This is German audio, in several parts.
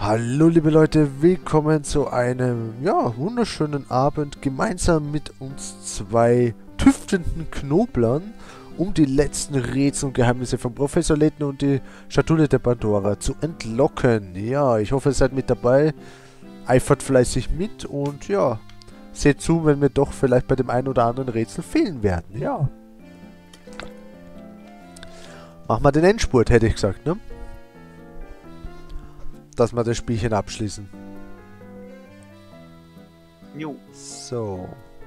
Hallo liebe Leute, willkommen zu einem, ja, wunderschönen Abend gemeinsam mit uns zwei tüftenden Knoblern, um die letzten Rätsel und Geheimnisse von Professor Layton und die Schatulle der Pandora zu entlocken. Ja, ich hoffe, ihr seid mit dabei, eifert fleißig mit und ja, seht zu, wenn wir doch vielleicht bei dem einen oder anderen Rätsel fehlen werden. Ja. Machen wir den Endspurt, hätte ich gesagt, ne? Dass wir das Spielchen abschließen. Jo. So.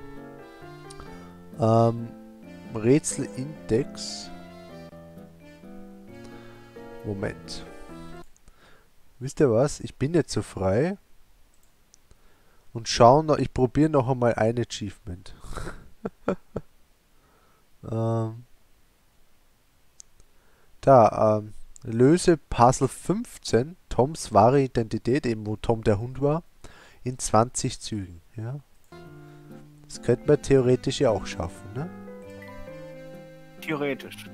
Rätselindex. Moment. Wisst ihr was? Ich bin jetzt so frei. Und schauen noch, ich probiere noch einmal ein Achievement. Löse Puzzle 15, Toms wahre Identität, eben wo Tom der Hund war, in 20 Zügen. Ja. Das könnte man theoretisch ja auch schaffen, ne? Theoretisch.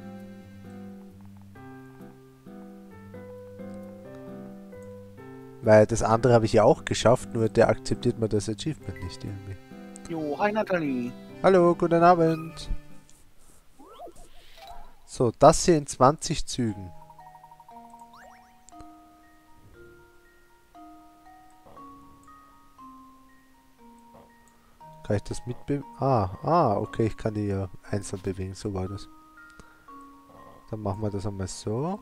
Weil das andere habe ich ja auch geschafft, nur der akzeptiert mir das Achievement nicht irgendwie. Jo, hi Nathalie. Hallo, guten Abend. So, das hier in 20 Zügen. Kann ich das mitbewegen? Okay, ich kann die ja einzeln bewegen, so war das. Dann machen wir das einmal so.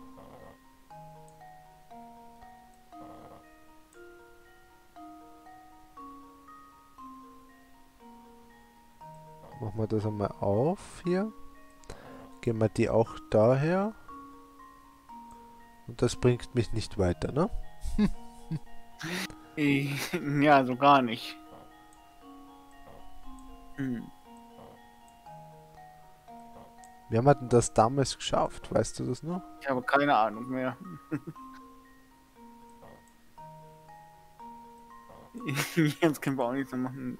Machen wir das einmal auf hier. Gehen wir die auch daher. Und das bringt mich nicht weiter, ne? Ja, so gar nicht. Wie haben wir denn das damals geschafft? Weißt du das noch? Ich habe keine Ahnung mehr. Jetzt können wir auch nichts mehr machen.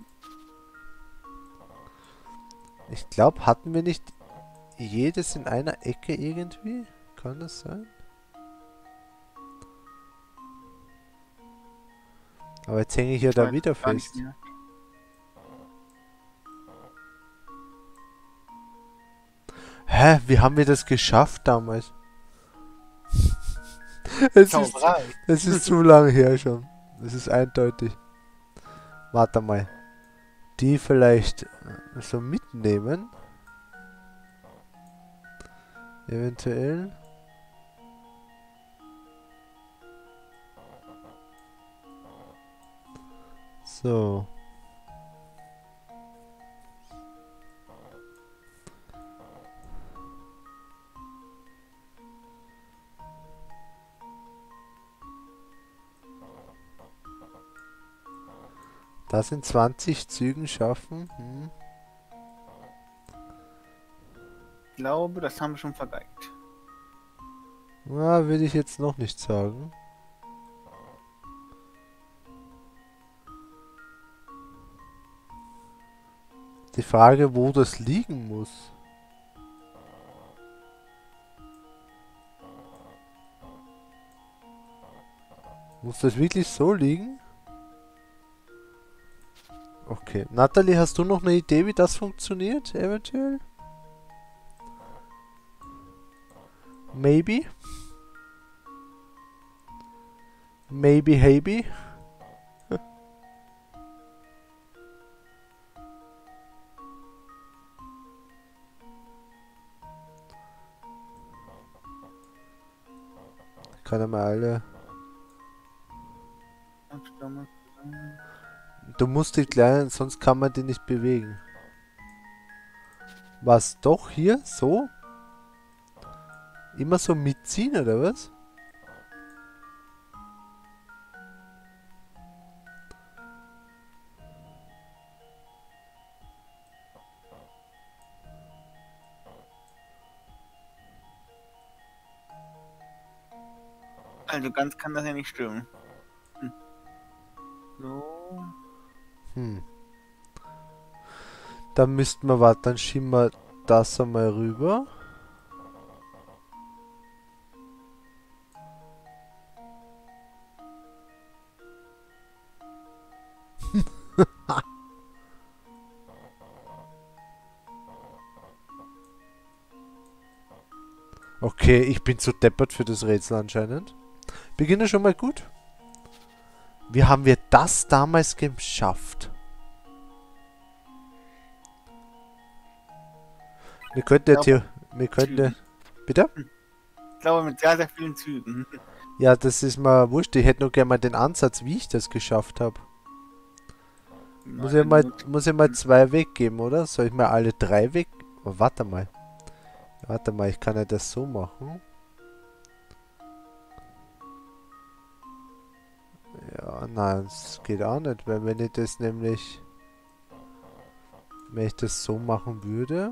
Ich glaube, hatten wir nicht jedes in einer Ecke irgendwie? Kann das sein? Aber jetzt hänge ich ja da wieder fest. Hä? Wie haben wir das geschafft damals? Es ist zu lange her schon. Es ist eindeutig. Warte mal. Die vielleicht so mitnehmen? Eventuell. So. Das in 20 Zügen schaffen? Ich glaube, das haben wir schon vergeigt. Na, will ich jetzt noch nicht sagen. Die Frage, wo das liegen muss. Muss das wirklich so liegen? Okay. Nathalie, hast du noch eine Idee, wie das funktioniert, eventuell? Maybe? Maybe, maybe? Ich kann ja mal alle... Du musst die kleinen, sonst kann man die nicht bewegen. Was? Doch hier? So? Immer so mitziehen, oder was? Also ganz kann das ja nicht stimmen. So. Dann müssten wir, warten, dann schieben wir das einmal rüber. Okay, ich bin zu deppert für das Rätsel anscheinend. Beginne schon mal gut. Wie haben wir das damals geschafft? Wir könnten Ich ja glaube, wir könnten. Zügen. Bitte? Ich glaube, mit sehr, sehr vielen Zügen. Ja, das ist mal wurscht. Ich hätte nur gerne mal den Ansatz, wie ich das geschafft habe. Naja, nur Muss ich mal zwei weggeben, oder? Soll ich mal alle drei weg? Oh, warte mal. Warte mal, ich kann ja das so machen. Ja, nein, das geht auch nicht, weil wenn ich das nämlich, wenn ich das so machen würde,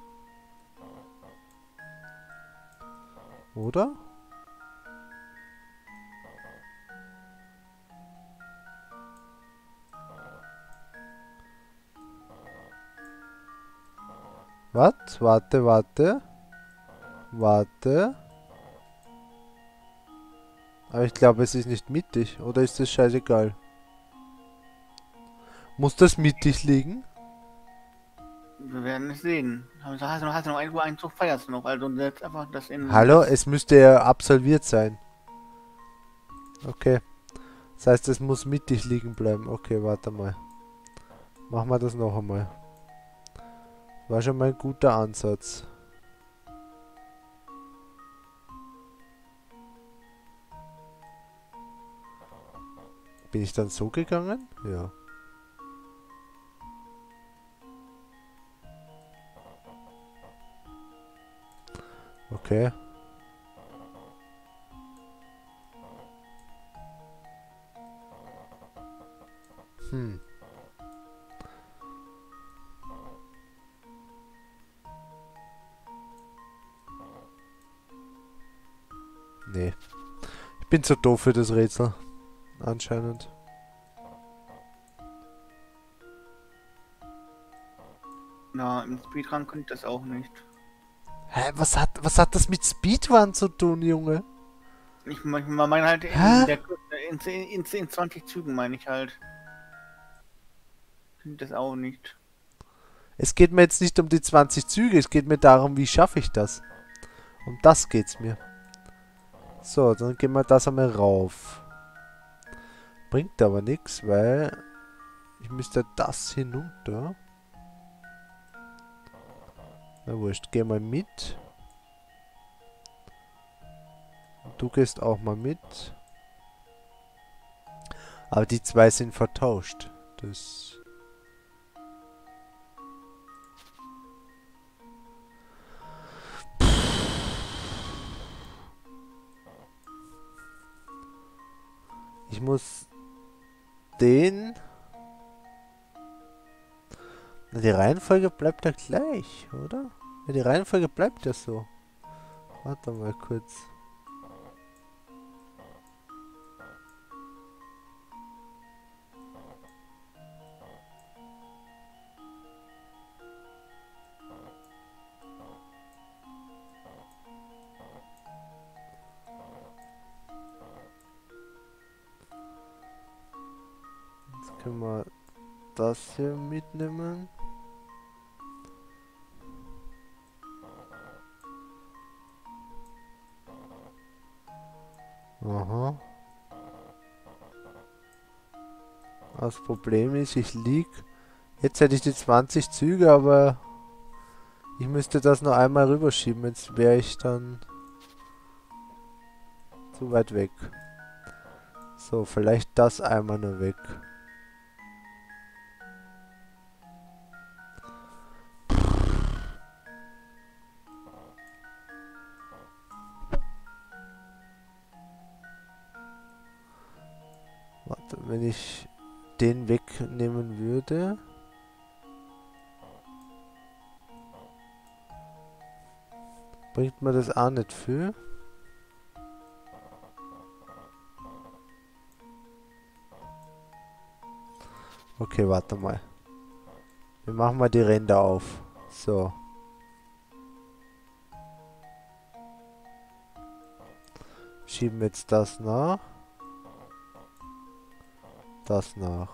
oder? Was? Warte, warte. Warte. Aber ich glaube, es ist nicht mittig. Oder ist das scheißegal? Muss das mittig liegen? wir werden es sehen. Also hast du noch irgendwo einen Zug, feierst du noch. Also jetzt einfach das in Hallo? das. Es müsste ja absolviert sein. Okay. Das heißt, es muss mittig liegen bleiben. Okay, warte mal. Machen wir das noch einmal. War schon mal ein guter Ansatz. Bin ich dann so gegangen? Ja. Okay. Hm. Nee. Ich bin zu doof für das Rätsel. Anscheinend. Na, im Speedrun könnte ich das auch nicht. Hä, was hat das mit Speedrun zu tun, Junge? Ich meine halt in Hä? der in 20 Zügen meine ich halt. Könnte das auch nicht. Es geht mir jetzt nicht um die 20 Züge, es geht mir darum, wie schaffe ich das. Um das geht's mir. So, dann gehen wir das einmal rauf. Bringt aber nichts, weil ich müsste das hinunter. Na wurscht, geh mal mit. Du gehst auch mal mit. Aber die zwei sind vertauscht. Das... Ich muss den... Na, die Reihenfolge bleibt ja gleich, oder? Ja, die Reihenfolge bleibt ja so. Warte mal kurz. Jetzt können wir das hier mitnehmen. Aha. Das Problem ist, ich lieg... Jetzt hätte ich die 20 Züge, aber ich müsste das noch einmal rüberschieben. Jetzt wäre ich dann zu weit weg. So, vielleicht das einmal nur weg. Warte, wenn ich den wegnehmen würde... Bringt mir das auch nicht viel. Okay, warte mal. Wir machen mal die Ränder auf. So. Schieben jetzt das nach. Das nach.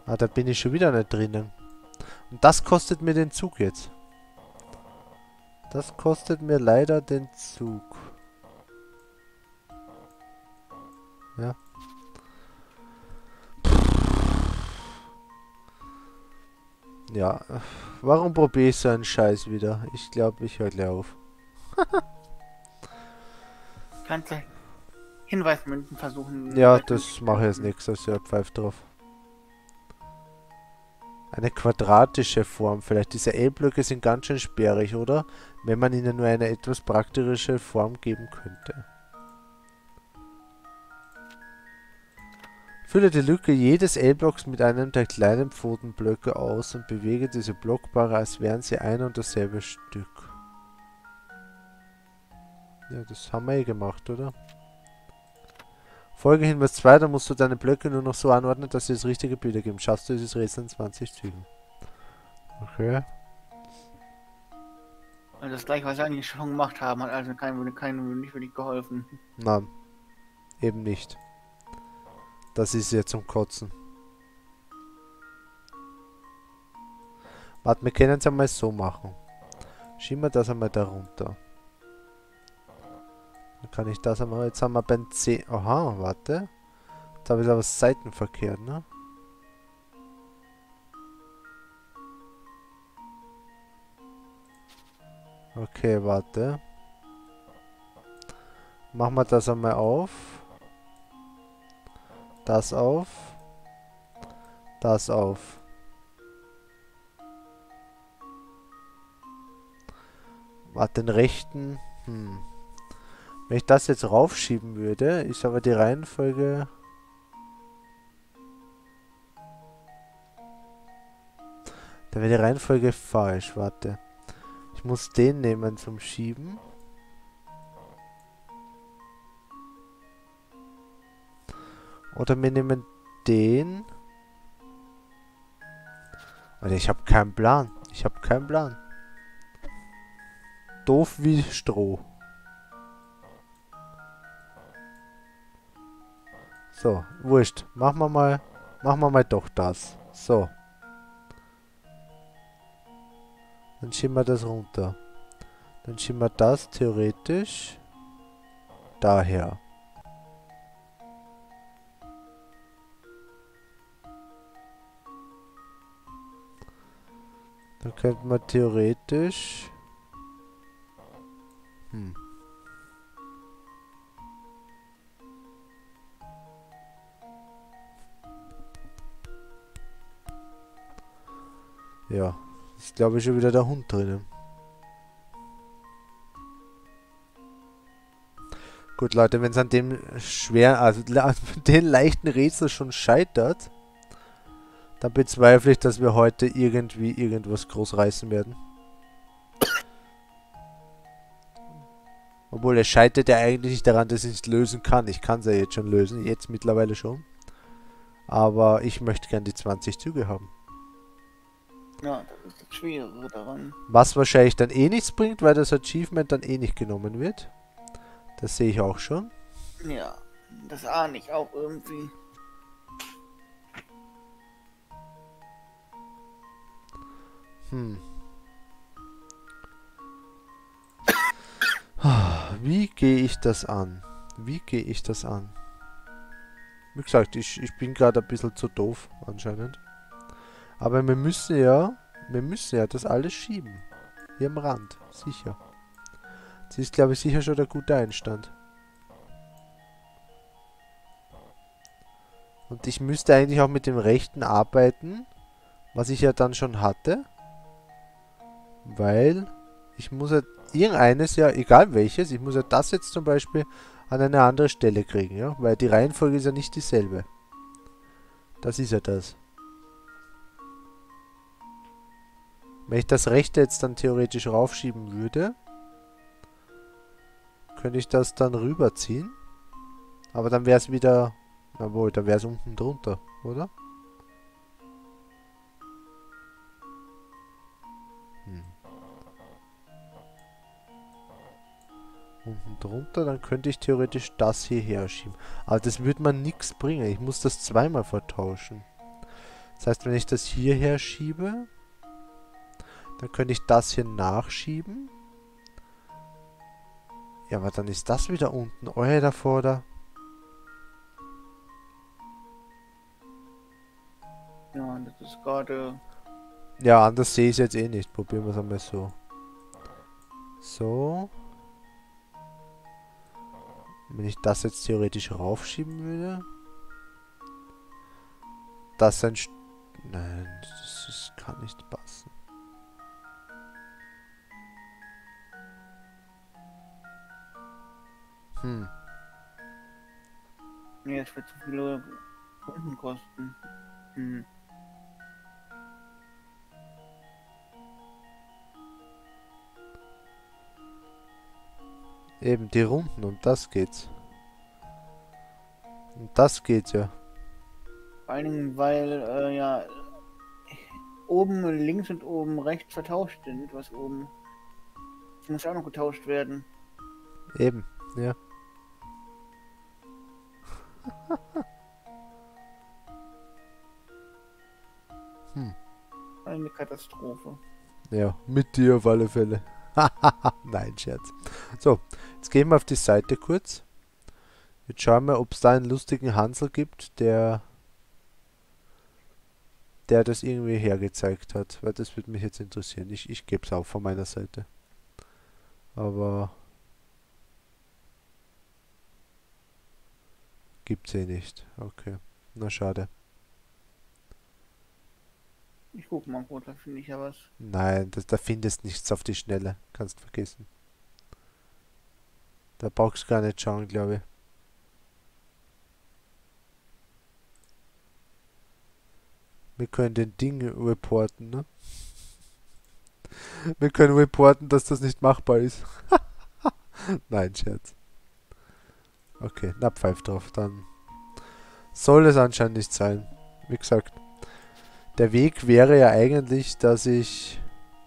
Ah, da bin ich schon wieder nicht drinnen. Und das kostet mir den Zug jetzt. Das kostet mir leider den Zug. Ja. Ja. Warum probiere ich so einen Scheiß wieder? Ich glaube, ich höre gleich auf. Kannst du Hinweismünzen versuchen? Ja, das mache ich als nächstes. Ja, pfeif drauf. Eine quadratische Form. Vielleicht diese L-Blöcke sind ganz schön sperrig, oder? Wenn man ihnen nur eine etwas praktische Form geben könnte. Fülle die Lücke jedes L-Blocks mit einem der kleinen Pfotenblöcke aus und bewege diese Blockpaare, als wären sie ein und dasselbe Stück. Ja, das haben wir eh gemacht, oder? Folge Hinweis 2, da musst du deine Blöcke nur noch so anordnen, dass sie das richtige Bild ergeben. Schaffst du dieses Rätsel in 20 Zügen. Okay. Also das gleiche, was wir eigentlich schon gemacht haben, hat also nicht wirklich geholfen. Nein. Eben nicht. Das ist ja zum Kotzen. Warte, wir können es einmal so machen. Schieben wir das einmal da runter. Dann kann ich das einmal... Jetzt haben wir beim 10... Aha, warte. Jetzt habe ich aber seitenverkehrt, ne? Okay, warte. Machen wir das einmal auf. Das auf. Das auf. Warte, den rechten... Wenn ich das jetzt raufschieben würde, ist aber die Reihenfolge... Da wäre die Reihenfolge falsch, warte. Ich muss den nehmen zum Schieben. Oder wir nehmen den. Alter, ich habe keinen Plan. Ich habe keinen Plan. Doof wie Stroh. So, wurscht. Machen wir mal doch das. So. Dann schieben wir das runter. Dann schieben wir das theoretisch daher. Dann könnte man theoretisch... Ja, ist glaube ich schon wieder der Hund drinnen. Gut, Leute, wenn es an dem an den leichten Rätsel schon scheitert, dann bezweifle ich, dass wir heute irgendwie irgendwas groß reißen werden. Obwohl, es scheitert ja eigentlich nicht daran, dass ich es lösen kann. Ich kann es ja jetzt schon lösen, jetzt mittlerweile schon. Aber ich möchte gern die 20 Züge haben. Ja, das ist das Schwierige daran. Was wahrscheinlich dann eh nichts bringt, weil das Achievement dann eh nicht genommen wird. Das sehe ich auch schon. Ja, das ahne ich auch irgendwie. Wie gehe ich das an? Wie gehe ich das an? Wie gesagt, ich bin gerade ein bisschen zu doof anscheinend. Aber wir müssen ja das alles schieben. Hier am Rand, sicher. Das ist, glaube ich, sicher schon der gute Einstand. Und ich müsste eigentlich auch mit dem rechten arbeiten, was ich ja dann schon hatte. Weil ich muss ja irgendeines, ja egal welches, ich muss ja das jetzt zum Beispiel an eine andere Stelle kriegen, ja. Weil die Reihenfolge ist ja nicht dieselbe. Das ist ja das. Wenn ich das rechte jetzt dann theoretisch raufschieben würde, könnte ich das dann rüberziehen. Aber dann wäre es wieder... Jawohl, da wäre es unten drunter, oder? Unten drunter, dann könnte ich theoretisch das hierher schieben. Aber das würde mir nichts bringen. Ich muss das zweimal vertauschen. Das heißt, wenn ich das hierher schiebe, dann könnte ich das hier nachschieben. Ja, aber dann ist das wieder unten. Euer davor da. Ja, das ist gerade... Ja, anders sehe ich es jetzt eh nicht. Probieren wir es einmal so. So. Wenn ich das jetzt theoretisch raufschieben würde. Das ein... Nein, das kann nicht passen. Nee, das wird zu viele Kunden kosten. Eben die Runden, um das geht's. Und das geht ja. Vor allen Dingen, weil ja oben links und oben rechts vertauscht sind, was oben. Das muss auch noch getauscht werden. Eben, ja. Eine Katastrophe. Ja, mit dir auf alle Fälle. Nein, Scherz. So, jetzt gehen wir auf die Seite kurz. Jetzt schauen wir, ob es da einen lustigen Hansel gibt, der das irgendwie hergezeigt hat. Weil das würde mich jetzt interessieren. Ich gebe es auch von meiner Seite. Aber gibt's eh nicht. Okay. Na schade. Ich guck mal kurz, da finde ich ja was. Nein, da findest nichts auf die Schnelle. Kannst vergessen. Da brauchst du gar nicht schauen, glaube ich. Wir können den Ding reporten, ne? Wir können reporten, dass das nicht machbar ist. Nein, Scherz. Okay, na pfeif drauf, dann soll es anscheinend nicht sein. Wie gesagt, der Weg wäre ja eigentlich, dass ich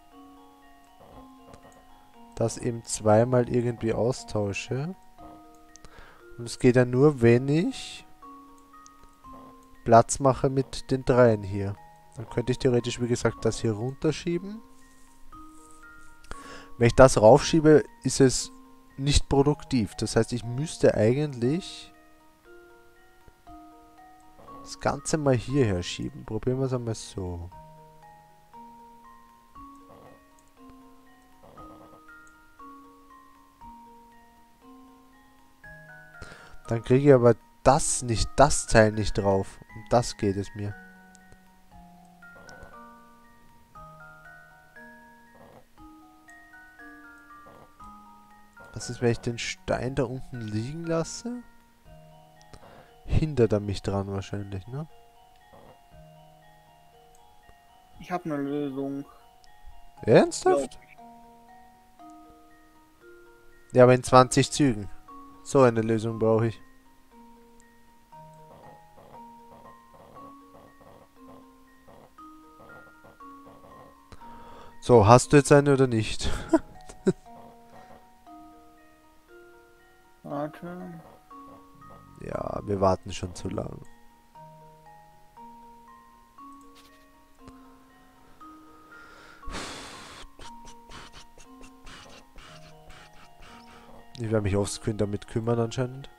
das eben zweimal irgendwie austausche. Und es geht ja nur, wenn ich Platz mache mit den dreien hier. Dann könnte ich theoretisch, wie gesagt, das hier runterschieben. Wenn ich das raufschiebe, ist es nicht produktiv. Das heißt, ich müsste eigentlich das Ganze mal hierher schieben. Probieren wir es einmal so. Dann kriege ich aber das Teil nicht drauf. Um das geht es mir. Was ist, wenn ich den Stein da unten liegen lasse? Hindert er mich dran wahrscheinlich, ne? Ich habe eine Lösung. Ernsthaft? Ja, aber in 20 Zügen. So eine Lösung brauche ich. So, hast du jetzt eine oder nicht? Warte. Ja, wir warten schon zu lang. Ich werde mich offscreen damit kümmern anscheinend.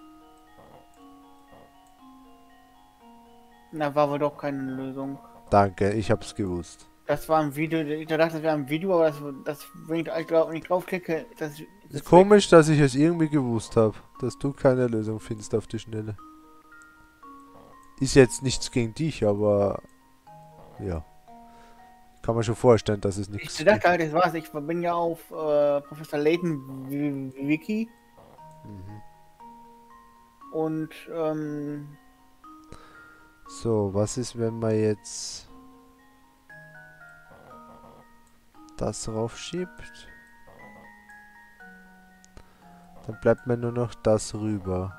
Na, war wohl doch keine Lösung. Danke, ich hab's gewusst. Das war ein Video, ich dachte, das wäre ein Video, aber wenn ich draufklicke, das Ist komisch, dass ich es irgendwie gewusst habe, dass du keine Lösung findest auf die Schnelle. Ist jetzt nichts gegen dich, aber ja. Kann man schon vorstellen, dass es nichts Ich dachte halt, das war's. Ich bin ja auf Professor Layton Wiki. Und so, was ist, wenn man jetzt das raufschiebt? Dann bleibt mir nur noch das rüber.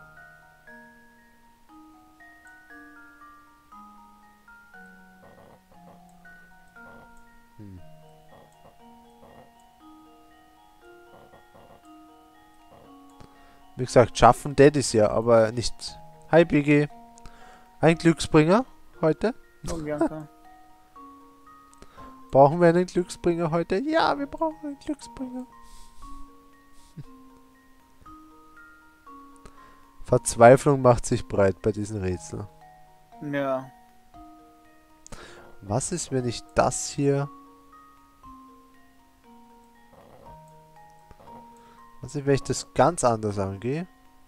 Wie gesagt, schaffen das ist ja, aber nicht. Hi Biggie. Ein Glücksbringer heute. Oh, Bianca. Brauchen wir einen Glücksbringer heute? Ja, wir brauchen einen Glücksbringer. Verzweiflung macht sich breit bei diesen Rätseln. Ja. Was ist, wenn ich das hier... Was ist, wenn ich das ganz anders angehe?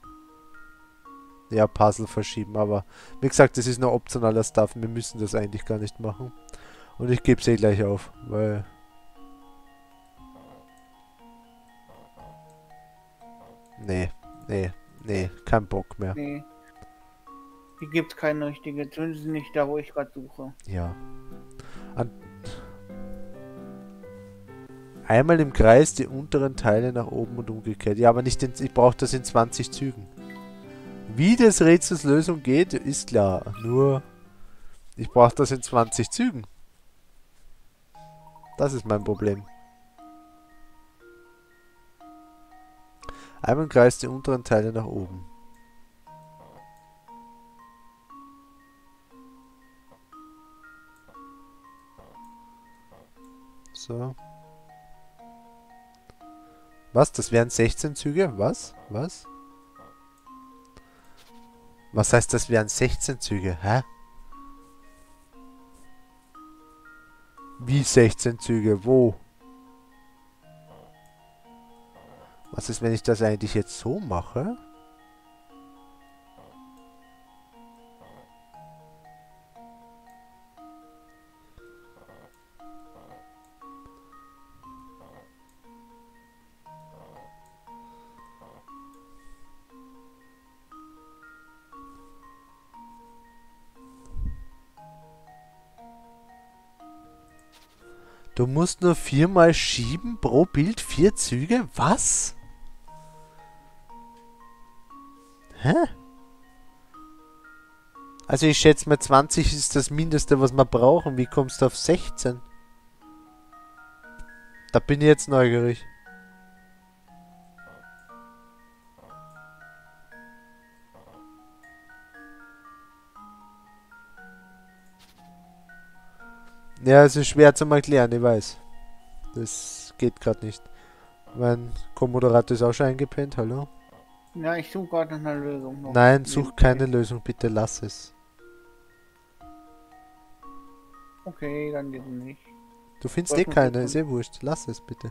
Ja, Puzzle verschieben, aber wie gesagt, das ist nur optionaler Stuff. Wir müssen das eigentlich gar nicht machen. Und ich gebe es eh gleich auf, weil... Nee, nee, nee, kein Bock mehr. Nee. Hier gibt's keine richtige. Zumindest nicht da, wo ich gerade suche. Ja. Einmal im Kreis die unteren Teile nach oben und umgekehrt. Ja, aber nicht in, ich brauche das in 20 Zügen. Wie des Rätsels Lösung geht, ist klar. Nur, ich brauche das in 20 Zügen. Das ist mein Problem. Einmal im Kreis die unteren Teile nach oben. So. Was? Das wären 16 Züge? Was? Was? Was heißt, das wären 16 Züge? Hä? Wie 16 Züge? Wo? Was ist, wenn ich das eigentlich jetzt so mache? Du musst nur 4-mal schieben pro Bild 4 Züge? Was? Hä? Also ich schätze mal 20 ist das Mindeste, was wir brauchen. Wie kommst du auf 16? Da bin ich jetzt neugierig. Ja, es ist schwer zu erklären, ich weiß. Das geht gerade nicht. Mein Co-Moderator ist auch schon eingepennt, hallo? Ja, ich suche gerade nach einer Lösung noch. Nein, such keine Lösung, bitte lass es. Okay, dann geht es nicht. Du findest eh keine, ist eh wurscht. Lass es bitte.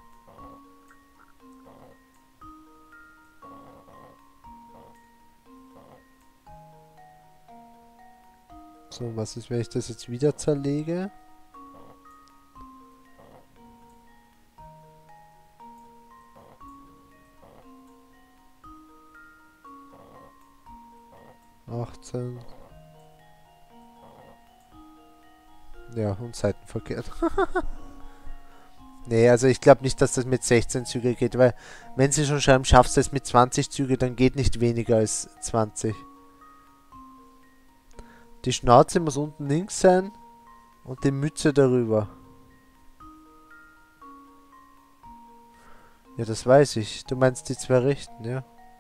So, was ist, wenn ich das jetzt wieder zerlege? Ja, und seitenverkehrt. Nee, also ich glaube nicht, dass das mit 16 Züge geht, weil wenn sie schon schreiben, schaffst du es mit 20 Züge, dann geht nicht weniger als 20. Die Schnauze muss unten links sein und die Mütze darüber. Ja, das weiß ich. Du meinst die zwei rechten, ja?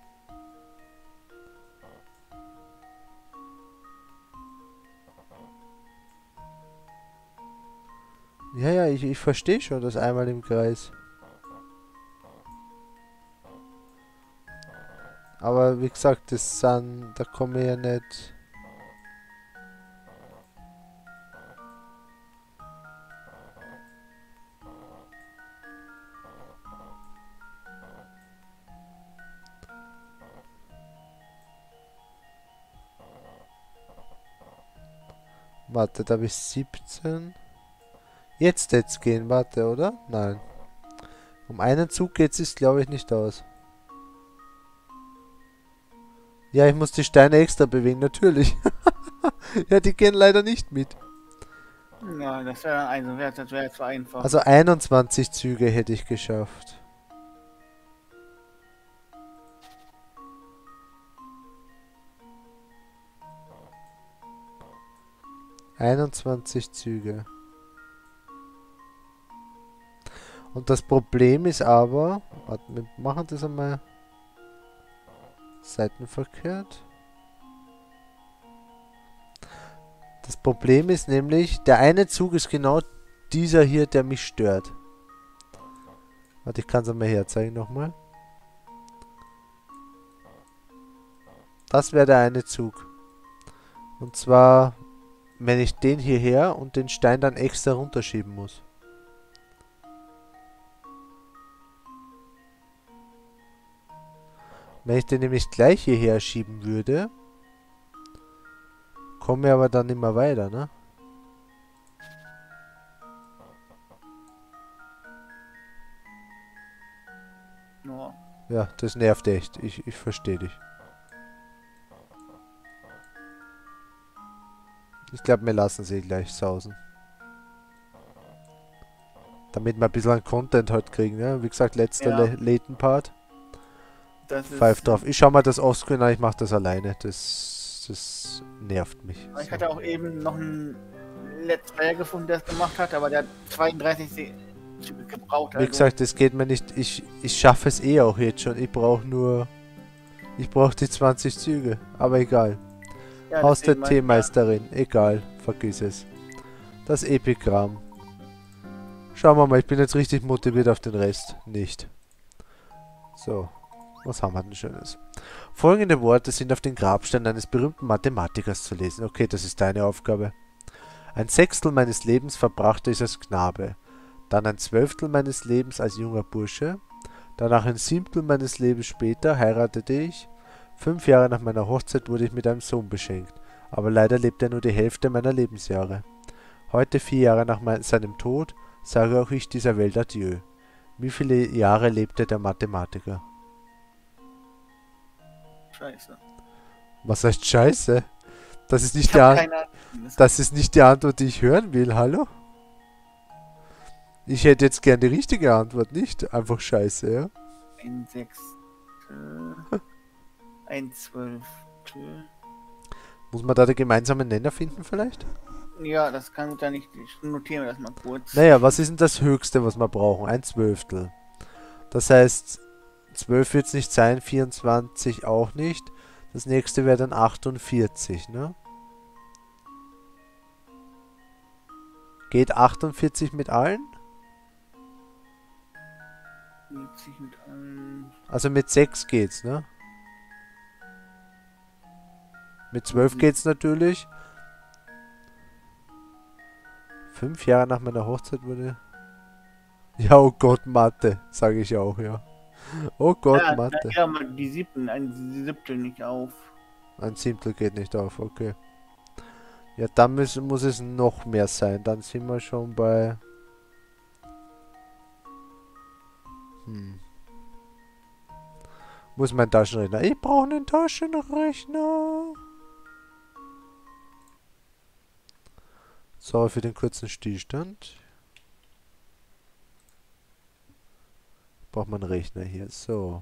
Ja, ja, ich verstehe schon das einmal im Kreis. Aber wie gesagt, das sind, da komme ich ja nicht. Warte, da habe ich 17. Jetzt gehen, warte, oder? Nein. Um einen Zug geht es, glaube ich, nicht aus. Ja, ich muss die Steine extra bewegen, natürlich. Ja, die gehen leider nicht mit. Ja, das wäre zu einfach. Also 21 Züge hätte ich geschafft. ...21 Züge. Und das Problem ist aber... Warte, wir machen das einmal... seitenverkehrt. Das Problem ist nämlich, der eine Zug ist genau dieser hier, der mich stört. Warte, ich kann es einmal herzeigen nochmal. Das wäre der eine Zug. Und zwar, wenn ich den hierher und den Stein dann extra runterschieben muss. Wenn ich den nämlich gleich hierher schieben würde, kommen wir aber dann immer weiter, ne? Ja. Ja, das nervt echt. Ich verstehe dich. Ich glaube, wir lassen sie gleich sausen. Damit wir ein bisschen an Content heute kriegen, ne? Wie gesagt, letzter Ja. Laten Part. Das Pfeif ist. drauf. Ich schau mal das Offscreen an, ich mache das alleine. Das nervt mich. Ich So. hatte auch eben noch einen Let's Player gefunden, der es gemacht hat, aber der hat 32 Züge gebraucht. Wie gesagt, das geht mir nicht. Ich schaffe es eh auch jetzt schon. Ich brauche nur. Ich brauche die 20 Züge. Aber egal. ja, Haus der deswegen meinte ich, Teemeisterin. Egal. Vergiss es. Das Epigramm. Schauen wir mal, ich bin jetzt richtig motiviert auf den Rest. Nicht. So. Was haben wir denn Schönes? Folgende Worte sind auf den Grabstein eines berühmten Mathematikers zu lesen. Okay, das ist deine Aufgabe. Ein Sechstel meines Lebens verbrachte ich als Knabe. Dann ein Zwölftel meines Lebens als junger Bursche. Danach ein Siebtel meines Lebens später heiratete ich. 5 Jahre nach meiner Hochzeit wurde ich mit einem Sohn beschenkt. Aber leider lebt er nur die Hälfte meiner Lebensjahre. Heute, 4 Jahre nach seinem Tod, sage auch ich dieser Welt Adieu. Wie viele Jahre lebte der Mathematiker? Scheiße. Was heißt Scheiße? Das ist nicht Ich habe keine Ahnung. das ist nicht die Antwort, die ich hören will, hallo? Ich hätte jetzt gern die richtige Antwort, nicht einfach Scheiße, ja? Ein Sechstel. Ein Zwölftel. Muss man da den gemeinsamen Nenner finden vielleicht? Ja, das kann ich da nicht. Ich notiere mir das mal kurz. Naja, was ist denn das Höchste, was wir brauchen? Ein Zwölftel. Das heißt, 12 wird es nicht sein, 24 auch nicht. Das nächste wäre dann 48, ne? Geht 48 mit allen? 40 mit allen. Also mit 6 geht's, ne? Mit 12 geht's natürlich. 5 Jahre nach meiner Hochzeit wurde... Ja, oh Gott, Mathe, sage ich auch, ja. Oh Gott, Ja, Mathe. ja, mal die siebten, ein Siebtel nicht auf. Ein Siebtel geht nicht auf, okay. Ja, dann muss es noch mehr sein. Dann sind wir schon bei... Muss mein Taschenrechner. Ich brauche einen Taschenrechner. Sorry für den kurzen Stillstand. Braucht man einen Rechner hier. So.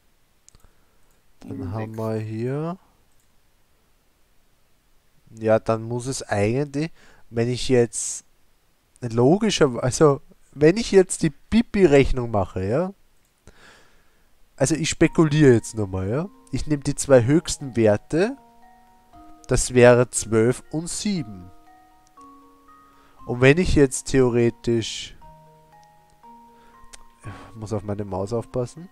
Dann haben wir hier... Ja, dann muss es eigentlich, wenn ich jetzt logischerweise, also wenn ich jetzt die Pipi-Rechnung mache, ja, also ich spekuliere jetzt nochmal, ja, ich nehme die zwei höchsten Werte, das wäre 12 und 7. Und wenn ich jetzt theoretisch, ich muss auf meine Maus aufpassen,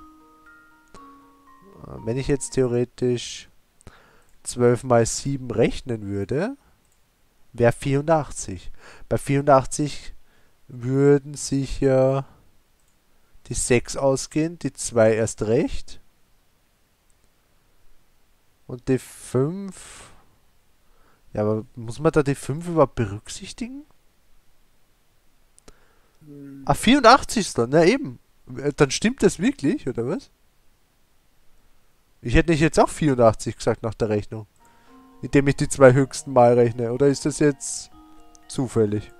wenn ich jetzt theoretisch 12 mal 7 rechnen würde, wäre 84. Bei 84 würden sicher die 6 ausgehen, die 2 erst recht. Und die 5... Ja, aber muss man da die 5 überhaupt berücksichtigen? Ah, 84. Na eben. Dann stimmt das wirklich, oder was? Ich hätte nicht jetzt auch 84 gesagt nach der Rechnung. Indem ich die zwei höchsten mal rechne. Oder ist das jetzt zufällig?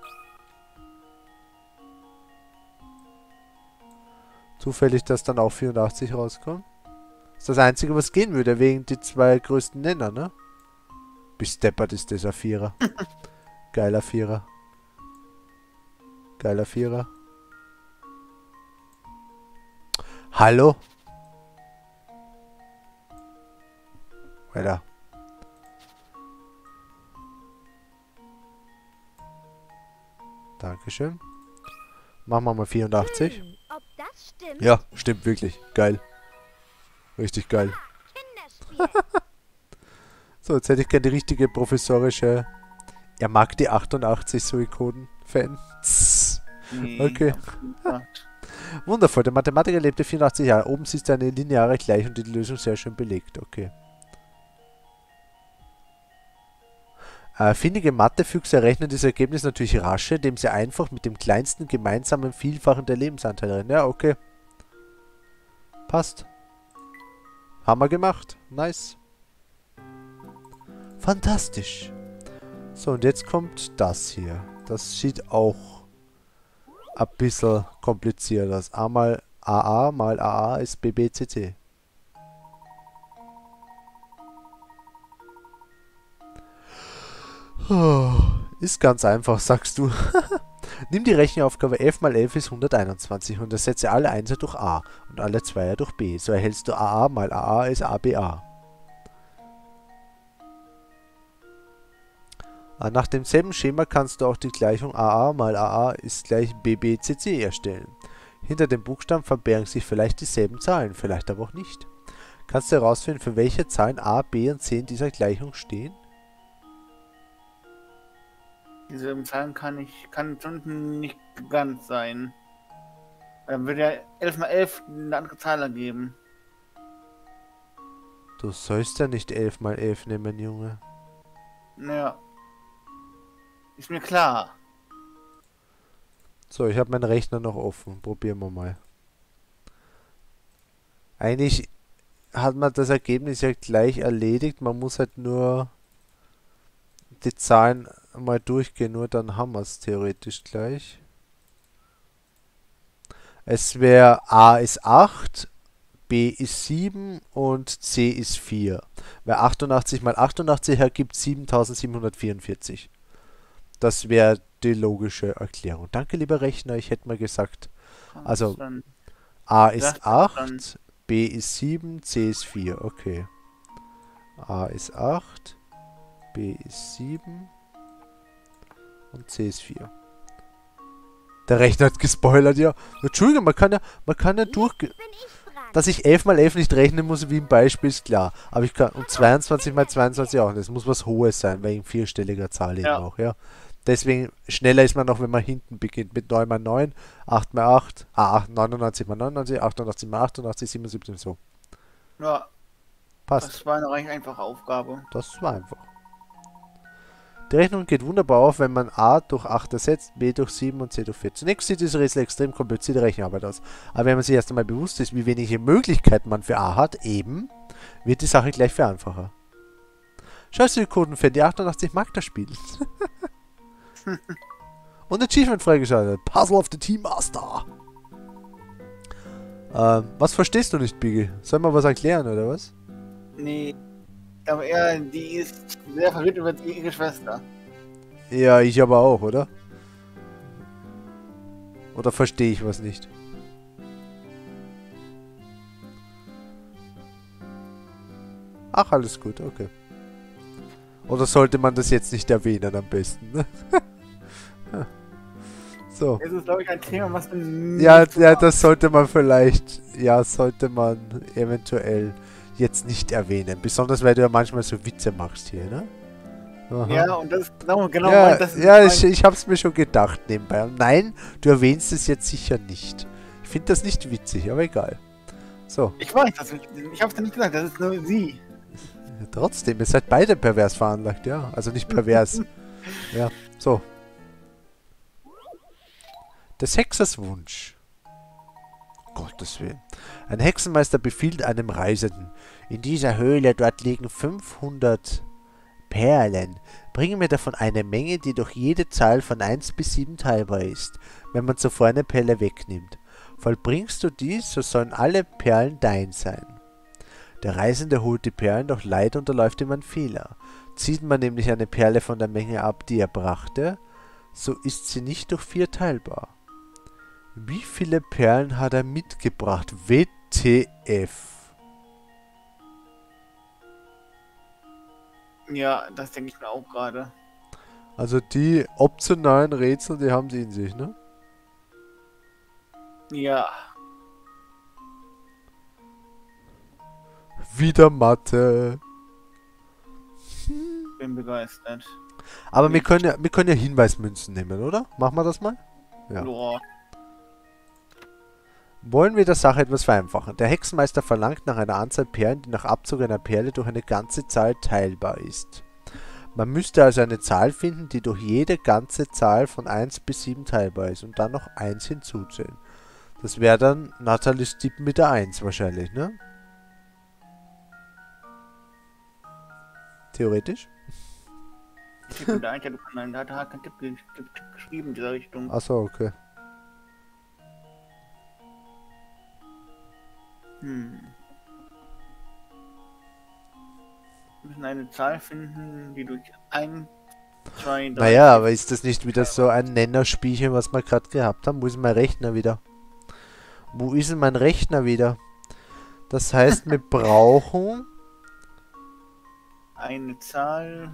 Zufällig, dass dann auch 84 rauskommt? Ist das Einzige, was gehen würde, wegen die zwei größten Nenner, ne? Bis deppert ist das ein Vierer. Geiler Vierer. Geiler Vierer. Hallo? Alter. Dankeschön. Machen wir mal 84. Ob das stimmt? Ja, stimmt wirklich. Geil. Richtig geil. Kinderspiel. So, jetzt hätte ich gerne die richtige professorische... Er mag die 88 Suikoden-Fan. Nee, Okay. hab ich nicht gesagt. Wundervoll. Der Mathematiker lebte 84 Jahre. Oben siehst du eine lineare Gleichung, die Lösung sehr schön belegt. Okay. Findige Mathefüchse errechnen dieses Ergebnis natürlich rasch, indem sie einfach mit dem kleinsten gemeinsamen Vielfachen der Lebensanteile rechnen. Ja, okay. Passt. Haben wir gemacht. Nice. Fantastisch. So, und jetzt kommt das hier. Das sieht auch ein bisschen kompliziert aus. A mal AA mal AA ist BBCC. Oh, ist ganz einfach, sagst du. Nimm die Rechenaufgabe 11 mal 11 ist 121 und ersetze alle Einser durch A und alle Zweier durch B. So erhältst du AA mal AA ist ABA. Nach demselben Schema kannst du auch die Gleichung AA mal AA ist gleich BBCC erstellen. Hinter den Buchstaben verbergen sich vielleicht dieselben Zahlen, vielleicht aber auch nicht. Kannst du herausfinden, für welche Zahlen A, B und C in dieser Gleichung stehen? Diese Zahlen kann schon nicht ganz sein. Dann würde ja 11 mal 11 eine andere Zahl ergeben. Du sollst ja nicht 11 mal 11 nehmen, Junge. Naja. Ist mir klar. So, ich habe meinen Rechner noch offen. Probieren wir mal. Eigentlich hat man das Ergebnis ja gleich erledigt. Man muss halt nur die Zahlen mal durchgehen. Nur dann haben wir es theoretisch gleich. Es wäre A ist 8, B ist 7 und C ist 4. Weil 88 mal 88 ergibt 7744. Das wäre die logische Erklärung. Danke, lieber Rechner. Ich hätte mal gesagt, also Dann A das ist dann 8, B ist 7, C ist 4. Okay. A ist 8, B ist 7 und C ist 4. Der Rechner hat gespoilert, ja. Entschuldigung, man kann ja durchgehen. Bin ich dran. Dass ich 11 mal 11 nicht rechnen muss, wie im Beispiel, ist klar. Aber ich kann, und 22 mal 22 auch nicht. Es muss was Hohes sein, wegen vierstelliger Zahl eben Ja. auch, ja. Deswegen, schneller ist man noch, wenn man hinten beginnt. Mit 9 mal 9, 8 mal 8, 99 mal 99, 88 mal 88, 77, so. Ja, Passt. das war eine recht einfache Aufgabe. Das war einfach. Die Rechnung geht wunderbar auf, wenn man A durch 8 ersetzt, B durch 7 und C durch 4. Zunächst sieht diese Rätsel extrem komplizierte Rechenarbeit aus. Aber wenn man sich erst einmal bewusst ist, wie wenige Möglichkeiten man für A hat, eben, wird die Sache gleich viel einfacher. Scheiß die Coden für die 88 mag das Spiel. Und Achievement freigeschaltet. Puzzle of the Team Master. Was verstehst du nicht, Biggie? Soll man was erklären, oder was? Nee, aber er, die ist sehr verwirrt über ihre Schwester. Ja, ich aber auch, oder? Oder verstehe ich was nicht? Ach, alles gut, okay. Oder sollte man das jetzt nicht erwähnen am besten? Ne? So. Das ist, glaube ich, ein Thema, was man Ja, nicht so ja, macht. das sollte man vielleicht, ja, sollte man eventuell jetzt nicht erwähnen. Besonders, weil du ja manchmal so Witze machst hier, ne? Aha. Ja, und das ist genau Ja, das ist ja, mein- ich hab's mir schon gedacht nebenbei. Und nein, du erwähnst es jetzt sicher nicht. Ich finde das nicht witzig, aber egal. So, Ich weiß, ich hab's dir nicht gesagt, das ist nur sie. ja, trotzdem, ihr seid beide pervers veranlagt, ja. Also nicht pervers. Ja, so. Des Hexers Wunsch. Gottes Willen. Ein Hexenmeister befiehlt einem Reisenden: In dieser Höhle, dort liegen 500 Perlen. Bringe mir davon eine Menge, die durch jede Zahl von 1 bis 7 teilbar ist, wenn man zuvor eine Perle wegnimmt. Vollbringst du dies, so sollen alle Perlen dein sein. Der Reisende holt die Perlen, doch leider unterläuft ihm ein Fehler. Zieht man nämlich eine Perle von der Menge ab, die er brachte, so ist sie nicht durch 4 teilbar. Wie viele Perlen hat er mitgebracht? WTF. Ja, das denke ich mir auch gerade. Also die optionalen Rätsel, die haben sie in sich, ne? Ja, Wieder Mathe. bin begeistert. Aber wir können ja Hinweismünzen nehmen, oder? Machen wir das mal? Ja. Boah, Wollen wir der Sache etwas vereinfachen? Der Hexenmeister verlangt nach einer Anzahl Perlen, die nach Abzug einer Perle durch eine ganze Zahl teilbar ist. Man müsste also eine Zahl finden, die durch jede ganze Zahl von 1 bis 7 teilbar ist und dann noch 1 hinzuzählen. Das wäre dann Nathalies Tipp mit der 1 wahrscheinlich, ne? Theoretisch? ich bin der Einzige, der hat keinen Tipp geschrieben in dieser Richtung. Achso, okay. Wir müssen eine Zahl finden, die durch 1, 2, 3. Naja, aber ist das nicht wieder so ein Nennerspielchen, was wir gerade gehabt haben? Wo ist mein Rechner wieder? Wo ist denn mein Rechner wieder? Das heißt, wir brauchen... Eine Zahl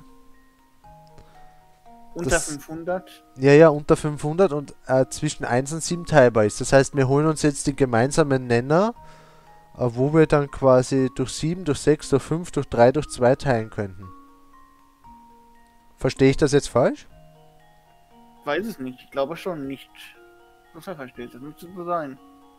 unter Das- 500. Ja, unter 500 und zwischen 1 und 7 teilbar ist. Das heißt, wir holen uns jetzt den gemeinsamen Nenner, wo wir dann quasi durch 7, durch 6, durch 5, durch 3, durch 2 teilen könnten. Verstehe ich das jetzt falsch? Weiß es nicht. Ich glaube schon nicht. Was er versteht, das müsste so sein.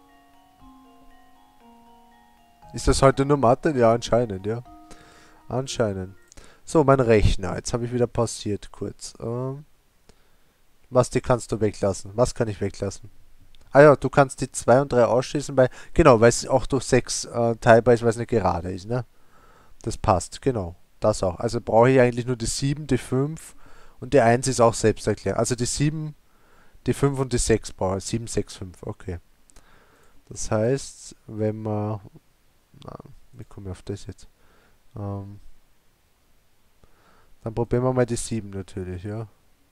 Ist das heute nur Mathe? Ja, anscheinend, ja. Anscheinend. So, mein Rechner. Jetzt habe ich wieder pausiert kurz. Was, die kannst du weglassen? Was kann ich weglassen? Ah ja, du kannst die 2 und 3 ausschließen, weil, genau, weil es auch durch 6 teilbar ist, weil es eine Gerade ist, ne? Das passt, genau. Das auch. Also brauche ich eigentlich nur die 7, die 5 und die 1 ist auch selbst erklärt. Also die 7, die 5 und die 6 brauche ich. 7, 6, 5, okay. Das heißt, wenn wir... Na, wie komme ich auf das jetzt? Dann probieren wir mal die 7 natürlich, ja.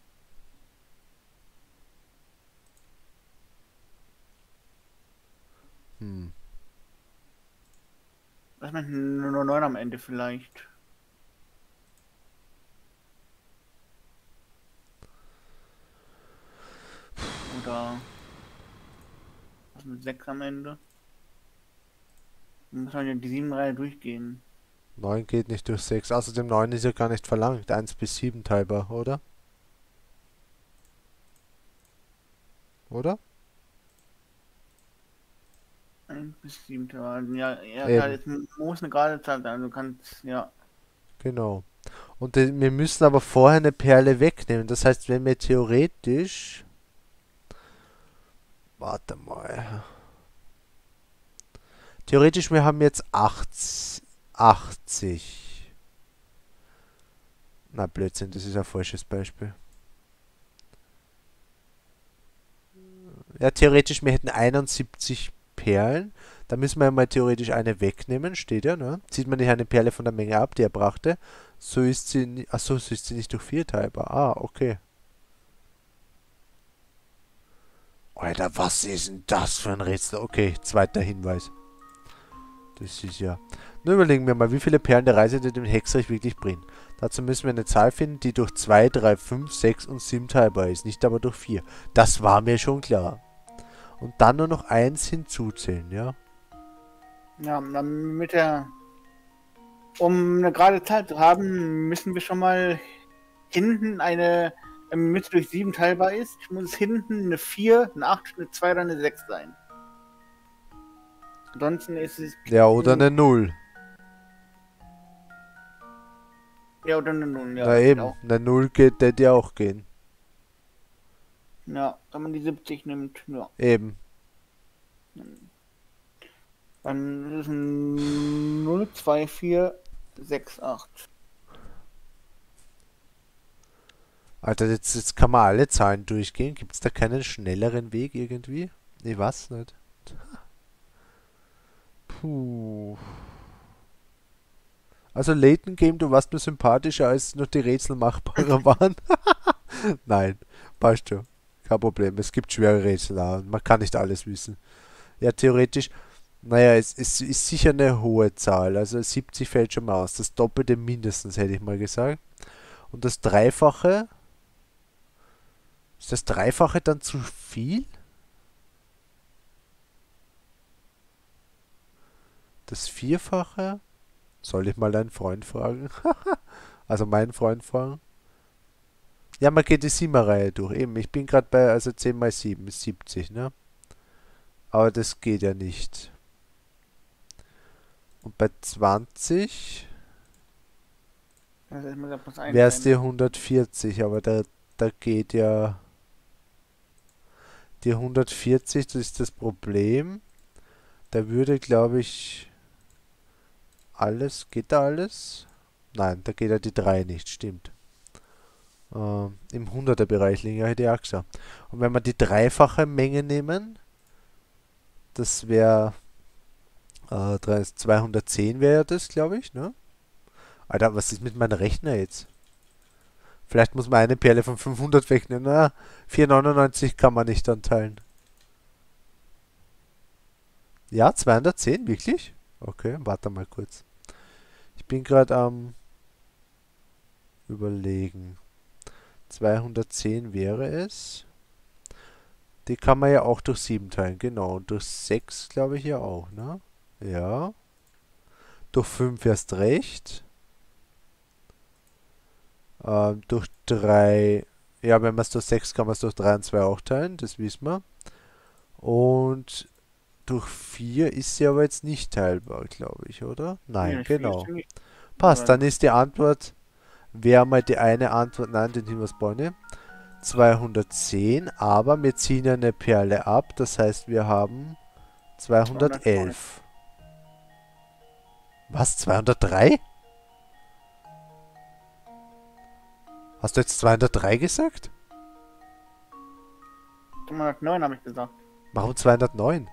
Was mit nur 9 am Ende vielleicht? Oder was mit 6 am Ende? Dann muss man ja die 7 Reihe durchgehen. 9 geht nicht durch 6. Außerdem 9 ist ja gar nicht verlangt. 1 bis 7 teilbar, oder? Oder? 1 bis 7. Ja, Eben. klar, jetzt muss eine gerade Zahl sein. Also du kannst, ja. Genau. Und wir müssen aber vorher eine Perle wegnehmen. Das heißt, wenn wir theoretisch... Warte mal. Theoretisch, wir haben jetzt 80. Na, Blödsinn, das ist ein falsches Beispiel. Ja, theoretisch, wir hätten 71 Perlen. Da müssen wir ja mal theoretisch eine wegnehmen, steht ja, ne? Zieht man nicht eine Perle von der Menge ab, die er brachte, so ist sie, achso, so ist sie nicht durch 4 teilbar. Ah, okay. Alter, was ist denn das für ein Rätsel? Okay, zweiter Hinweis. Das ist ja... Nun überlegen wir mal, wie viele Perlen der Reisende dem Hexerich wirklich bringt. Dazu müssen wir eine Zahl finden, die durch 2, 3, 5, 6 und 7 teilbar ist, nicht aber durch 4. Das war mir schon klar. Und dann nur noch 1 hinzuzählen, ja? Ja, dann mit der. Um eine gerade Zahl zu haben, müssen wir schon mal hinten eine. Damit es durch 7 teilbar ist, muss es hinten eine 4, eine 8, eine 2 oder eine 6 sein. Ansonsten ist es. Ja, oder eine 0. Ja, oder eine 0. Ja, Na das geht eben, auch. eine 0 geht, der ja auch gehen. Ja, wenn man die 70 nimmt, ja. Eben. Dann ist es ein 0, 2, 4, 6, 8. Alter, jetzt kann man alle Zahlen durchgehen. Gibt es da keinen schnelleren Weg irgendwie? Nee, was nicht? Puh. Also Layton Game, du warst mir sympathischer, als noch die Rätsel machbarer waren. Nein, passt schon. Kein Problem. Es gibt schwere Rätsel auch. Und man kann nicht alles wissen. Ja, theoretisch, naja, es ist sicher eine hohe Zahl. Also 70 fällt schon mal aus. Das Doppelte mindestens, hätte ich mal gesagt. Und das Dreifache das Dreifache dann zu viel? Das Vierfache? Soll ich mal einen Freund fragen? Also meinen Freund fragen? Ja, man geht die 7er-Reihe durch. Eben, ich bin gerade bei, also 10 mal 7 ist 70, ne? Aber das geht ja nicht. Und bei 20 Also ich muss ja plus wäre es sein. die 140, aber da geht ja die 140, das ist das Problem. Da würde, glaube ich, alles, geht da alles? Nein, da geht ja die 3 nicht, stimmt. Im 100er-Bereich liegen, ja, hätte ich auch gesagt. Und wenn wir die dreifache Menge nehmen, das wäre 210 wäre ja das, glaube ich, ne? Alter, was ist mit meinem Rechner jetzt? Vielleicht muss man eine Perle von 500 wegnehmen. Na, 499 kann man nicht anteilen. Ja, 210, wirklich? Okay, warte mal kurz. Ich bin gerade am Überlegen. 210 wäre es. Die kann man ja auch durch 7 teilen, genau. Und durch 6 glaube ich ja auch, ne? Ja. Durch 5 erst recht. Durch 3, ja, wenn man es durch 6 kann man es durch 3 und 2 auch teilen, das wissen wir. Und durch 4 ist sie aber jetzt nicht teilbar, glaube ich, oder? Nein, Nee, genau. viel- Passt, dann ist die Antwort, wäre mal die eine Antwort, nein, den Hinweis Bäune, 210, aber wir ziehen ja eine Perle ab, das heißt, wir haben 211. Was, 203? Hast du jetzt 203 gesagt? 209 habe ich gesagt. Warum 209?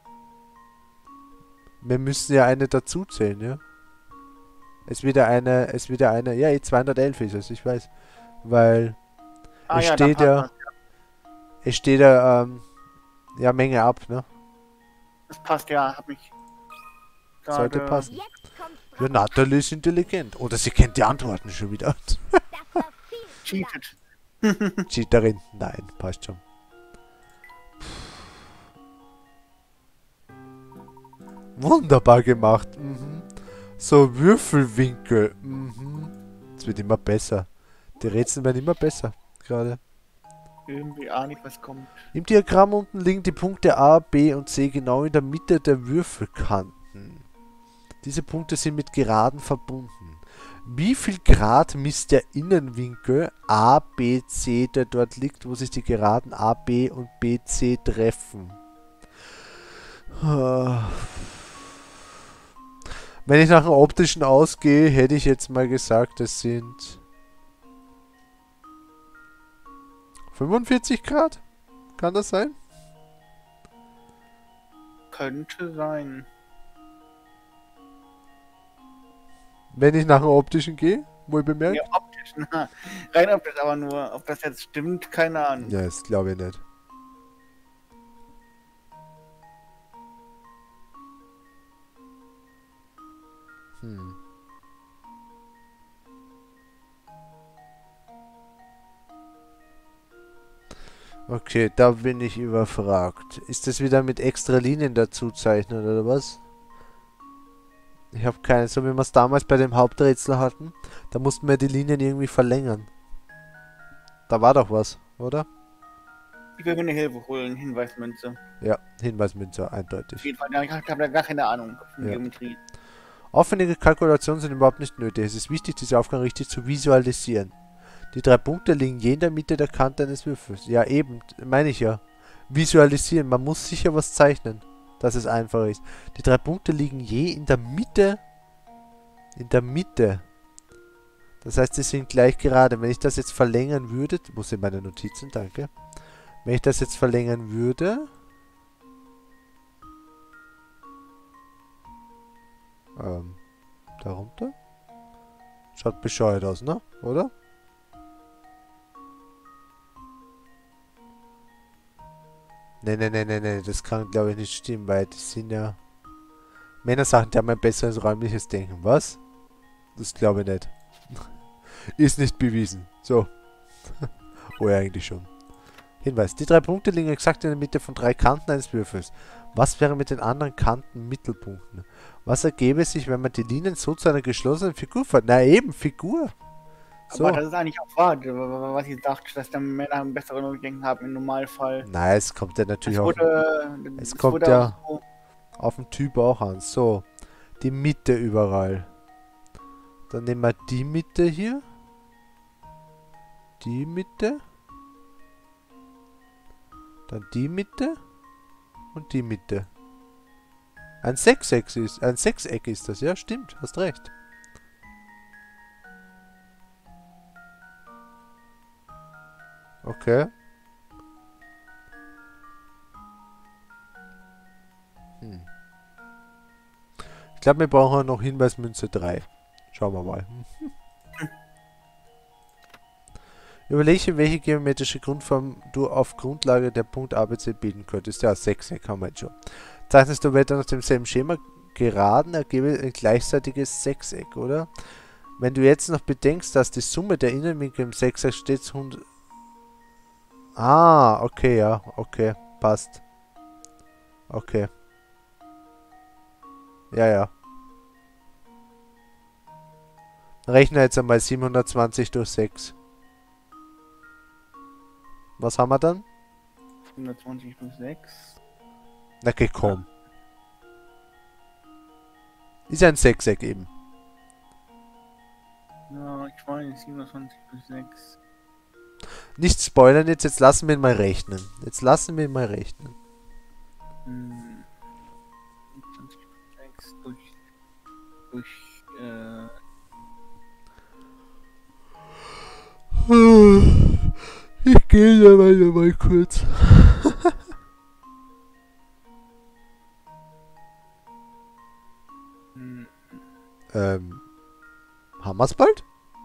Wir müssen ja eine dazuzählen, ja? Es wird ja eine, ja, 211 ist es, ich weiß. Weil es Ja, steht dann ja, passt es steht ja, ja, Menge ab, ne? das. Das passt, ja, hab ich. Sollte gerade- passen. Jetzt kommt Ja, Bravo. Natalie ist intelligent. Oder sie kennt die Antworten schon wieder. Das war viel zu lang. Cheated. Cheaterin. Nein, passt schon. Wunderbar gemacht. Mhm. So Würfelwinkel. Mhm. Es wird immer besser. Die Rätsel werden immer besser. Gerade. Irgendwie ahne ich, was kommt. Im Diagramm unten liegen die Punkte A, B und C genau in der Mitte der Würfelkanten. Diese Punkte sind mit Geraden verbunden. Wie viel Grad misst der Innenwinkel A, B, C, der dort liegt, wo sich die Geraden A, B und B, C treffen? Wenn ich nach dem optischen ausgehe, hätte ich jetzt mal gesagt, es sind 45 Grad? Kann das sein? Könnte sein. Wenn ich nach dem optischen gehe, wohl bemerkt? Ja, optisch. Na, rein optisch, aber nur, ob das jetzt stimmt, keine Ahnung. Ja, das glaube ich nicht. Hm. Okay, da bin ich überfragt. Ist das wieder mit extra Linien dazu zeichnen oder was? Ich habe keine, so wie wir es damals bei dem Haupträtsel hatten. Da mussten wir die Linien irgendwie verlängern. Da war doch was, oder? Ich will mir eine Hilfe holen, Hinweismünze. Ja, Hinweismünze, Auf eindeutig. jeden Fall, ja, ich habe da gar keine Ahnung von Ja. Geometrie. Aufwendige Kalkulationen sind überhaupt nicht nötig. Es ist wichtig, diese Aufgabe richtig zu visualisieren. Die 3 Punkte liegen je in der Mitte der Kante eines Würfels. Ja, eben, meine ich ja. Visualisieren, man muss sicher was zeichnen, dass es einfach ist. Die 3 Punkte liegen je in der Mitte. In der Mitte. Das heißt, sie sind gleich gerade. Wenn ich das jetzt verlängern würde, wo sind meine Notizen, danke. Wenn ich das jetzt verlängern würde, darunter? Schaut bescheuert aus, ne? Oder? Nee, das kann glaube ich nicht stimmen, weil die sind ja Männersachen, die haben ein besseres räumliches Denken. Was? Das glaube ich nicht. Ist nicht bewiesen. So. Oh ja, eigentlich schon. Hinweis. Die 3 Punkte liegen exakt in der Mitte von 3 Kanten eines Würfels. Was wäre mit den anderen Kanten-Mittelpunkten? Was ergäbe sich, wenn man die Linien so zu einer geschlossenen Figur fährt? Na eben, Figur. So. Aber das ist eigentlich auch wahr, was ich dachte, dass dann Männer ein besseres Denken haben im Normalfall. Nein, es kommt ja natürlich Es auch... wurde, Es es kommt wurde ja auch so, auf den Typ auch an. So, die Mitte überall. Dann nehmen wir die Mitte hier. Die Mitte. Dann die Mitte. Und die Mitte. Ein Sechseck ist das, ja, stimmt, hast recht. Okay. Ich glaube, wir brauchen noch Hinweismünze 3. Schauen wir mal. Überlege, welche geometrische Grundform du auf Grundlage der Punkt ABC bilden könntest. Ja, Sechseck haben wir jetzt schon. Zeichnest du weiter nach demselben Schema geraden, ergebe ein gleichseitiges Sechseck, oder? Wenn du jetzt noch bedenkst, dass die Summe der Innenwinkel im Sechseck stets 100... Ah, okay, ja, okay, passt. Okay. Ja, ja. Rechne jetzt einmal 720 durch 6. Was haben wir dann? 120 durch 6. Na, okay, komm. Ist ja ein Sechseck eben. Ja, ich meine 27 durch 6. Nicht spoilern jetzt lassen wir ihn mal rechnen. Jetzt lassen wir ihn mal rechnen. 27 durch 6 durch Ich gehe da mal kurz. Haben wir's bald?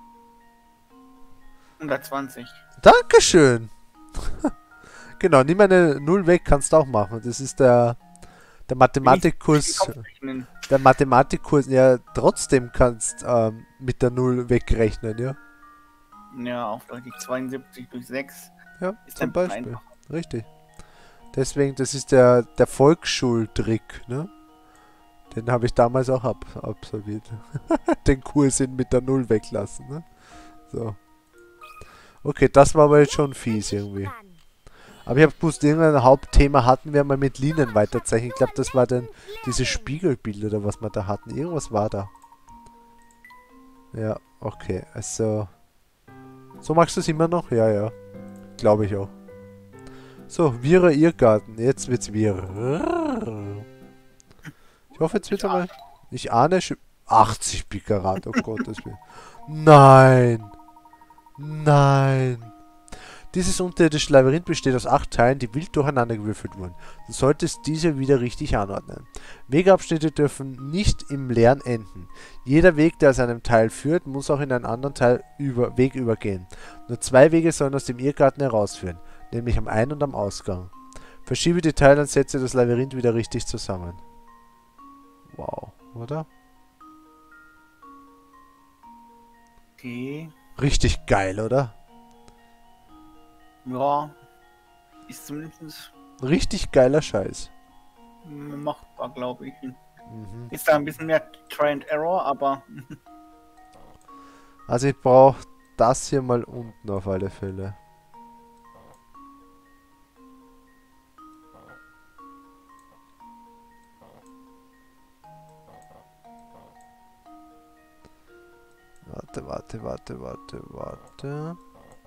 120. Dankeschön. Genau, nimm eine 0 weg, kannst du auch machen. Das ist der Mathematikkurs. Der Mathematikkurs, ja, trotzdem kannst mit der 0 wegrechnen, ja. Ja, auf deutlich 72 durch 6. Ja, ist zum ein bisschen Beispiel. einfacher. Richtig. Deswegen, das ist der Volksschultrick, ne? Den habe ich damals auch absolviert. Den Kurs mit der 0 weglassen, ne? So. Okay, das war aber jetzt schon fies irgendwie. Aber ich habe gewusst, irgendein Hauptthema hatten wir mal mit Linien weiterzeichnen. Ich glaube, das war dann diese Spiegelbilder oder was wir da hatten. Irgendwas war da. Ja, okay. Also... So magst du es immer noch? Ja, ja. Glaube ich auch. So, Vierer Irrgarten. Jetzt wird's wirr. Ich hoffe, jetzt wird's einmal... Ich ahne... 80 Pikarat, oh Gottes Willen. Nein! Nein! Dieses unterirdische Labyrinth besteht aus 8 Teilen, die wild durcheinander gewürfelt wurden. Du solltest diese wieder richtig anordnen. Wegabschnitte dürfen nicht im Leeren enden. Jeder Weg, der aus einem Teil führt, muss auch in einen anderen Weg übergehen. Nur 2 Wege sollen aus dem Irrgarten herausführen, nämlich am Ein- und am Ausgang. Verschiebe die Teile und setze das Labyrinth wieder richtig zusammen. Wow, oder? Okay. Richtig geil, oder? Ja. Ist zumindest Richtig geiler Scheiß. machbar, glaube ich. Mhm. Ist da ein bisschen mehr Try and Error, aber Also ich brauche das hier mal unten auf alle Fälle. Warte.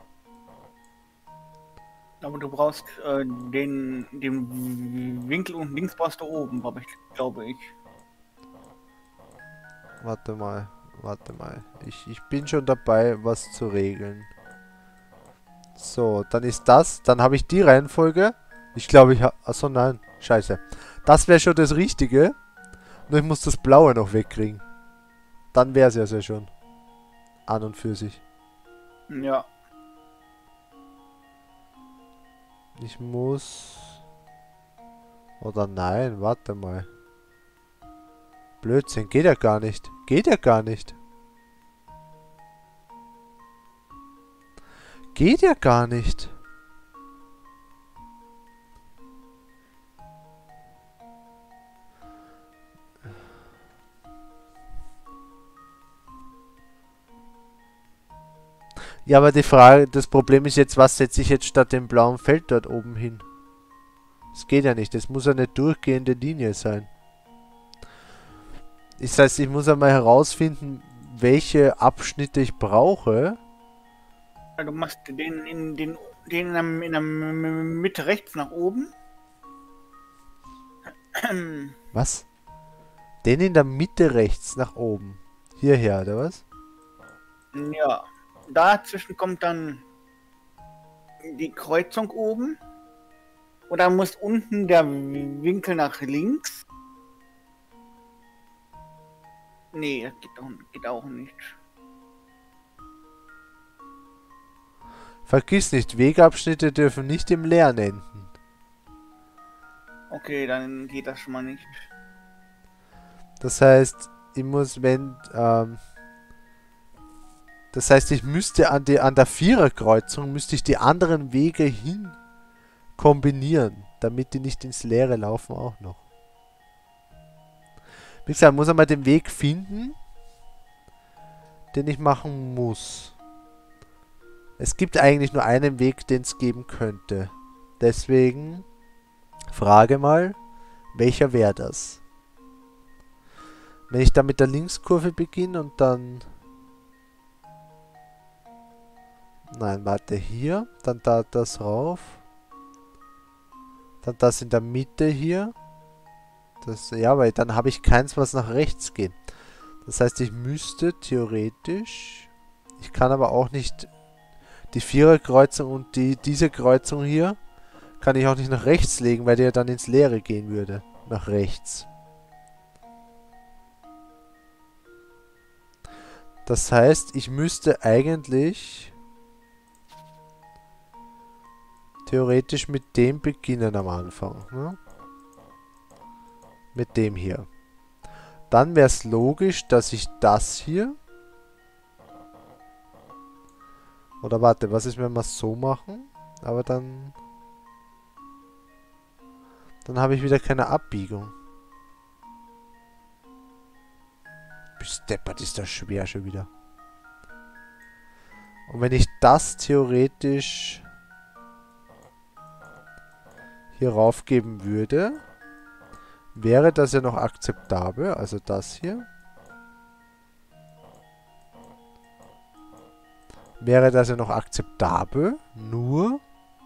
aber du brauchst den Winkel und links brauchst du oben, glaube ich. Warte mal. Ich bin schon dabei, was zu regeln. So, dann ist das. Dann habe ich die Reihenfolge. Ich glaube, ich habe... Achso, nein. Scheiße. Das wäre schon das Richtige. Nur ich muss das Blaue noch wegkriegen. Dann wäre es ja sehr schon. An und für sich. Ja. Ich muss... Oder nein, warte mal. Blödsinn, geht ja gar nicht. Geht ja gar nicht. Geht ja gar nicht. Ja, aber die Frage, das Problem ist jetzt, was setze ich jetzt statt dem blauen Feld dort oben hin? Das geht ja nicht. Das muss eine durchgehende Linie sein. Das heißt, ich muss einmal herausfinden, welche Abschnitte ich brauche. Ja, du machst den in der Mitte rechts nach oben. Was? Den in der Mitte rechts nach oben. Hierher, oder was? Ja, dazwischen kommt dann die Kreuzung oben. Und dann muss unten der Winkel nach links. Nee, das geht auch nicht. Vergiss nicht, Wegabschnitte dürfen nicht im Leeren enden. Okay, dann geht das schon mal nicht. Das heißt, ich muss, das heißt, ich müsste an der Viererkreuzung, müsste ich die anderen Wege hin kombinieren, damit die nicht ins Leere laufen auch noch. Wie gesagt, muss einmal den Weg finden, den ich machen muss. Es gibt eigentlich nur einen Weg, den es geben könnte. Deswegen frage mal, welcher wäre das? Wenn ich da mit der Linkskurve beginne und dann... Nein, warte, hier. Dann da das rauf. Dann das in der Mitte hier. Das, ja, weil dann habe ich keins, was nach rechts geht. Das heißt, ich müsste theoretisch... Ich kann aber auch nicht... Die Viererkreuzung und diese Kreuzung hier kann ich auch nicht nach rechts legen, weil der dann ins Leere gehen würde. Nach rechts. Das heißt, ich müsste eigentlich theoretisch mit dem beginnen am Anfang. Ne? Mit dem hier. Dann wäre es logisch, dass ich das hier... Oder warte, was ist, wenn wir es so machen? Aber dann... Dann habe ich wieder keine Abbiegung. Steppert ist das schwer schon wieder. Und wenn ich das theoretisch hier raufgeben würde, wäre das ja noch akzeptabel. Also das hier. Wäre das ja noch akzeptabel. Nur...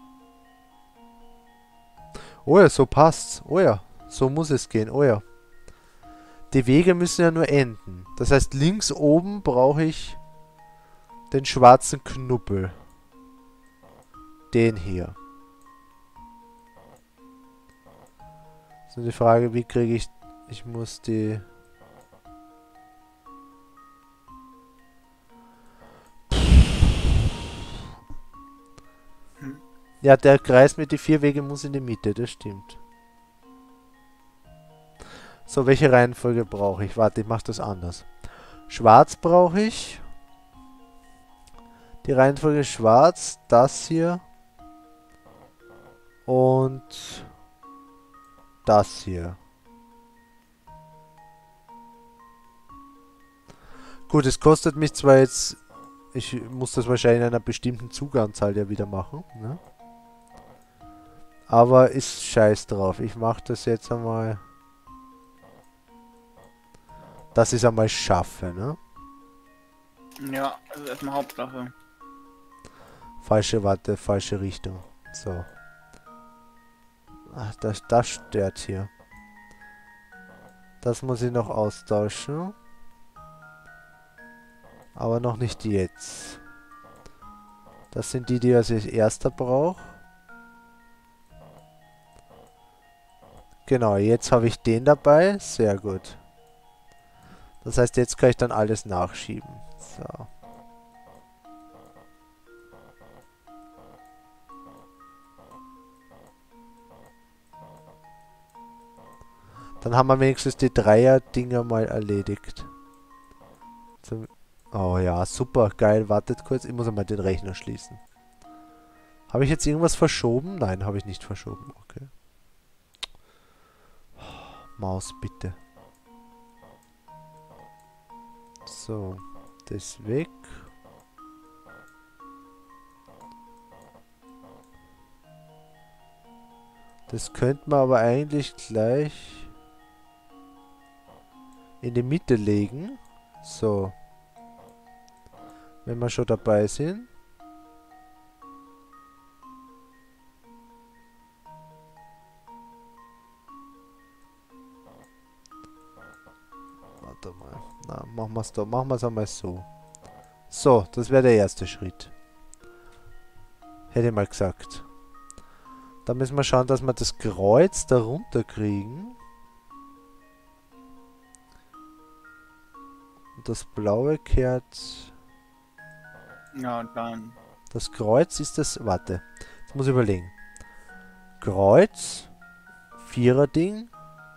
Oh ja, so passt's. Oh ja, so muss es gehen. Oh ja. Die Wege müssen ja nur enden. Das heißt, links oben brauche ich den schwarzen Knubbel. Den hier. So die Frage, wie kriege ich... Ich muss die... Ja, der Kreis mit den 4 Wege muss in die Mitte, das stimmt. So, welche Reihenfolge brauche ich? Warte, ich mache das anders. Schwarz brauche ich. Die Reihenfolge ist schwarz, das hier. Und das hier. Gut, es kostet mich zwar jetzt... Ich muss das wahrscheinlich in einer bestimmten Zuganzahl ja wieder machen, ne? Aber ist scheiß drauf. Ich mache das jetzt einmal... Dass ich es einmal schaffe, ne? Ja, das ist erstmal Hauptsache. Warte, falsche Richtung. So. Ach, das stört hier. Das muss ich noch austauschen. Aber noch nicht jetzt. Das sind die ich als erster brauche. Genau, jetzt habe ich den dabei. Sehr gut. Das heißt, jetzt kann ich dann alles nachschieben. So. Dann haben wir wenigstens die Dreier-Dinger mal erledigt. Oh ja, super, geil. Wartet kurz, ich muss einmal den Rechner schließen. Habe ich jetzt irgendwas verschoben? Nein, habe ich nicht verschoben. Okay. Maus, bitte. So, das weg. Das könnte man aber eigentlich gleich in die Mitte legen. So. Wenn wir schon dabei sind. Warte mal. Na, machen wir es doch. Machen wir es einmal so. So, das wäre der erste Schritt. Hätte ich mal gesagt. Da müssen wir schauen, dass wir das Kreuz darunter kriegen. Und das blaue kehrt... Ja, dann. Das Kreuz ist das... Warte, jetzt muss ich überlegen. Kreuz, Vierer-Ding.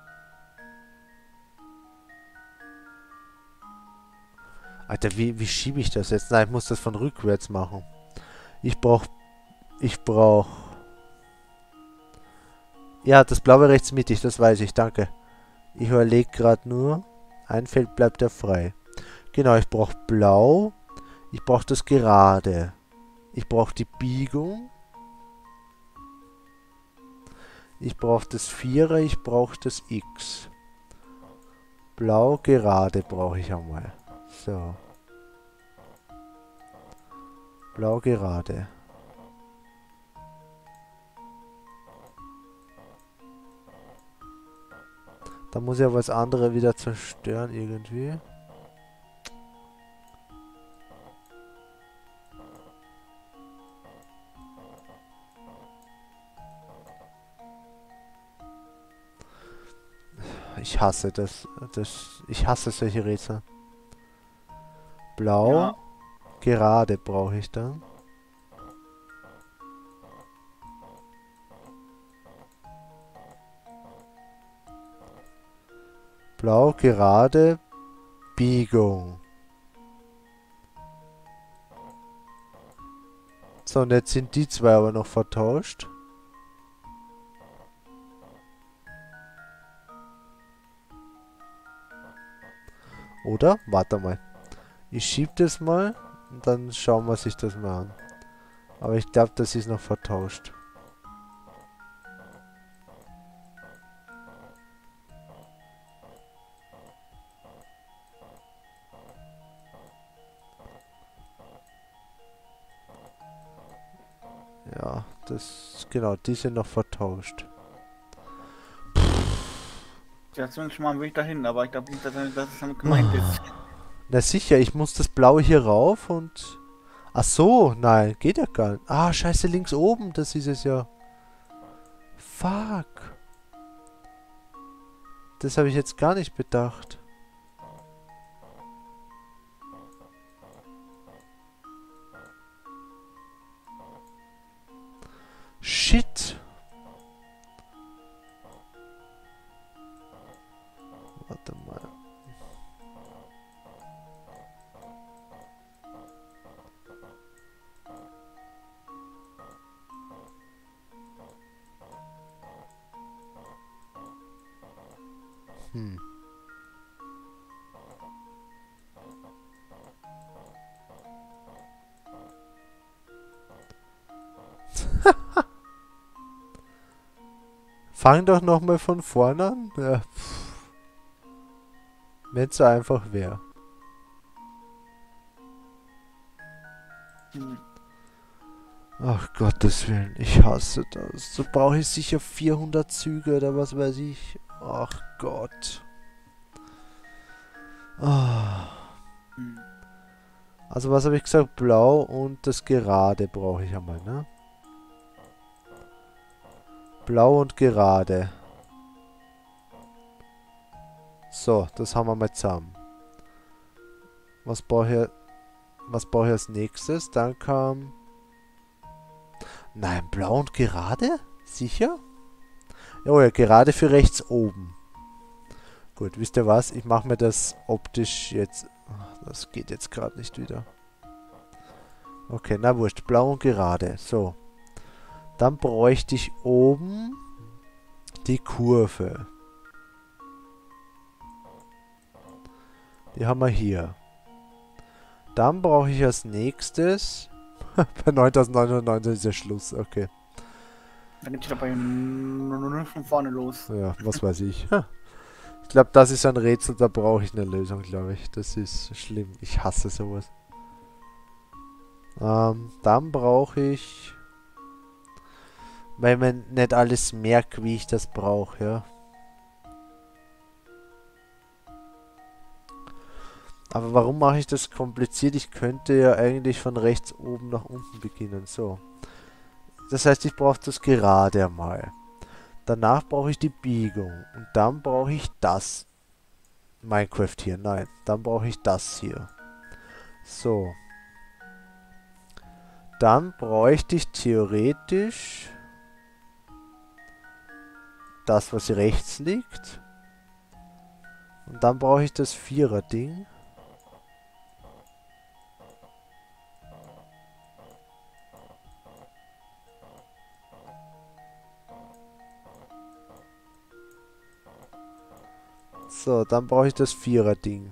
Alter, wie schiebe ich das jetzt? Nein, ich muss das von rückwärts machen. Ich brauch... Ja, das blaue rechts mittig, das weiß ich, danke. Ich überlege gerade nur. Ein Feld bleibt ja frei. Genau, ich brauche blau. Ich brauche das Gerade. Ich brauche die Biegung. Ich brauche das Vierer, ich brauche das X. Blau, Gerade brauche ich einmal. So. Blau, Gerade. Da muss ich aber das andere wieder zerstören irgendwie. Ich hasse das. Ich hasse solche Rätsel. Blau. Ja. Gerade brauche ich dann. Blau, Gerade, Biegung. So, und jetzt sind die zwei aber noch vertauscht. Oder? Warte mal. Ich schieb das mal und dann schauen wir sich das mal an. Aber ich glaube, das ist noch vertauscht. Ja, genau, die sind noch vertauscht. Ja, zumindest mal einen Weg dahin, aber ich glaube nicht, dass es damit gemeint ist. Na sicher, ich muss das Blaue hier rauf und... Ach so, nein, geht ja gar nicht. Ah, scheiße, links oben, das ist es ja. Fuck. Das habe ich jetzt gar nicht bedacht. Shit. Warte mal. Hm. Fang doch nochmal von vorne an. Ja. Wenn es so einfach wäre. Hm. Ach Gottes Willen, ich hasse das. So brauche ich sicher 400 Züge oder was weiß ich. Ach Gott. Ah. Hm. Also was habe ich gesagt? Blau und das Gerade brauche ich einmal, ne? Blau und Gerade. So, das haben wir mal zusammen. Was brauche ich als nächstes? Dann kam... Nein, Blau und Gerade? Sicher? Oh ja, Gerade für rechts oben. Gut, wisst ihr was? Ich mache mir das optisch jetzt... Ach, das geht jetzt gerade nicht wieder. Okay, na wurscht. Blau und Gerade. So. Dann bräuchte ich oben die Kurve. Die haben wir hier. Dann brauche ich als nächstes... Bei 9999 ist ja Schluss, okay. Dann geht es dabei nur von vorne los. Ja, was weiß ich. Ha. Ich glaube, das ist ein Rätsel, da brauche ich eine Lösung, glaube ich. Das ist schlimm. Ich hasse sowas. Dann brauche ich... Weil man nicht alles merkt, wie ich das brauche, ja. Aber warum mache ich das kompliziert? Ich könnte ja eigentlich von rechts oben nach unten beginnen. So. Das heißt, ich brauche das gerade einmal. Danach brauche ich die Biegung. Und dann brauche ich das. Minecraft hier, nein. Dann brauche ich das hier. So. Dann bräuchte ich theoretisch das, was rechts liegt. Und dann brauche ich das Vierer-Ding. So, dann brauche ich das Vierer-Ding.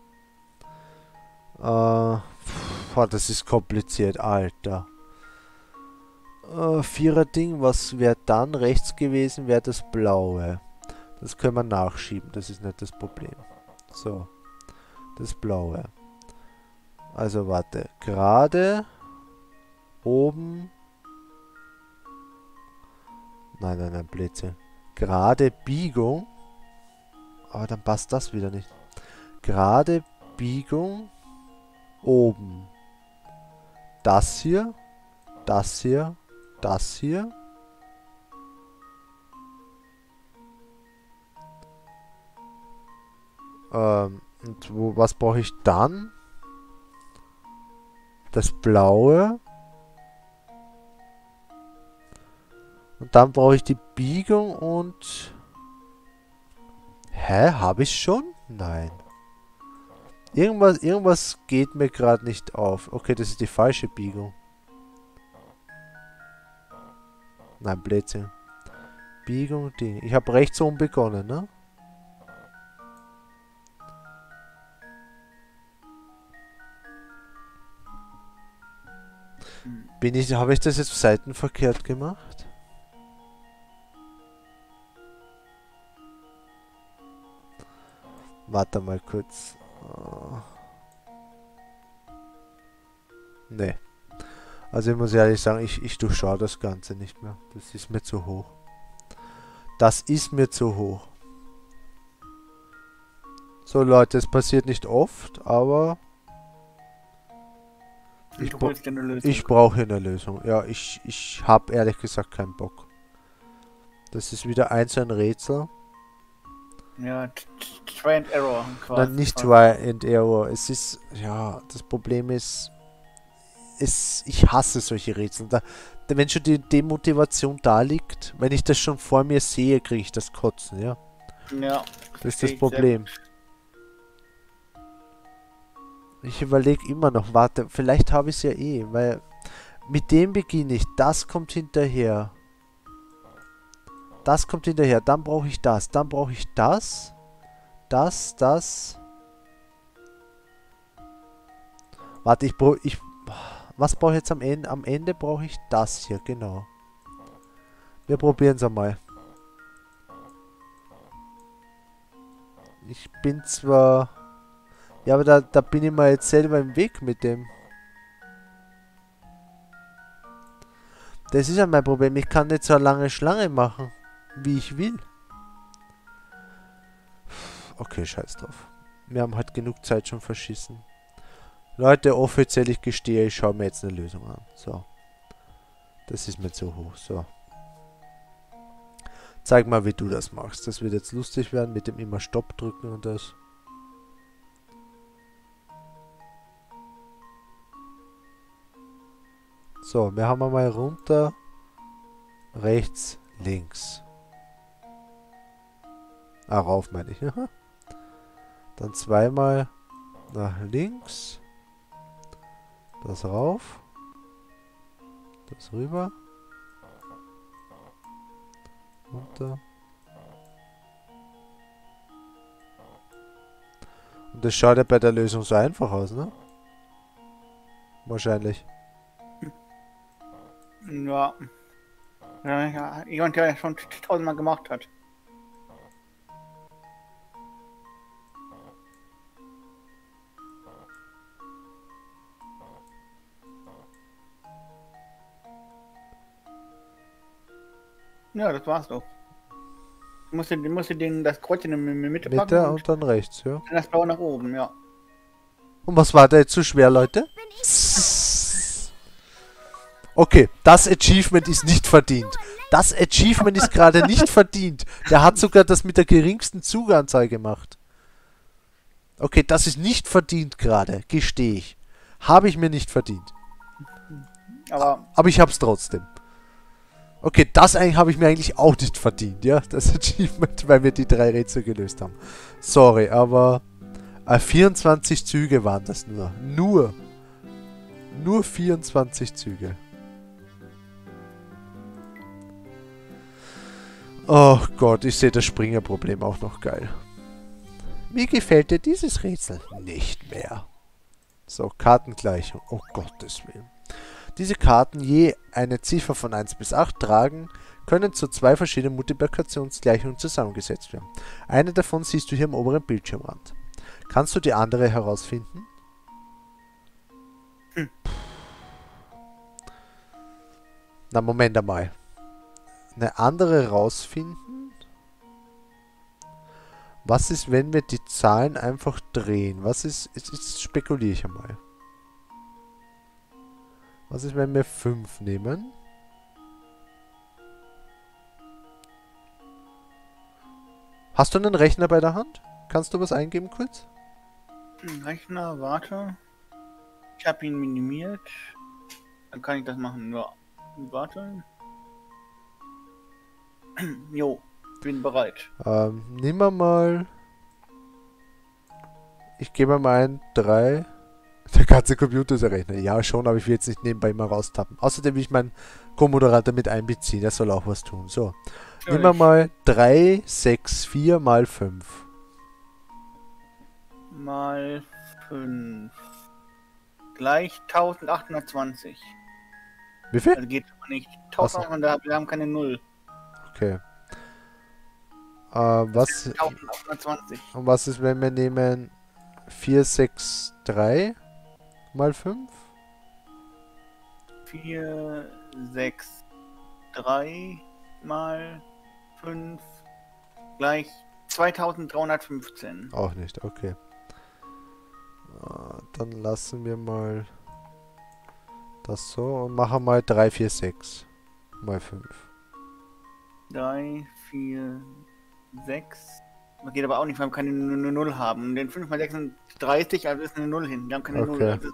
Das ist kompliziert, Alter. Vierer-Ding, was wäre dann rechts gewesen, wäre das Blaue. Das können wir nachschieben, das ist nicht das Problem. So, das Blaue. Also warte, gerade, oben. Nein, Blödsinn. Gerade Biegung. Aber dann passt das wieder nicht. Gerade Biegung oben. Das hier, das hier, das hier. Was brauche ich dann? Das Blaue. Und dann brauche ich die Biegung und... Hä? Habe ich schon? Nein. Irgendwas geht mir gerade nicht auf. Okay, das ist die falsche Biegung. Nein, Blödsinn. Biegung, Ding. Ich habe rechts oben begonnen, ne? Habe ich das jetzt seitenverkehrt gemacht? Warte mal kurz. Nee. Also ich muss ehrlich sagen, ich durchschaue das Ganze nicht mehr. Das ist mir zu hoch. Das ist mir zu hoch. So Leute, es passiert nicht oft, aber... Ich brauche hier eine Lösung. Ja, ich habe ehrlich gesagt keinen Bock. Das ist wieder ein Rätsel. Ja, Try and Error quasi. Nein, nicht Try and Error. Es ist, ja, das Problem ist, ich hasse solche Rätsel. Wenn schon die Demotivation da liegt, wenn ich das schon vor mir sehe, kriege ich das Kotzen, ja. Ja. Das ist das Problem. Ich überlege immer noch, warte, vielleicht habe ich es ja eh, weil mit dem beginne ich, das kommt hinterher. Das kommt hinterher, dann brauche ich das, dann brauche ich das. Das. Warte, was brauche ich jetzt am Ende? Am Ende brauche ich das hier, genau. Wir probieren es einmal. Ich bin zwar... Ja, aber da bin ich mal jetzt selber im Weg mit dem. Das ist ja mein Problem. Ich kann nicht so eine lange Schlange machen, wie ich will. Okay, scheiß drauf. Wir haben halt genug Zeit schon verschissen. Leute, offiziell, ich gestehe, ich schaue mir jetzt eine Lösung an. So. Das ist mir zu hoch. So. Zeig mal, wie du das machst. Das wird jetzt lustig werden mit dem immer Stopp drücken und das. So, wir haben einmal runter, rechts, links. Ah, rauf meine ich. Dann zweimal nach links. Das rauf. Das rüber. Runter. Und das schaut ja bei der Lösung so einfach aus, ne? Wahrscheinlich. Ja. Ja, jemand, der schon tausendmal gemacht hat. Ja, das war's doch. Du musst das Kreuz in der Mitte packen Mitte und und dann rechts, ja. dann das Blaue nach oben, ja. Und was war da jetzt so schwer, Leute? Okay, das Achievement ist nicht verdient. Das Achievement ist gerade nicht verdient. Der hat sogar das mit der geringsten Zuganzahl gemacht. Okay, das ist nicht verdient gerade, gestehe ich. Habe ich mir nicht verdient. Aber ich hab's trotzdem. Okay, das habe ich mir eigentlich auch nicht verdient, ja, das Achievement, weil wir die 3 Rätsel gelöst haben. Sorry, aber 24 Züge waren das nur. Nur 24 Züge. Oh Gott, ich sehe das Springerproblem auch noch geil. Wie gefällt dir dieses Rätsel? Nicht mehr. So, Kartengleichung. Oh Gottes Willen. Diese Karten je eine Ziffer von 1 bis 8 tragen, können zu 2 verschiedenen Multiplikationsgleichungen zusammengesetzt werden. Eine davon siehst du hier am oberen Bildschirmrand. Kannst du die andere herausfinden? Na, Moment einmal. Eine andere rausfinden? Was ist, wenn wir die Zahlen einfach drehen? Was ist, jetzt spekuliere ich einmal. Was ist, wenn wir 5 nehmen? Hast du einen Rechner bei der Hand? Kannst du was eingeben kurz? Rechner, warte. Ich habe ihn minimiert. Dann kann ich das machen. Ja. Warte. Jo, bin bereit. Nehmen wir mal... Ich gebe mal ein 3... Der ganze Computer ist ein Rechner. Ja, schon, aber ich will jetzt nicht nebenbei mal raustappen. Außerdem will ich meinen Co-Moderator mit einbeziehen. Der soll auch was tun. So. Nehmen wir mal 3, 6, 4 mal 5. Mal 5. Gleich 1820. Wie viel? Also geht aber nicht. 1800, wir haben keine Null. Okay. Was... 1820. Und was ist, wenn wir nehmen 4, 6, 3 mal 5? 4, 6, 3 mal 5 gleich 2315. Auch nicht, okay. Dann lassen wir mal das so und machen mal 3, 4, 6 mal 5. 3, 4, 6. Das geht aber auch nicht, weil wir keine Null haben. Und den 5 mal 6 sind 30, also ist eine Null hin. Wir haben keine Null. Also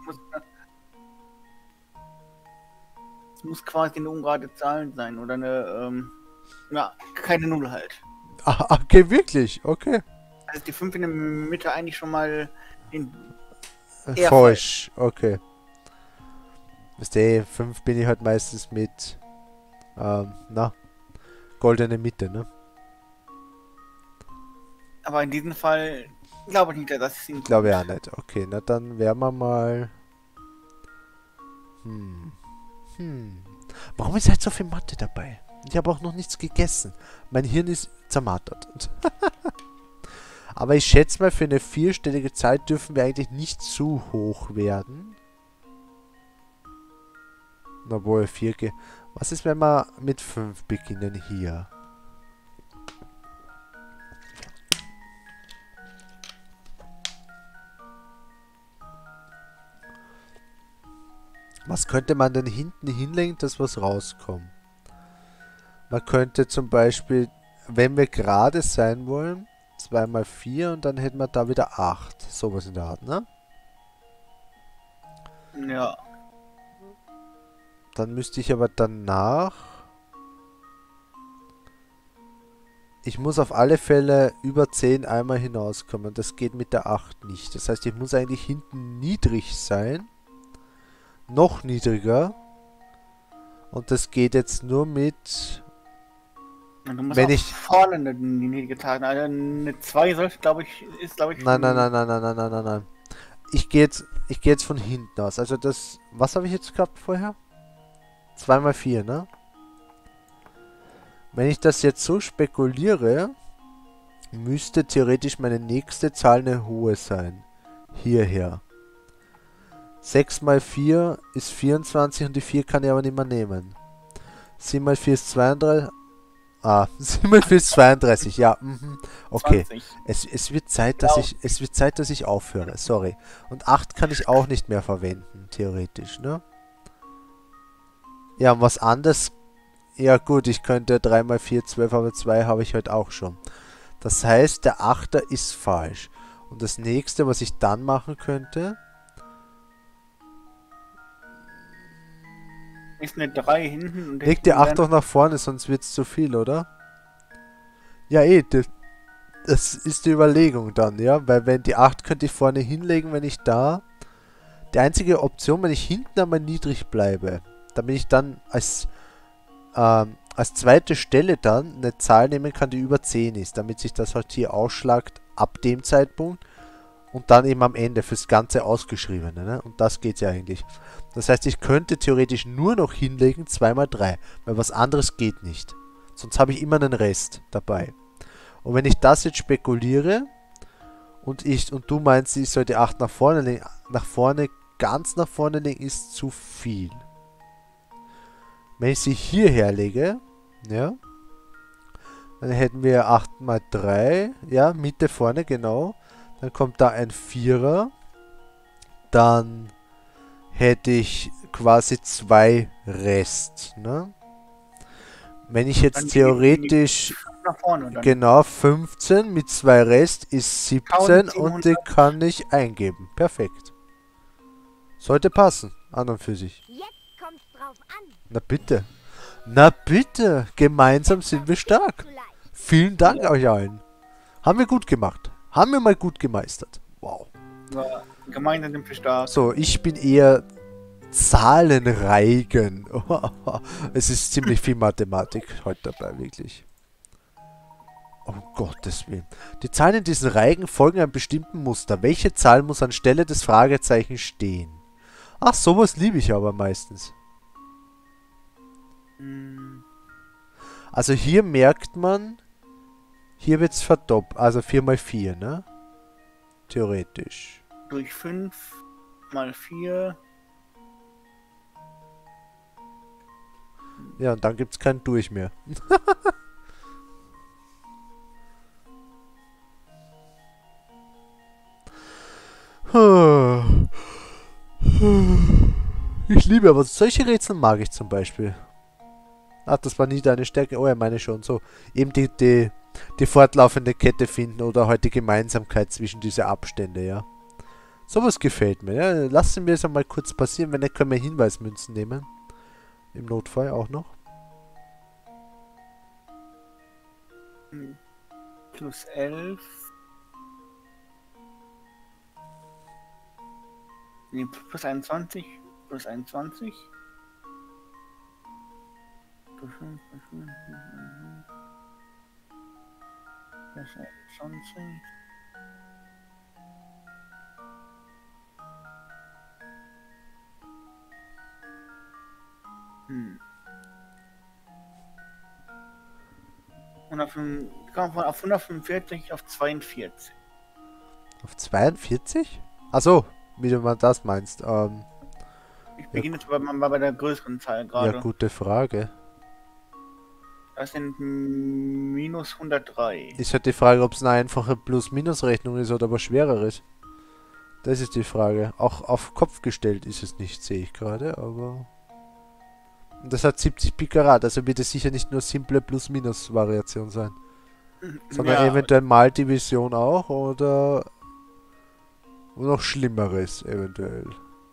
es muss quasi eine ungerade Zahl sein. Oder eine, ja, keine Null halt. Ah, okay, wirklich? Okay. Also die 5 in der Mitte eigentlich schon mal in falsch. Okay. Wisst ihr, 5 bin ich halt meistens mit goldene Mitte, ne? Aber in diesem Fall glaube ich nicht, dass es ihn. Glaube ich auch nicht. Okay, na dann werden wir mal... Warum ist halt so viel Mathe dabei? Ich habe auch noch nichts gegessen. Mein Hirn ist zermartert. Aber ich schätze mal, für eine 4-stellige Zeit dürfen wir eigentlich nicht zu hoch werden. Obwohl 4 geht. Was ist, wenn wir mit 5 beginnen hier? Was könnte man denn hinten hinlegen, dass was rauskommt? Man könnte zum Beispiel, wenn wir gerade sein wollen, 2 mal 4 und dann hätten wir da wieder 8. Sowas in der Art, ne? Ja. Dann müsste ich aber danach... Ich muss auf alle Fälle über 10 einmal hinauskommen. Das geht mit der 8 nicht. Das heißt, ich muss eigentlich hinten niedrig sein. Noch niedriger. Und das geht jetzt nur mit... Du musst wenn auch ich... vorne eine niedrige Zahl. Also eine 2 sollte, glaube ich, ist, glaube ich... Nein. Ich gehe jetzt von hinten aus. Also das... Was habe ich jetzt gehabt vorher? 2 mal 4, ne? Wenn ich das jetzt so spekuliere, müsste theoretisch meine nächste Zahl eine hohe sein. Hierher. 6 mal 4 ist 24 und die 4 kann ich aber nicht mehr nehmen. 7 mal 4 ist 32. Ah, 7 mal 4 ist 32, ja. Okay. 20. Es wird Zeit, dass ich aufhöre. Sorry. Und 8 kann ich auch nicht mehr verwenden, theoretisch, ne? Ja, und was anderes. Ja gut, ich könnte 3 mal 4, 12, aber 2 habe ich heute auch schon. Das heißt, der 8er ist falsch. Und das nächste, was ich dann machen könnte... Ist eine 3 hinten und Leg die 8 doch nach vorne, sonst wird es zu viel, oder? Ja, das ist die Überlegung dann, ja? Weil wenn die 8 könnte ich vorne hinlegen, wenn ich da... Die einzige Option, wenn ich hinten einmal niedrig bleibe, damit ich dann als zweite Stelle dann eine Zahl nehmen kann, die über 10 ist, damit sich das halt hier ausschlagt ab dem Zeitpunkt und dann eben am Ende fürs ganze Ausgeschriebene, ne? Und das geht ja eigentlich. Das heißt, ich könnte theoretisch nur noch hinlegen 2 mal 3, weil was anderes geht nicht. Sonst habe ich immer einen Rest dabei. Und wenn ich das jetzt spekuliere und du meinst, ich soll die 8 nach vorne legen, ganz nach vorne legen, ist zu viel. Wenn ich sie hierher lege, ja, dann hätten wir 8 mal 3, ja, Mitte vorne, genau. Dann kommt da ein 4er. Dann hätte ich quasi 2 Rest, ne? Wenn ich jetzt theoretisch, nach vorne dann. genau, 15 mit 2 Rest ist 17 und die 1700. kann ich eingeben. Perfekt. Sollte passen, an und für sich. Jetzt kommt's drauf an. Na bitte. Na bitte. Gemeinsam sind wir stark. Vielen Dank euch allen. Haben wir gut gemacht. Haben wir mal gut gemeistert. Wow. Ja, gemeinsam sind wir stark. So, ich bin eher Zahlenreigen. Es ist ziemlich viel Mathematik heute dabei, wirklich. Um Gottes Willen. Die Zahlen in diesen Reigen folgen einem bestimmten Muster. Welche Zahl muss anstelle des Fragezeichens stehen? Ach, sowas liebe ich aber meistens. Also hier merkt man, hier wird es verdoppelt, also 4 mal 4, ne? Theoretisch. Durch 5 mal 4. Ja, und dann gibt es kein Durch mehr. Ich liebe aber solche Rätsel mag ich zum Beispiel. Ach, das war nie deine Stärke. Oh ja, meine schon. So, eben die fortlaufende Kette finden oder halt die Gemeinsamkeit zwischen diese Abstände, ja. Sowas gefällt mir, ja. Lassen wir es einmal kurz passieren, wenn nicht, können wir Hinweismünzen nehmen. Im Notfall auch noch. Plus 11. Nee, plus 21. Plus 21. Plus 5, plus 5, plus 21. Kommen von auf 145 auf 42. Auf 42? Achso, wie du mal das meinst. Ich beginne jetzt bei der größeren Zahl gerade. Ja, gute Frage. Das sind minus 103. Ist halt die Frage, ob es eine einfache Plus-Minus-Rechnung ist oder was Schwereres. Das ist die Frage. Auch auf Kopf gestellt ist es nicht, sehe ich gerade, aber... Und das hat 70 Pikarat, also wird es sicher nicht nur simple Plus-Minus-Variation sein. Sondern Ja, eventuell Maldivision auch oder noch Schlimmeres eventuell.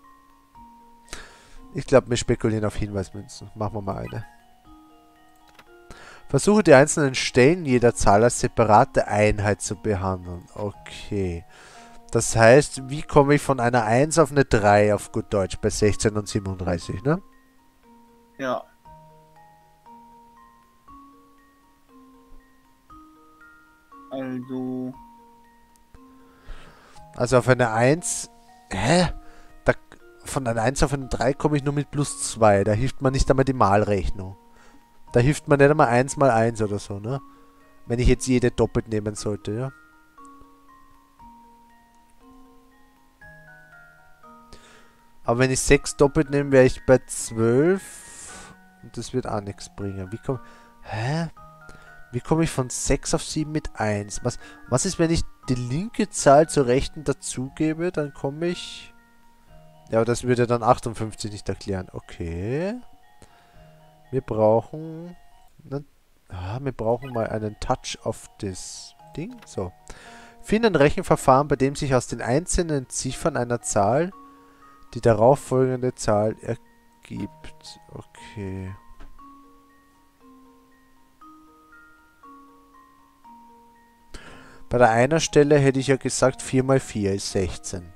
Ich glaube, wir spekulieren auf Hinweismünzen. Machen wir mal eine. Versuche die einzelnen Stellen jeder Zahl als separate Einheit zu behandeln. Okay. Das heißt, wie komme ich von einer 1 auf eine 3 auf gut Deutsch bei 16 und 37, ne? ja. Also auf eine 1... Hä? Von einer 1 auf eine 3 komme ich nur mit plus 2. Da hilft mir nicht einmal die Malrechnung. Da hilft mir nicht einmal 1 mal 1 oder so, ne? Wenn ich jetzt jede doppelt nehmen sollte, ja. Aber wenn ich 6 doppelt nehme, wäre ich bei 12. Und das wird auch nichts bringen. Hä? Wie komme ich von 6 auf 7 mit 1? Was ist, wenn ich die linke Zahl zur rechten dazugebe? Dann komme ich... Ja, aber das würde dann 58 nicht erklären. Okay. Wir brauchen... wir brauchen mal einen Touch auf das Ding. So. Finde ein Rechenverfahren, bei dem sich aus den einzelnen Ziffern einer Zahl die darauffolgende Zahl ergibt. Okay. Bei der einer Stelle hätte ich ja gesagt, 4 mal 4 ist 16.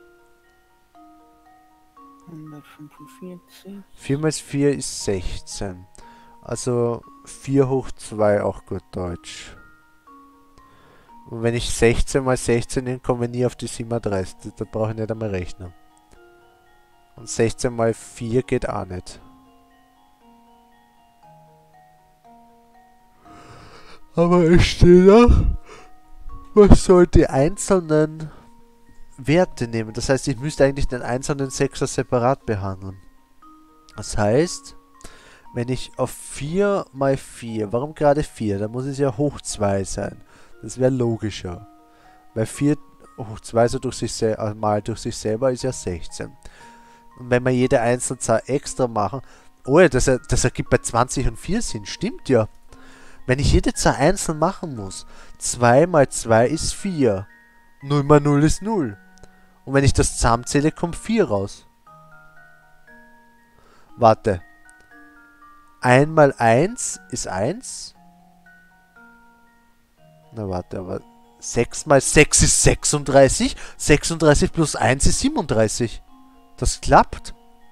145. 4 mal 4 ist 16. Also 4 hoch 2, auch gut Deutsch. Und wenn ich 16 mal 16 nehme, kommen wir nie auf die 37. Da brauche ich nicht einmal rechnen. Und 16 mal 4 geht auch nicht. Aber es steht da, man soll die einzelnen Werte nehmen. Das heißt, ich müsste eigentlich den einzelnen Sechser separat behandeln. Das heißt, wenn ich auf 4 mal 4, warum gerade 4? Da muss es ja hoch 2 sein. Das wäre logischer. Weil 4 hoch 2 so mal durch sich selber ist ja 16. Und wenn wir jede einzelne Zahl extra machen, oh ja, das ergibt bei 20 und 4 Sinn, stimmt ja. Wenn ich jede Zahl einzeln machen muss, 2 mal 2 ist 4, 0 mal 0 ist 0. Und wenn ich das zusammenzähle, kommt 4 raus. Warte. 1 mal 1 ist 1. Na warte, aber 6 mal 6 ist 36. 36 plus 1 ist 37. Das klappt.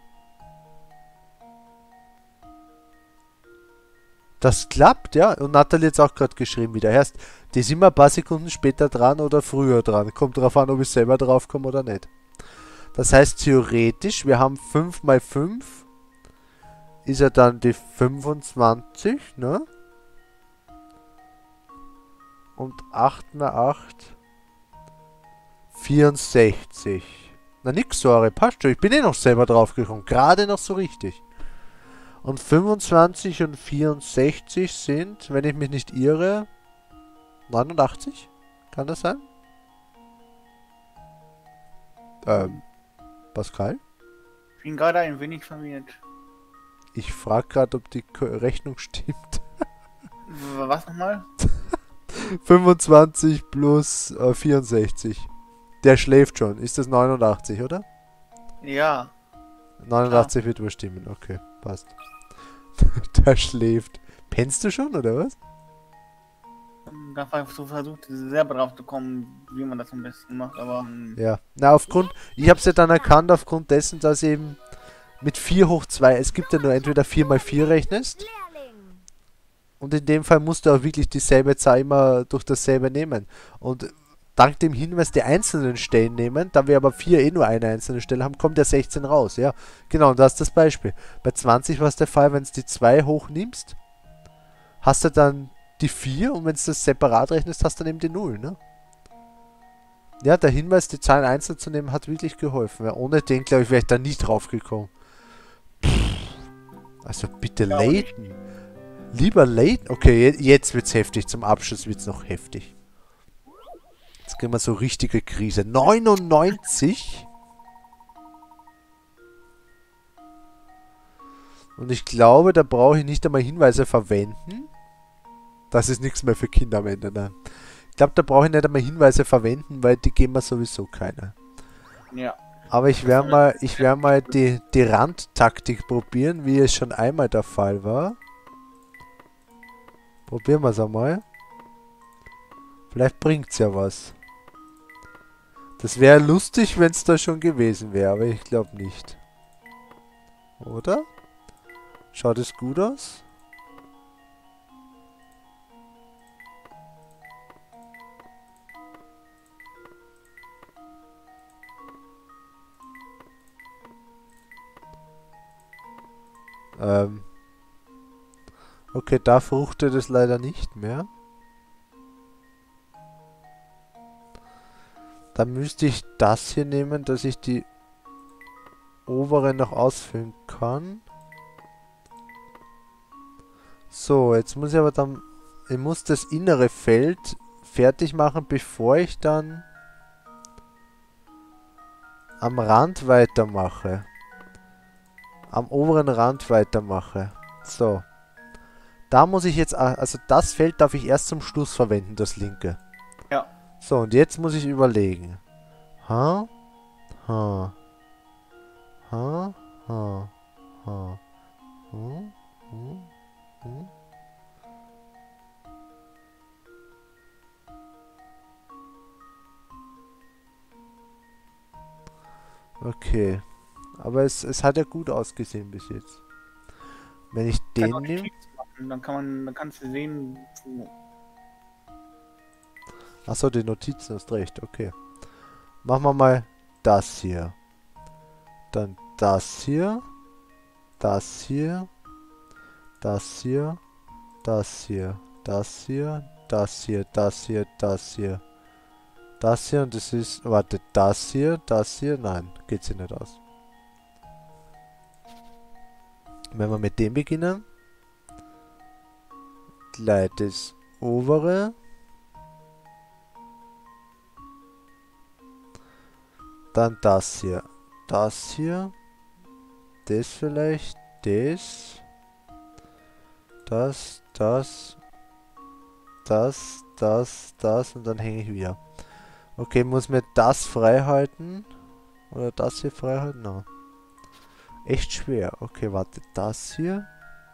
Das klappt, ja. Und Nathalie hat es auch gerade geschrieben wieder. Erst, die sind immer ein paar Sekunden später dran oder früher dran. Kommt drauf an, ob ich selber drauf komme oder nicht. Das heißt, theoretisch, wir haben 5 mal 5. Ist ja dann die 25, ne? Und 8 mal 8. 64. Na nix, sorry, passt schon. Ich bin eh noch selber drauf gekommen. Gerade noch so richtig. Und 25 und 64 sind, wenn ich mich nicht irre, 89? Kann das sein? Pascal? Ich bin gerade ein wenig verwirrt. Ich frage gerade, ob die Rechnung stimmt. Was nochmal? 25 plus 64. Der schläft schon. Ist das 89, oder? Ja. 89 wird wohl stimmen. Okay, passt. Der schläft. Pennst du schon, oder was? Da habe ich so versucht, selber drauf zu kommen, wie man das am besten macht, aber... Ja. Na, ich habe es ja dann erkannt, aufgrund dessen, dass eben mit 4 hoch 2, es gibt ja nur entweder 4 mal 4 rechnest, Lehrling. und in dem Fall musst du auch wirklich dieselbe Zahl immer durch dasselbe nehmen. Und dank dem Hinweis, die einzelnen Stellen nehmen, da wir aber 4 eh nur eine einzelne Stelle haben, kommt der 16 raus, ja. Genau, und das ist das Beispiel. Bei 20 war es der Fall, wenn du die 2 hochnimmst, hast du dann die 4 und wenn du das separat rechnest, hast du dann eben die 0, ne? Ja, der Hinweis, die Zahlen einzeln zu nehmen, hat wirklich geholfen. Ja, ohne den, glaube ich, wäre ich da nie drauf gekommen. Also bitte Ja, Layton. Lieber Layton. Okay, jetzt wird's heftig. Zum Abschluss wird's noch heftig. Jetzt kriegen wir so richtige Krise. 99. Und ich glaube, da brauche ich nicht einmal Hinweise verwenden. Das ist nichts mehr für Kinder am Ende, ne? Ich glaube, da brauche ich nicht einmal Hinweise verwenden, weil die geben mir sowieso keine. Ja. Aber ich werde mal die Randtaktik probieren, wie es schon einmal der Fall war. Probieren wir es einmal. Vielleicht bringt es ja was. Das wäre lustig, wenn es da schon gewesen wäre, aber ich glaube nicht. Oder? Schaut es gut aus? Okay, da fruchtet es leider nicht mehr. Dann müsste ich das hier nehmen, dass ich die obere noch ausfüllen kann. So, jetzt muss ich aber dann... Ich muss das innere Feld fertig machen, bevor ich dann am Rand weitermache. Am oberen Rand weitermache. So. Da muss ich jetzt... Also das Feld darf ich erst zum Schluss verwenden, das linke. Ja. So, und jetzt muss ich überlegen. Ha? Ha. Ha? Ha. Ha. Hm? Hm? Hm? Okay. Aber es hat ja gut ausgesehen bis jetzt. Wenn ich den nehme... Dann kannst du sehen, Achso, die Notizen, hast recht, okay. Machen wir mal das hier. Dann das hier. Das hier. Das hier. Das hier. Das hier. Das hier. Das hier. Das hier. Das hier und das ist... Warte, das hier. Das hier. Nein, geht sich nicht aus. Wenn wir mit dem beginnen. Gleich das obere. Dann das hier. Das hier. Das vielleicht. Das. Das. Das. Das. Und dann hänge ich wieder. Okay, muss mir das frei halten. Oder das hier frei halten? No. Echt schwer. Okay, warte. Das hier.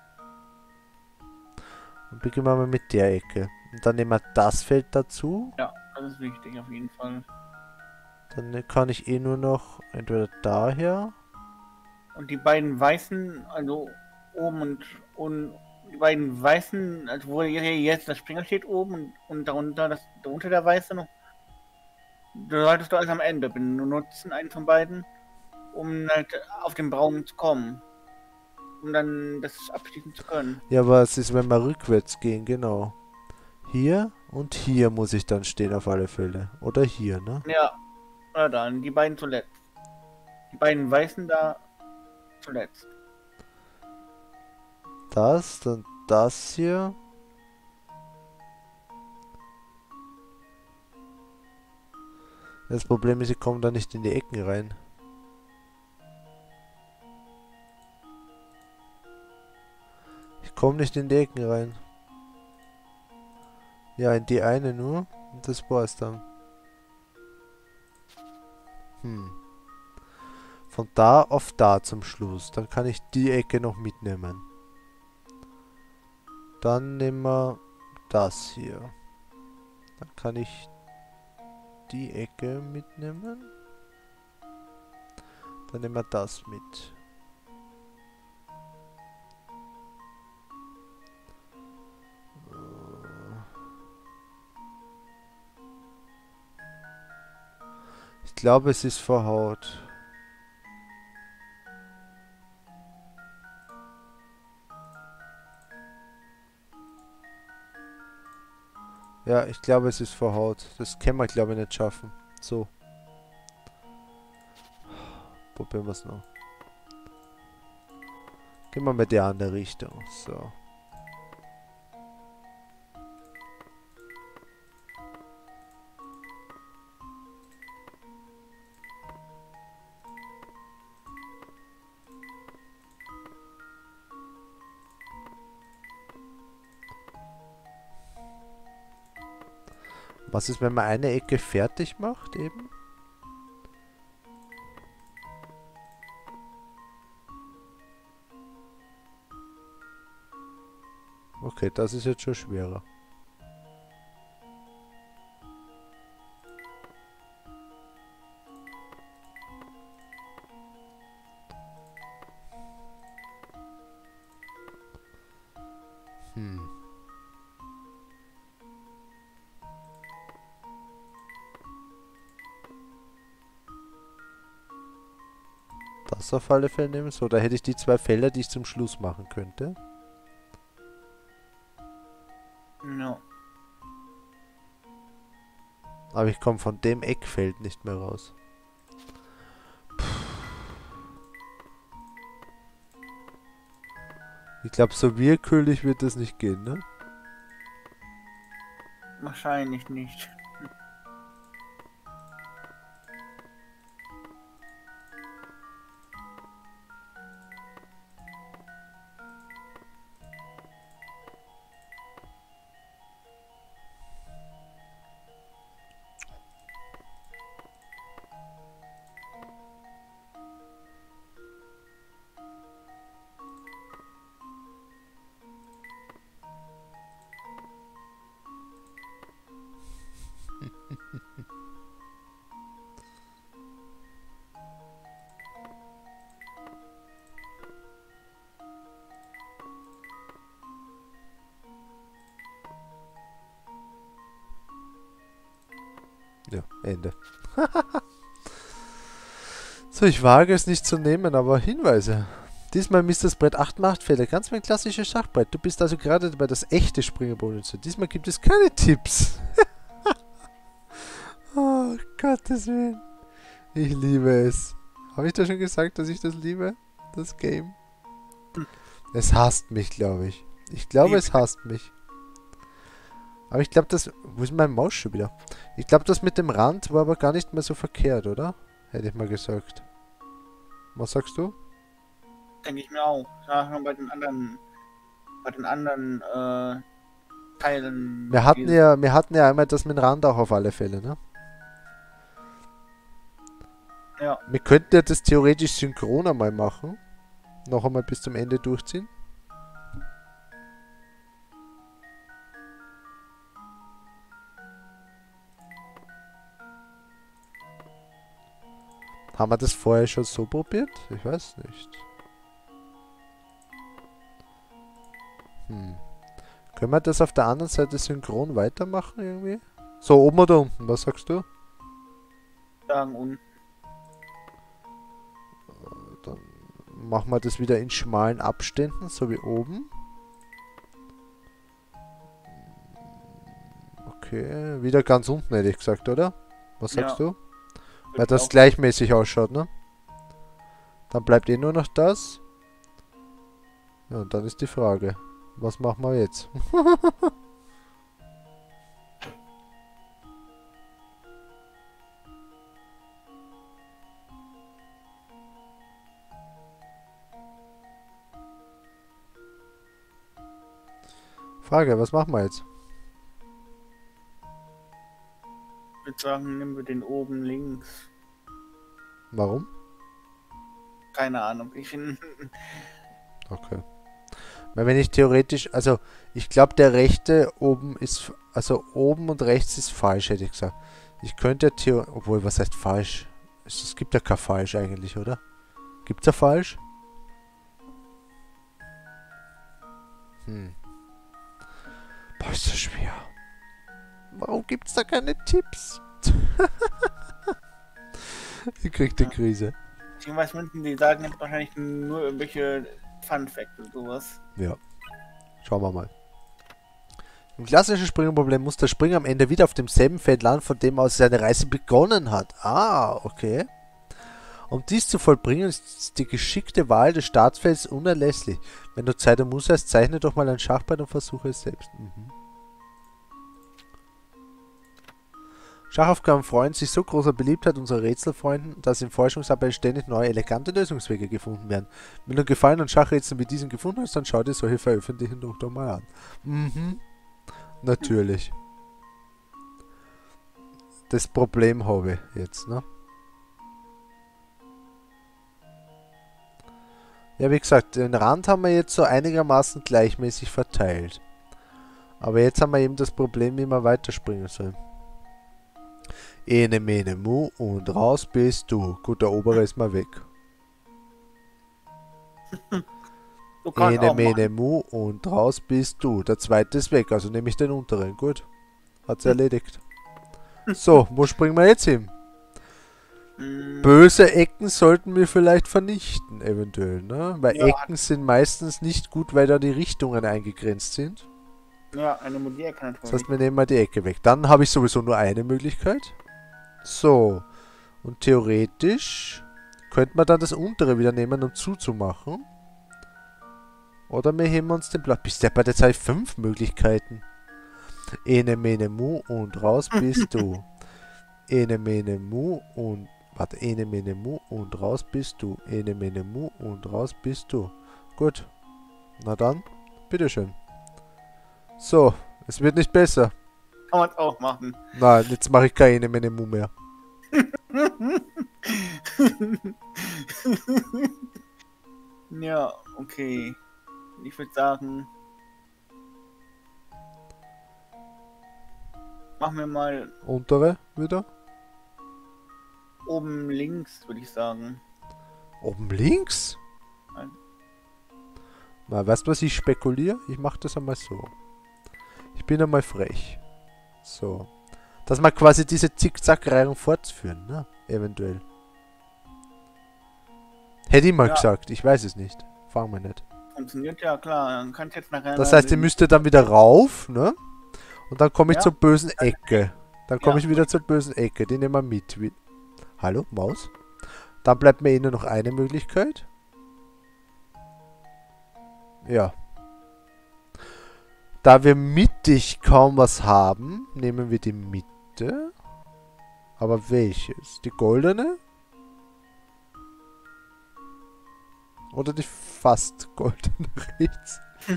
Und beginnen wir mal mit der Ecke. Und dann nehmen wir das Feld dazu. ja, das ist wichtig auf jeden Fall. Dann kann ich eh nur noch entweder daher. Und die beiden weißen, also oben und die beiden weißen, also wo jetzt das Springer steht oben und darunter der weiße noch. Du solltest du alles am Ende benutzen, einen von beiden, um halt auf den braunen zu kommen. Um dann das abschließen zu können. Ja, aber es ist, wenn wir rückwärts gehen, genau. Hier und hier muss ich dann stehen auf alle Fälle. Oder hier, ne? Ja, oder dann die beiden zuletzt. Die beiden weißen da zuletzt. Das, dann das hier. Das Problem ist, ich komme da nicht in die Ecken rein. Ich komme nicht in die Ecken rein. Ja, in die eine nur. Und das war's dann. Von da auf da zum Schluss. Dann kann ich die Ecke noch mitnehmen. Dann nehmen wir das hier. Dann kann ich die Ecke mitnehmen. Dann nehmen wir das mit. Ich glaube, es ist verhaut. Ja, ich glaube, es ist verhaut. Das können wir, glaube ich, nicht schaffen. So. Probieren wir es noch. Gehen wir mit der andere Richtung. So. Was ist, wenn man eine Ecke fertig macht eben? Okay, das ist jetzt schon schwerer. Das auf alle Fälle nehmen. So, da hätte ich die zwei Felder, die ich zum Schluss machen könnte. Aber ich komme von dem Eckfeld nicht mehr raus. Ich glaube, so willkürlich wird das nicht gehen, ne? Wahrscheinlich nicht. Ja, Ende. So, ich wage es nicht zu nehmen, aber Hinweise. Diesmal misst das Brett 8 Machtfelder, ganz wie ein klassisches Schachbrett. Du bist also gerade dabei, das echte Springerbohnen zu. Diesmal gibt es keine Tipps. Oh, Gottes Willen. Ich liebe es. Habe ich da schon gesagt, dass ich das liebe? Das Game? Es hasst mich, glaube ich. Ich glaube, es hasst mich. Aber ich glaube, das... Wo ist mein Maus schon wieder? Ich glaube, das mit dem Rand war aber gar nicht mehr so verkehrt, oder? Hätte ich mal gesagt. Was sagst du? Denke ich mir auch. Ja, schon bei den anderen Teilen. Wir hatten ja einmal das mit dem Rand auch auf alle Fälle, ne? Ja. Wir könnten ja das theoretisch synchron einmal machen. Noch einmal bis zum Ende durchziehen. Haben wir das vorher schon so probiert? Ich weiß nicht. Können wir das auf der anderen Seite synchron weitermachen irgendwie? So, oben oder unten? Was sagst du? Sagen und Dann machen wir das wieder in schmalen Abständen, so wie oben. Okay, wieder ganz unten hätte ich gesagt, oder? Was sagst du? Weil das gleichmäßig ausschaut, ne? Dann bleibt eh nur noch das. Ja, und dann ist die Frage, was machen wir jetzt? Frage, was machen wir jetzt? Ich würde sagen, nehmen wir den oben links. Warum? Keine Ahnung. Ich finde. Okay. Weil wenn ich theoretisch, also ich glaube der rechte oben ist, also oben und rechts ist falsch, hätte ich gesagt. Ich könnte theoretisch, obwohl, was heißt falsch? Es gibt ja kein falsch eigentlich, oder? Gibt's ja falsch? Boah, ist das schwer. Warum gibt's da keine Tipps? Ich krieg die Krise. Was müssen die sagen? Jetzt wahrscheinlich nur irgendwelche Fun Facts und sowas. Ja. Schauen wir mal. Im klassischen Springerproblem muss der Springer am Ende wieder auf demselben Feld landen, von dem aus seine Reise begonnen hat. Ah, okay. Um dies zu vollbringen, ist die geschickte Wahl des Startfelds unerlässlich. Wenn du Zeit und Muße hast, zeichne doch mal ein Schachbrett und versuche es selbst. Schachaufgaben freuen sich so großer Beliebtheit unserer Rätselfreunden, dass in Forschungsarbeit ständig neue elegante Lösungswege gefunden werden. Wenn du Gefallen an Schachrätseln wie diesen gefunden hast, dann schau dir solche Veröffentlichungen doch mal an. Natürlich. Das Problem habe ich jetzt, ne? Ja, wie gesagt, den Rand haben wir jetzt so einigermaßen gleichmäßig verteilt. Aber jetzt haben wir eben das Problem, wie wir weiterspringen sollen. Ene, mene, mu und raus bist du. Gut, der obere ist mal weg. Ene, mene, mu und raus bist du. Der zweite ist weg, also nehme ich den unteren. Gut. Hat's erledigt. So, wo springen wir jetzt hin? Böse Ecken sollten wir vielleicht vernichten, eventuell, ne? Weil ja. Ecken sind meistens nicht gut, weil da die Richtungen eingegrenzt sind. Ja, eine Modellecke Das natürlich. heißt, wir nehmen mal die Ecke weg. Dann habe ich sowieso nur eine Möglichkeit. So. Und theoretisch könnte man dann das untere wieder nehmen, um zuzumachen. Oder wir heben uns den Blatt. Bis der bei der Zeit 5 Möglichkeiten. Ene, mene, mu und raus bist du. Ene, mene, mu und... Warte, ene, mene, mu und raus bist du. Ene, mene, mu und raus bist du. Gut. Na dann, bitteschön. So, es wird nicht besser. Kann man auch machen. Nein, jetzt mache ich keine Mene, mu mehr. Ja, okay. Ich würde sagen, machen wir mal Untere wieder. oben links, würde ich sagen. Oben links? Nein. Na, weißt du, was ich spekuliere? Ich mache das einmal so. Ich bin einmal frech. So. Dass wir quasi diese Zickzack-Reihung fortführen, ne? Eventuell. Hätte ich mal Ja. gesagt. Ich weiß es nicht. Fragen wir nicht. Funktioniert ja, klar. Dann kann ich jetzt nachher... Das heißt, ihr müsst dann wieder rauf, ne? Und dann komme ich Ja. zur bösen Ecke. Dann komme Ja. ich wieder zur bösen Ecke. Die nehmen wir mit. Hallo, Maus? Dann bleibt mir eh nur noch eine Möglichkeit. Ja. Da wir mittig kaum was haben, nehmen wir die Mitte. Aber welches? Die goldene? Oder die fast goldene rechts?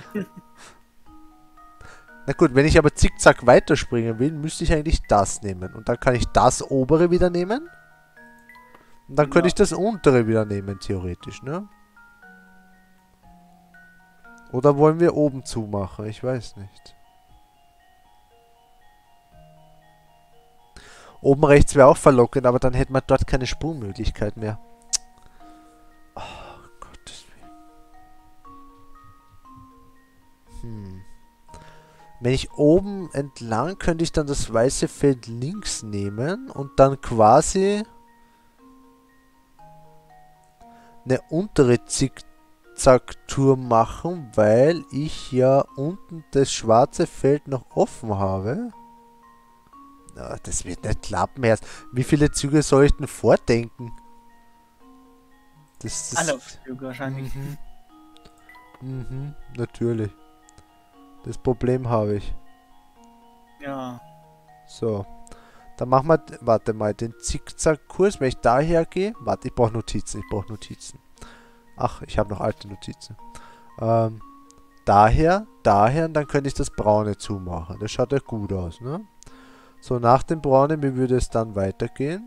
Na gut, wenn ich aber zickzack weiterspringen will, müsste ich eigentlich das nehmen. Und dann kann ich das obere wieder nehmen. Und dann könnte Ja. ich das untere wieder nehmen, theoretisch, ne? Oder wollen wir oben zumachen? Ich weiß nicht. Oben rechts wäre auch verlockend, aber dann hätten wir dort keine Sprungmöglichkeit mehr. Oh, Gottes Willen. Wenn ich oben entlang, könnte ich dann das weiße Feld links nehmen und dann quasi eine untere Zickzack-Tour machen, weil ich ja unten das schwarze Feld noch offen habe. Na, das wird nicht klappen erst. Wie viele Züge soll ich denn vordenken? Das Alle Flüge wahrscheinlich. Natürlich. Das Problem habe ich. Ja. So. Dann machen wir, warte mal, den Zickzack-Kurs, wenn ich daher gehe. Warte, ich brauche Notizen, Ach, ich habe noch alte Notizen. Daher, und dann könnte ich das Braune zumachen. Das schaut ja gut aus, ne? So, nach dem Braunen, wie würde es dann weitergehen?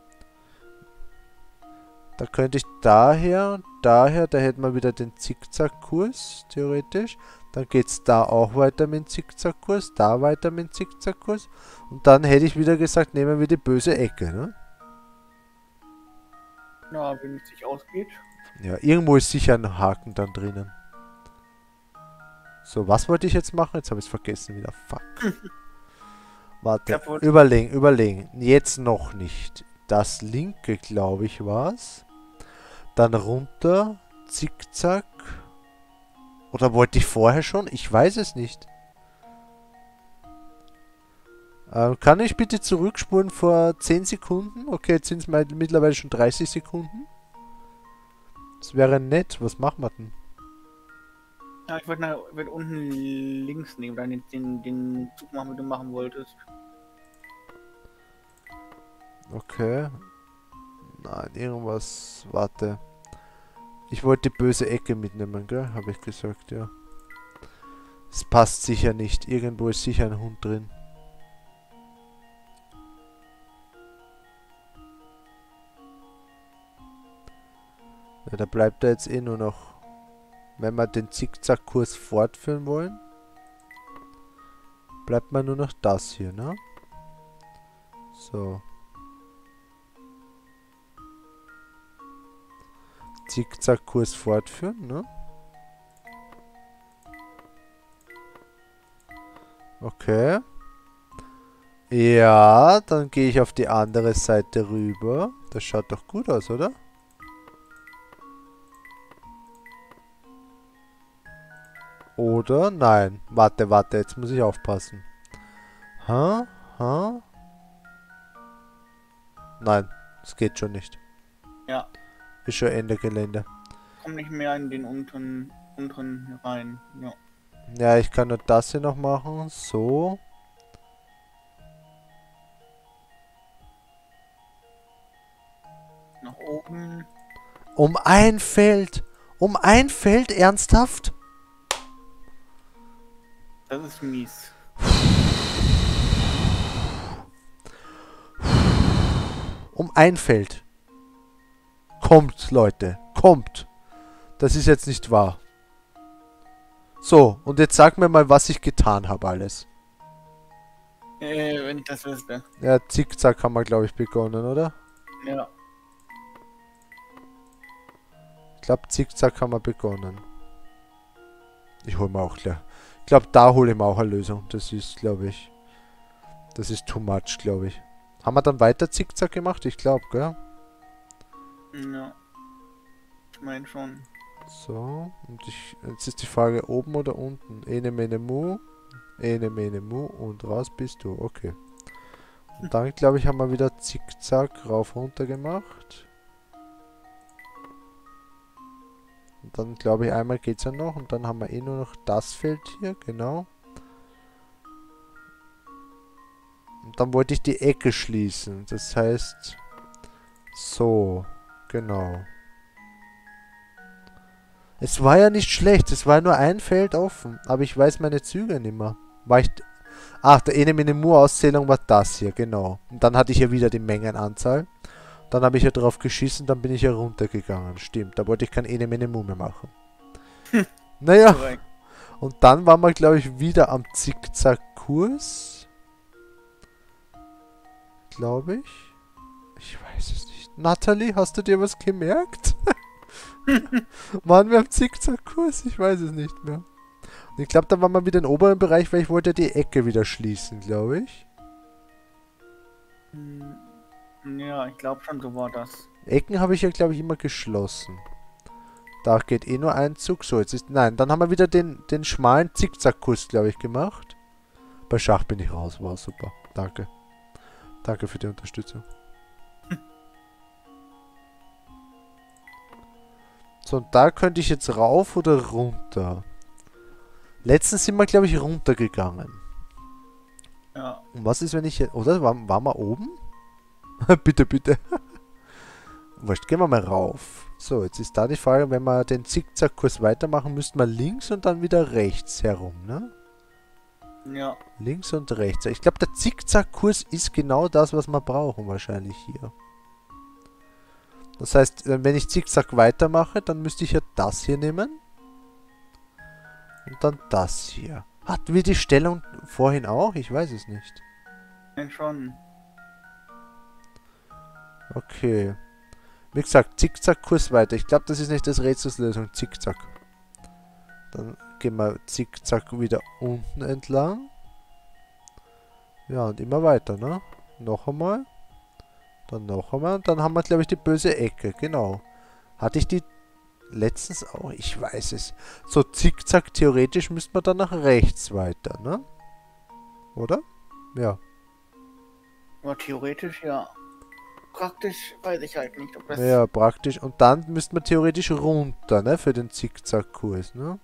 Da könnte ich daher, da hätten wir wieder den Zickzack-Kurs, theoretisch. Dann geht es da auch weiter mit dem Zickzackkurs, da weiter mit dem Zickzackkurs. Und dann hätte ich wieder gesagt, nehmen wir die böse Ecke, ne? Ja, wenn es sich ausgeht. Ja, irgendwo ist sicher ein Haken dann drinnen. So, was wollte ich jetzt machen? Jetzt habe ich es vergessen wieder. Fuck. Warte, Kaputt. überlegen. Jetzt noch nicht. Das linke, glaube ich, war's. Dann runter, Zickzack. Oder wollte ich vorher schon? Ich weiß es nicht. Kann ich bitte zurückspulen vor 10 Sekunden? Okay, jetzt sind es mittlerweile schon 30 Sekunden. Das wäre nett. Was machen wir denn? Ja, ich wollte unten links nehmen, dann den Zug machen, wie du machen wolltest. Okay. Nein, irgendwas. Warte. Ich wollte die böse Ecke mitnehmen, gell? Habe ich gesagt, ja. Es passt sicher nicht. Irgendwo ist sicher ein Hund drin. Ja, da bleibt er jetzt eh nur noch. Wenn wir den Zickzackkurs fortführen wollen, bleibt mir nur noch das hier, ne? So. Zickzackkurs fortführen, ne? Okay. Ja, dann gehe ich auf die andere Seite rüber. Das schaut doch gut aus, oder? Oder? Nein. Warte, jetzt muss ich aufpassen. Ha? Nein, es geht schon nicht. Ja, Ist schon Ende Gelände. komm nicht mehr in den unteren rein. Ja. Ja, ich kann nur das hier noch machen. So. Nach oben. Um ein Feld. Um ein Feld? Ernsthaft? Das ist mies. Um ein Feld. Kommt, Leute. Kommt. Das ist jetzt nicht wahr. So, und jetzt sag mir mal, was ich getan habe alles. Wenn ich das wüsste. Ja, Zickzack haben wir, glaube ich, begonnen, oder? Ja. Ich glaube, Zickzack haben wir begonnen. Ich hole mir auch gleich. Ich glaube, da hole ich mir auch eine Lösung. Das ist, glaube ich... Das ist too much, glaube ich. Haben wir dann weiter Zickzack gemacht? Ich glaube, gell? Ja. Ich meine schon. So, und jetzt ist die Frage, oben oder unten? Ene, mene, mu. Ene, mene, mu. Und raus bist du. Okay. Und dann, glaube ich, haben wir wieder Zickzack rauf, runter gemacht. Und dann, glaube ich, einmal geht's ja noch. Und dann haben wir nur noch das Feld hier. Genau. Und dann wollte ich die Ecke schließen. Das heißt... So. Genau. Es war ja nicht schlecht. Es war nur ein Feld offen. Aber ich weiß meine Züge nicht mehr. War ich... Ach, der Ene-Mene-Mu-Auszählung war das hier. Genau. Und dann hatte ich ja wieder die Mengenanzahl. Dann habe ich ja drauf geschissen, dann bin ich ja runtergegangen. Stimmt, da wollte ich kein Ene-Mene-Mu mehr machen. Naja, Korrekt. und dann waren wir, glaube ich, wieder am Zickzack-Kurs. Glaube ich. Ich weiß es nicht. Natalie, hast du dir was gemerkt? Waren wir am Zickzack-Kurs? Ich weiß es nicht mehr. Und ich glaube, da waren wir wieder im oberen Bereich, weil ich wollte die Ecke wieder schließen, glaube ich. Ja, ich glaube schon, so war das. Ecken habe ich ja, glaube ich, immer geschlossen. Da geht eh nur ein Zug. So, jetzt ist... Nein, dann haben wir wieder den schmalen Zickzackkurs, glaube ich, gemacht. Bei Schach bin ich raus. Wow, super. Danke. Danke für die Unterstützung. So, und da könnte ich jetzt rauf oder runter. Letztens sind wir, glaube ich, runtergegangen. Ja. Und was ist, wenn ich... Oder? Waren wir oben? Bitte, bitte. Wurscht, gehen wir mal rauf. So, jetzt ist da die Frage, wenn wir den Zickzackkurs weitermachen, müssten wir links und dann wieder rechts herum, ne? Ja. Links und rechts. Ich glaube, der Zickzackkurs ist genau das, was wir brauchen wahrscheinlich hier. Das heißt, wenn ich Zickzack weitermache, dann müsste ich ja das hier nehmen. Und dann das hier. Hatten wir die Stellung vorhin auch? Ich weiß es nicht. Ja, schon. Okay. Wie gesagt, Zickzack-Kurs weiter. Ich glaube, das ist nicht das Rätselslösung. Zickzack. Dann gehen wir Zickzack wieder unten entlang. Ja, und immer weiter, ne? Noch einmal. Dann noch einmal. Und dann haben wir, glaube ich, die böse Ecke. Genau. Hatte ich die letztens auch? Ich weiß es. So, Zickzack, theoretisch müsste man dann nach rechts weiter, ne? Oder? Ja. Aber theoretisch ja. Praktisch weiß ich halt nicht, ob das... Ja, praktisch. Und dann müsste man theoretisch runter, ne? Für den Zickzackkurs, ne?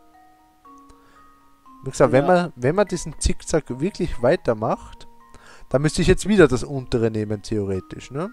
Wie gesagt, Ja. wenn man diesen Zickzack wirklich weitermacht, dann müsste ich jetzt wieder das untere nehmen, theoretisch, ne?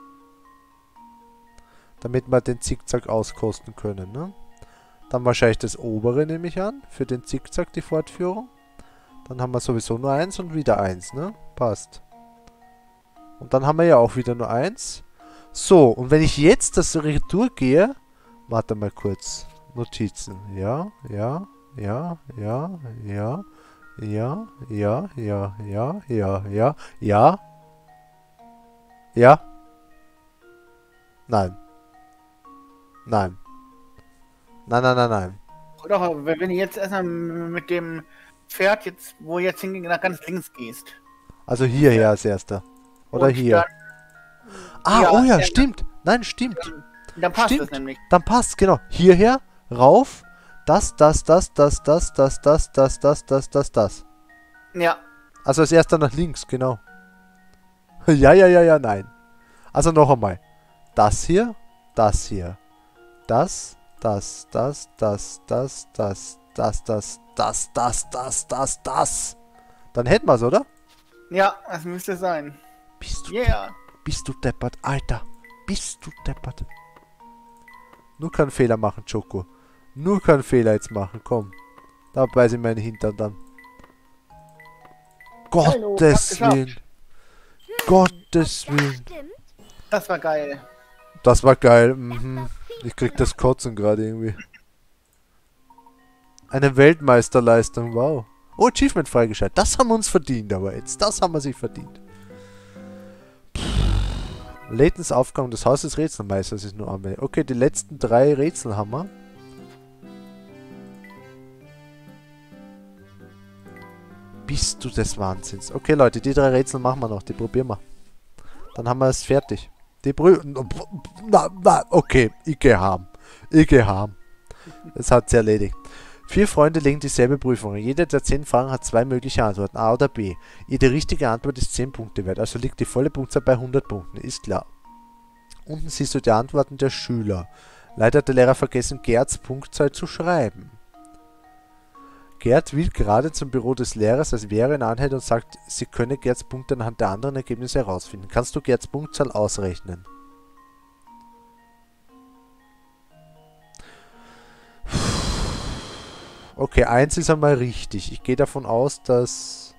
Damit wir den Zickzack auskosten können, ne? Dann wahrscheinlich das obere, nehme ich an, für den Zickzack, die Fortführung. Dann haben wir sowieso nur 1 und wieder 1, ne? Passt. Und dann haben wir ja auch wieder nur 1. So, und wenn ich jetzt das Retour gehe... Warte mal kurz. Notizen. Ja, ja, ja, ja, ja, ja, ja, ja, ja, ja, ja, ja. Ja. Nein. Nein. Nein, nein, nein, nein. Oder wenn du jetzt erstmal mit dem Pferd jetzt, wo du jetzt nach ganz links gehst. Also hierher als erster. Oder Und hier. Ah, ja, oh ja, ja. stimmt. Nein, stimmt. Dann passt Stimmt. es nämlich. Dann passt, genau. Hierher, rauf, Das. Ja. Also als erster nach links, genau. Ja, nein. Also noch einmal. Das hier, das hier. Das. Dann hätten wir's, oder? Ja, das müsste sein. Bist Yeah. du deppert, Alter. Bist du deppert. Nur keinen Fehler machen, Choco. Nur keinen Fehler jetzt machen, komm. Da beiß ich meinen Hintern dann. Hallo, Gottes hab's Willen. Gottes Willen. Stimmt. Das war geil. Das war geil. Ich krieg das Kotzen gerade irgendwie. Eine Weltmeisterleistung, wow. Oh, Achievement freigeschaltet. Das haben wir uns verdient, aber jetzt. Das haben wir sich verdient. Laytons Aufgaben des Hauses Rätselmeisters ist nur Anmeldung. Okay, die letzten 3 Rätsel haben wir. Bist du des Wahnsinns. Okay, Leute, die 3 Rätsel machen wir noch. Die probieren wir. Dann haben wir es fertig. Die okay, ich geh heim. Das hat sie erledigt. 4 Freunde legen dieselbe Prüfung. Jeder der 10 Fragen hat 2 mögliche Antworten, A oder B. Jede richtige Antwort ist 10 Punkte wert, also liegt die volle Punktzahl bei 100 Punkten, ist klar. Unten siehst du die Antworten der Schüler. Leider hat der Lehrer vergessen, Gerds Punktzahl zu schreiben. Gerd will gerade zum Büro des Lehrers, als wäre ihn anhält und sagt, sie könne Gerds Punkte anhand der anderen Ergebnisse herausfinden. Kannst du Gerds Punktzahl ausrechnen? Okay, 1 ist einmal richtig. Ich gehe davon aus, dass...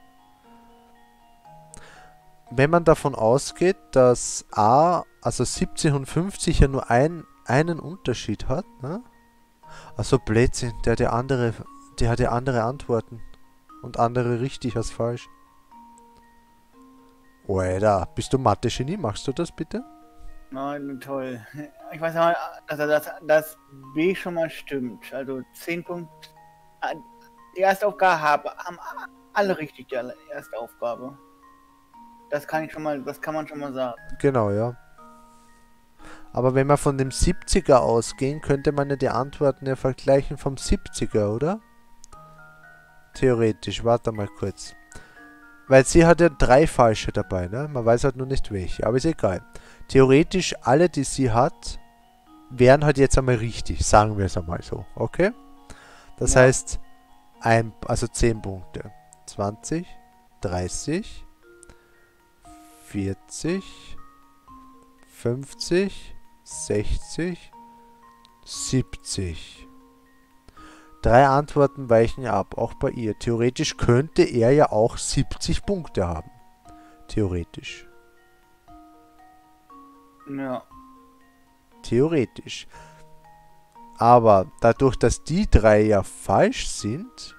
Wenn man davon ausgeht, dass A, also 70 und 50 ja nur einen Unterschied hat, ne? Also Blödsinn, der hat ja andere Antworten. Und andere richtig als falsch. Alter, bist du Mathe-Genie? Machst du das bitte? Nein, toll. Ich weiß aber, dass das B schon mal stimmt. Also 10 Punkte. Die erste Aufgabe haben alle richtig, die erste Aufgabe. Das kann man schon mal sagen. Genau, ja. Aber wenn wir von dem 70er ausgehen, könnte man ja die Antworten ja vergleichen vom 70er, oder? Theoretisch, warte mal kurz. Weil sie hat ja 3 falsche dabei, ne? Man weiß halt nur nicht welche, aber ist egal. Theoretisch, alle, die sie hat, wären halt jetzt einmal richtig, sagen wir es einmal so, okay? Das heißt, also 10 Punkte. 20, 30, 40, 50, 60, 70. 3 Antworten weichen ab, auch bei ihr. Theoretisch könnte er ja auch 70 Punkte haben. Theoretisch. Ja. Theoretisch. Aber dadurch, dass die 3 ja falsch sind,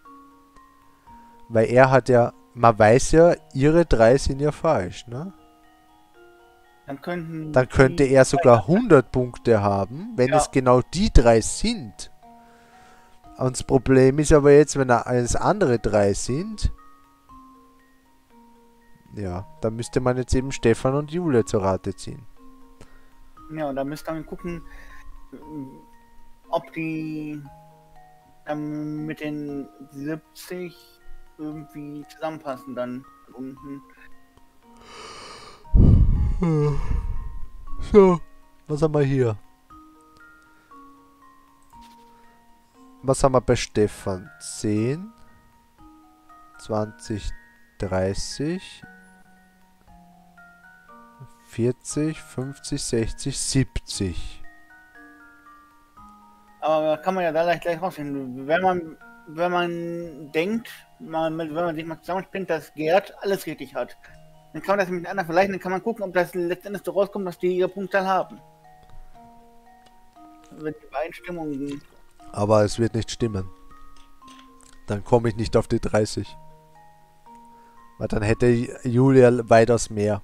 weil er hat ja, man weiß ja, ihre 3 sind ja falsch, ne? Dann könnte er sogar 100 Punkte haben, wenn es genau die 3 sind. Und das Problem ist aber jetzt, wenn es andere 3 sind, ja, dann müsste man jetzt eben Stefan und Julia zur Rate ziehen. Ja, und da müsste man gucken, ob die mit den 70 irgendwie zusammenpassen dann unten. So, was haben wir hier? Was haben wir bei Stefan? 10, 20, 30, 40, 50, 60, 70. Aber da kann man ja da gleich rausfinden. Wenn man denkt, wenn man sich mal zusammenspinnt, dass Gerd alles richtig hat, dann kann man das mit den anderen vergleichen, dann kann man gucken, ob das letztendlich so rauskommt, dass die ihre Punktzahl haben. Wenn die Übereinstimmungen. Aber es wird nicht stimmen. Dann komme ich nicht auf die 30. Weil dann hätte Julia weitaus mehr.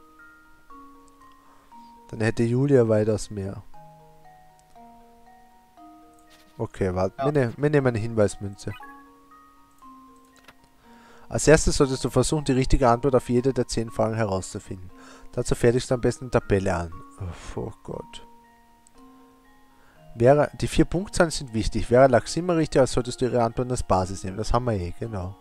Okay, warte. Ja. Wir nehmen eine Hinweismünze. Als erstes solltest du versuchen, die richtige Antwort auf jede der 10 Fragen herauszufinden. Dazu fertigst du am besten eine Tabelle an. Oh Gott. Vera, die 4 Punktzahlen sind wichtig. Vera lag immer richtig, als solltest du ihre Antworten als Basis nehmen. Das haben wir eh, genau.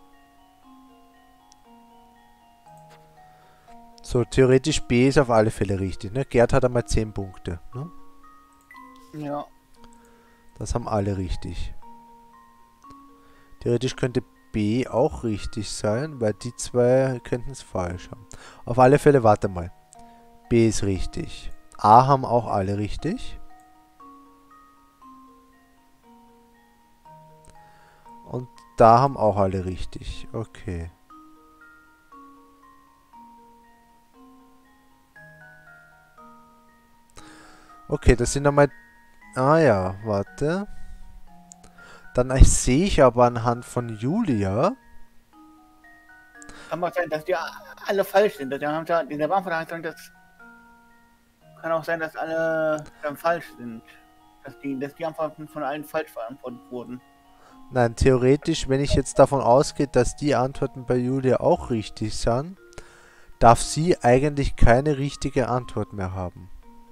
So, theoretisch B ist auf alle Fälle richtig, ne? Gerd hat einmal 10 Punkte, ne? Ja. Das haben alle richtig. Theoretisch könnte B auch richtig sein, weil die zwei könnten es falsch haben. Auf alle Fälle, warte mal. B ist richtig. A haben auch alle richtig. Und da haben auch alle richtig. Okay. Okay, das sind einmal... Ah ja, warte. Dann sehe ich aber anhand von Julia... Kann mal sein, dass die alle falsch sind. Der Beantwortung, das kann auch sein, dass alle dann falsch sind. Dass die Antworten von allen falsch beantwortet wurden. Nein, theoretisch, wenn ich jetzt davon ausgehe, dass die Antworten bei Julia auch richtig sind, darf sie eigentlich keine richtige Antwort mehr haben.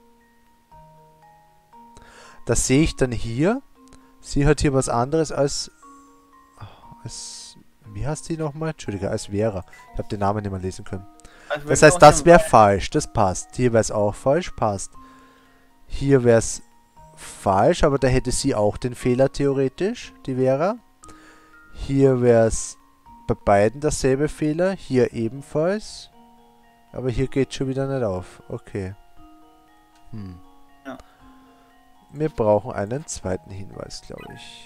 Das sehe ich dann hier. Sie hat hier was anderes als wie heißt die nochmal? Entschuldige, als Vera. Ich habe den Namen nicht mehr lesen können. Also Das heißt, das wäre falsch. Das passt. Hier wäre es auch falsch. Passt. Hier wäre es falsch, aber da hätte sie auch den Fehler theoretisch, die Vera. Hier wäre es bei beiden derselbe Fehler. Hier ebenfalls. Aber hier geht schon wieder nicht auf. Okay. Ja. Wir brauchen einen zweiten Hinweis, glaube ich.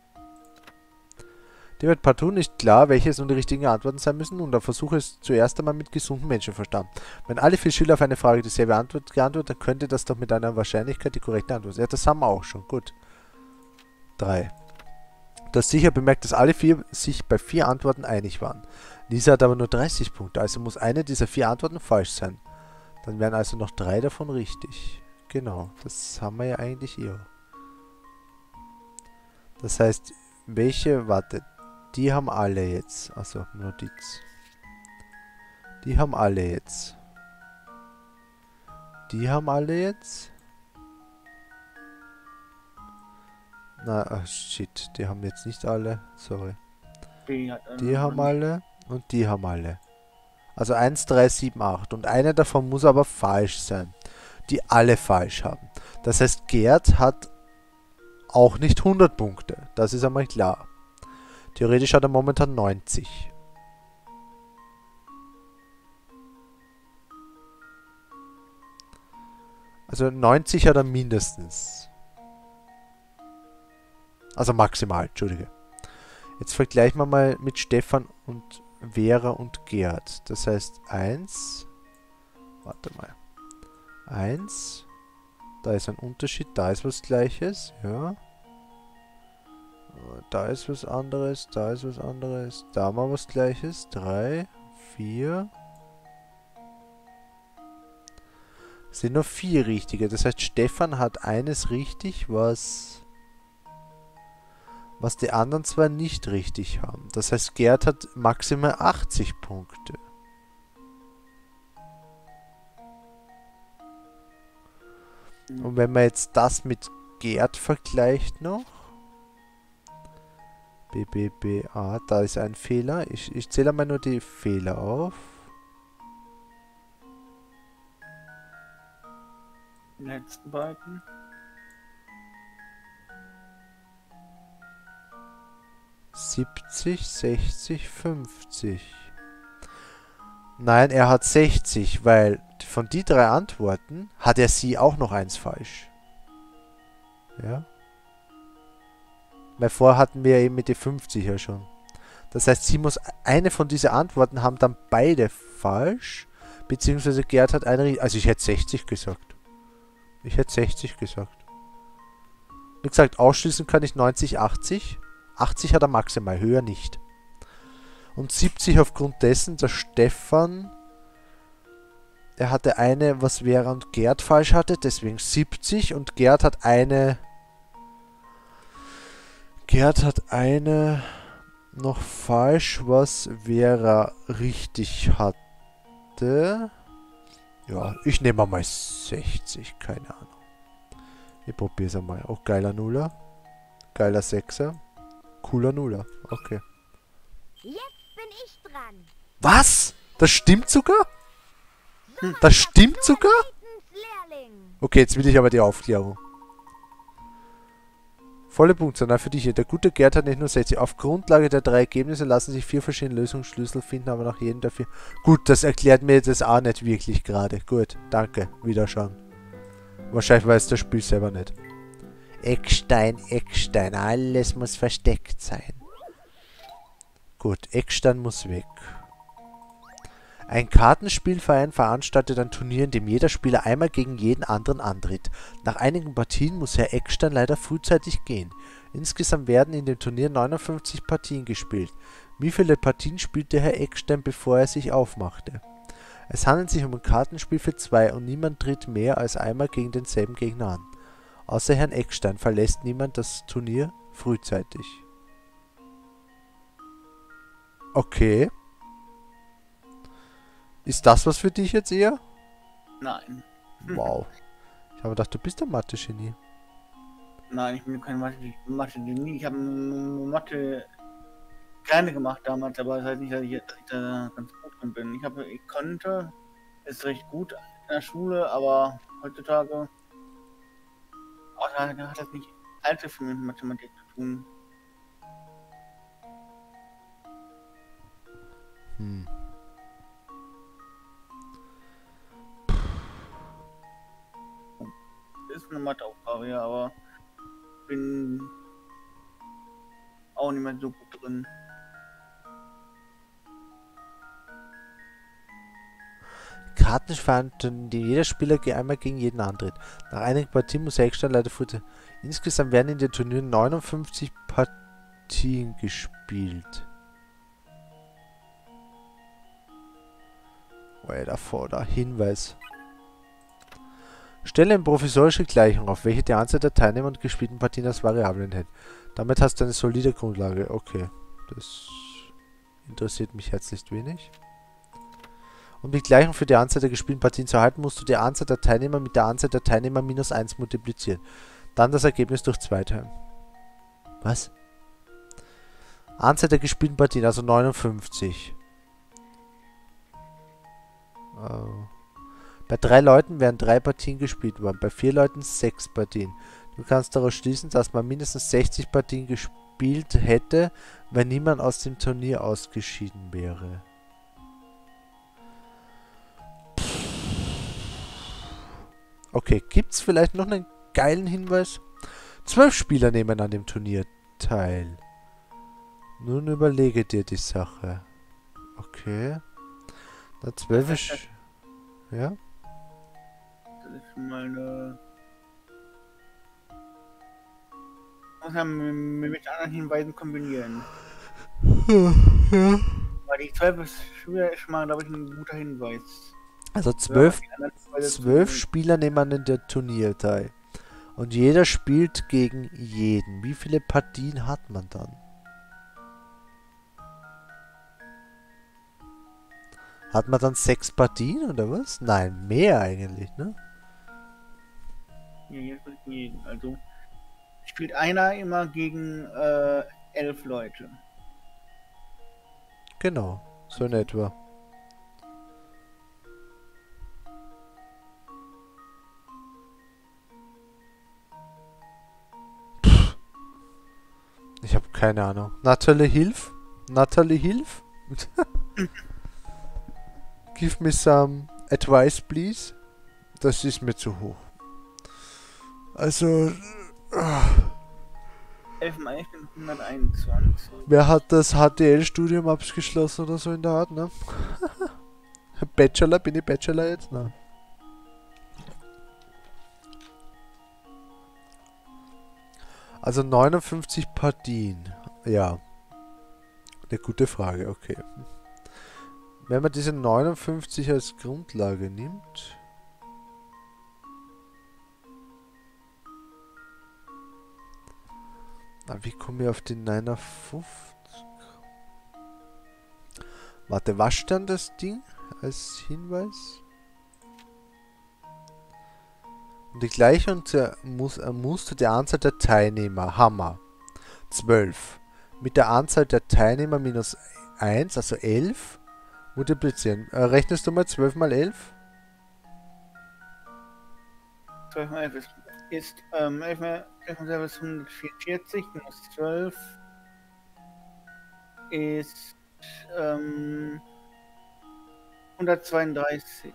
Dir wird partout nicht klar, welches nun die richtigen Antworten sein müssen, und da versuche es zuerst einmal mit gesundem Menschenverstand. Wenn alle 4 Schüler auf eine Frage dieselbe Antwort geantwortet, dann könnte das doch mit einer Wahrscheinlichkeit die korrekte Antwort sein. Ja, das haben wir auch schon. Gut. 3. Du hast sicher bemerkt, dass alle 4 sich bei 4 Antworten einig waren. Lisa hat aber nur 30 Punkte, also muss eine dieser 4 Antworten falsch sein. Dann wären also noch 3 davon richtig. Genau, das haben wir ja eigentlich hier. Das heißt, welche, warte, die haben alle jetzt, also Notiz. Die haben alle jetzt. Die haben alle jetzt. Na, ach shit, die haben jetzt nicht alle, sorry. Die haben alle und die haben alle. Also 1, 3, 7, 8. Und eine davon muss aber falsch sein. Die alle falsch haben. Das heißt, Gerd hat auch nicht 100 Punkte. Das ist einmal klar. Theoretisch hat er momentan 90. Also 90 hat er mindestens. Also maximal, Entschuldige. Jetzt vergleichen wir mal mit Stefan und Vera und Gerd. Das heißt 1. Warte mal. 1. Da ist ein Unterschied, da ist was Gleiches. Ja. Da ist was anderes, da ist was anderes. Da mal was Gleiches. 3, 4. Es sind nur 4 richtige. Das heißt, Stefan hat eines richtig, was die anderen zwei nicht richtig haben. Das heißt, Gerd hat maximal 80 Punkte. Und wenn man jetzt das mit Gerd vergleicht noch. BBBA, da ist ein Fehler. Ich zähle mal nur die Fehler auf. Die letzten beiden. ...70, 60, 50. Nein, er hat 60, weil von die 3 Antworten hat er sie auch noch eins falsch. Ja. Weil vorher hatten wir eben mit die 50 ja schon. Das heißt, sie muss eine von diesen Antworten haben dann beide falsch. Beziehungsweise Gerd hat eine... Also ich hätte 60 gesagt. Ich hätte 60 gesagt. Wie gesagt, ausschließen kann ich 90, 80. 80 hat er maximal, höher nicht. Und 70 aufgrund dessen, dass Stefan... Er hatte eine, was Vera und Gerd falsch hatte, deswegen 70. Und Gerd hat eine... Gerd hat eine noch falsch, was Vera richtig hatte. Ja, ich nehme mal 60, keine Ahnung. Ich probier's einmal. Oh, geiler Nuller. Geiler Sechser. Cooler Nuller. Okay. Jetzt bin ich dran. Was? Das stimmt sogar? Das stimmt sogar? Lehrling. Okay, jetzt will ich aber die Aufklärung. Volle Punktzahl für dich hier. Der gute Gerd hat nicht nur 60. Auf Grundlage der 3 Ergebnisse lassen sich 4 verschiedene Lösungsschlüssel finden, aber nach jedem dafür. Gut, das erklärt mir das auch nicht wirklich gerade. Gut, danke. Wiederschauen. Wahrscheinlich weiß das Spiel selber nicht. Eckstein, Eckstein. Alles muss versteckt sein. Gut, Eckstein muss weg. Ein Kartenspielverein veranstaltet ein Turnier, in dem jeder Spieler einmal gegen jeden anderen antritt. Nach einigen Partien muss Herr Eckstein leider frühzeitig gehen. Insgesamt werden in dem Turnier 59 Partien gespielt. Wie viele Partien spielte Herr Eckstein, bevor er sich aufmachte? Es handelt sich um ein Kartenspiel für 2 und niemand tritt mehr als einmal gegen denselben Gegner an. Außer Herrn Eckstein verlässt niemand das Turnier frühzeitig. Okay. Ist das was für dich jetzt eher? Nein. Wow. Ich habe gedacht, du bist der Mathe-Genie. Nein, ich bin kein Mathe-Genie. Ich habe Mathe gerne gemacht damals, aber das heißt nicht, dass ich da ganz gut drin bin. Ich konnte es recht gut in der Schule, aber heutzutage hat das nicht allzu viel mit Mathematik zu tun. Hm. Das ist eine Matheaufgabe, ja, aber bin auch nicht mehr so gut drin. Kartenspiel, in dem jeder Spieler einmal gegen jeden antritt. Nach einigen Partien muss Eckstein leider frühzeitig. Insgesamt werden in den Turnieren 59 Partien gespielt. Weiter vor, da Hinweis. Stelle eine provisorische Gleichung auf, welche die Anzahl der Teilnehmer und gespielten Partien als Variablen hält. Damit hast du eine solide Grundlage. Okay, das interessiert mich herzlichst wenig. Um die Gleichung für die Anzahl der gespielten Partien zu erhalten, musst du die Anzahl der Teilnehmer mit der Anzahl der Teilnehmer minus 1 multiplizieren. Dann das Ergebnis durch 2 teilen. Was? Anzahl der gespielten Partien, also 59. Bei 3 Leuten werden 3 Partien gespielt worden, bei 4 Leuten 6 Partien. Du kannst daraus schließen, dass man mindestens 60 Partien gespielt hätte, wenn niemand aus dem Turnier ausgeschieden wäre. Okay, gibt's vielleicht noch einen geilen Hinweis? 12 Spieler nehmen an dem Turnier teil. Nun überlege dir die Sache. Okay. Na, 12 ist... Ja? Das ist schon mal eine... Muss man mit anderen Hinweisen kombinieren. Ja. Weil die 12 ist schon mal, glaube ich, ein guter Hinweis. Also 12 Spieler nehmen an der Turnier teil. Und jeder spielt gegen jeden. Wie viele Partien hat man dann? Hat man dann 6 Partien oder was? Nein, mehr eigentlich, ne? Ja, jetzt gegen jeden. Also spielt einer immer gegen 11 Leute. Genau, so in etwa. Ich habe keine Ahnung. Natalie, hilf? Natalie, hilf? Give me some advice, please. Das ist mir zu hoch. Also... 11 mal 11 sind 121. Wer hat das HTL-Studium abgeschlossen oder so in der Art, ne? Bachelor? Bin ich Bachelor jetzt? Nein. Also 59 Partien. Ja. Eine gute Frage, okay. Wenn man diese 59 als Grundlage nimmt... Na, wie komme ich auf die 59? Warte, was stand das Ding als Hinweis? Und die Gleichung musst du die Anzahl der Teilnehmer, Hammer, 12, mit der Anzahl der Teilnehmer minus 1, also 11, multiplizieren. Rechnest du mal 12 mal 11? 12 mal 11 ist 11 mal 12 ist 144, minus 12 ist 132.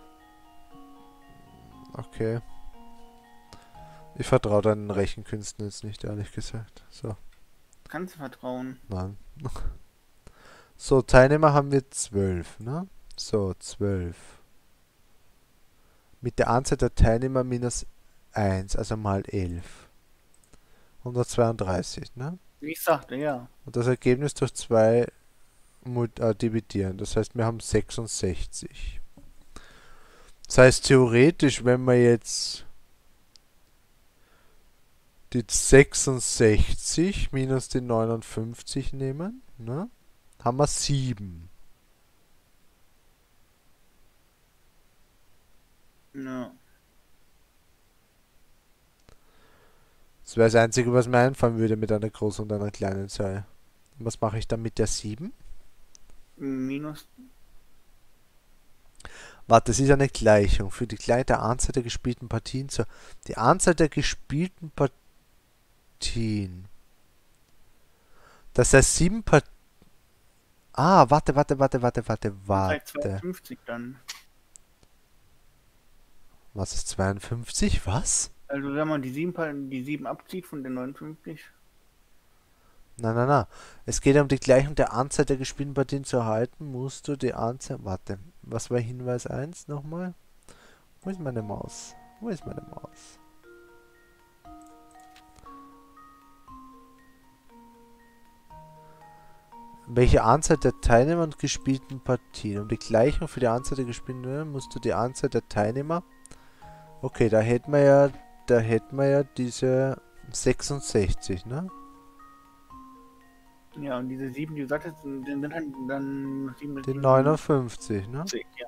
Okay. Ich vertraue deinen Rechenkünsten jetzt nicht, ehrlich gesagt. So, Kannst du vertrauen. nein. So, Teilnehmer haben wir 12, ne? So, 12. Mit der Anzahl der Teilnehmer minus 1, also mal 11. 132, ne? Wie ich sagte, ja. Und das Ergebnis durch 2 dividieren. Das heißt, wir haben 66. Das heißt, theoretisch, wenn wir jetzt die 66 minus die 59 nehmen, ne, haben wir 7. Ja. Das wäre das Einzige, was mir einfallen würde mit einer großen und einer kleinen Zahl. Und was mache ich dann mit der 7? Minus. Warte, das ist eine Gleichung. Für die gleiche Anzahl der gespielten Partien zur... Die Anzahl der gespielten Partien. Das heißt 7 Partien... Ah, warte. 52 dann. Was ist 52? Was? Also wenn man die 7 abzieht von den 59. Nein. Es geht um die Gleichung der Anzahl der gespielten Partien zu erhalten. Musst du die Anzahl... Warte, was war Hinweis 1 nochmal? Wo ist meine Maus? Welche Anzahl der Teilnehmer und gespielten Partien? Um die Gleichung für die Anzahl der gespielten Partien musst du die Anzahl der Teilnehmer... Okay, da hätten wir ja diese 66, ne? Ja, und diese 7, die du sagtest, sind dann 7 Die 59, ne? Ja.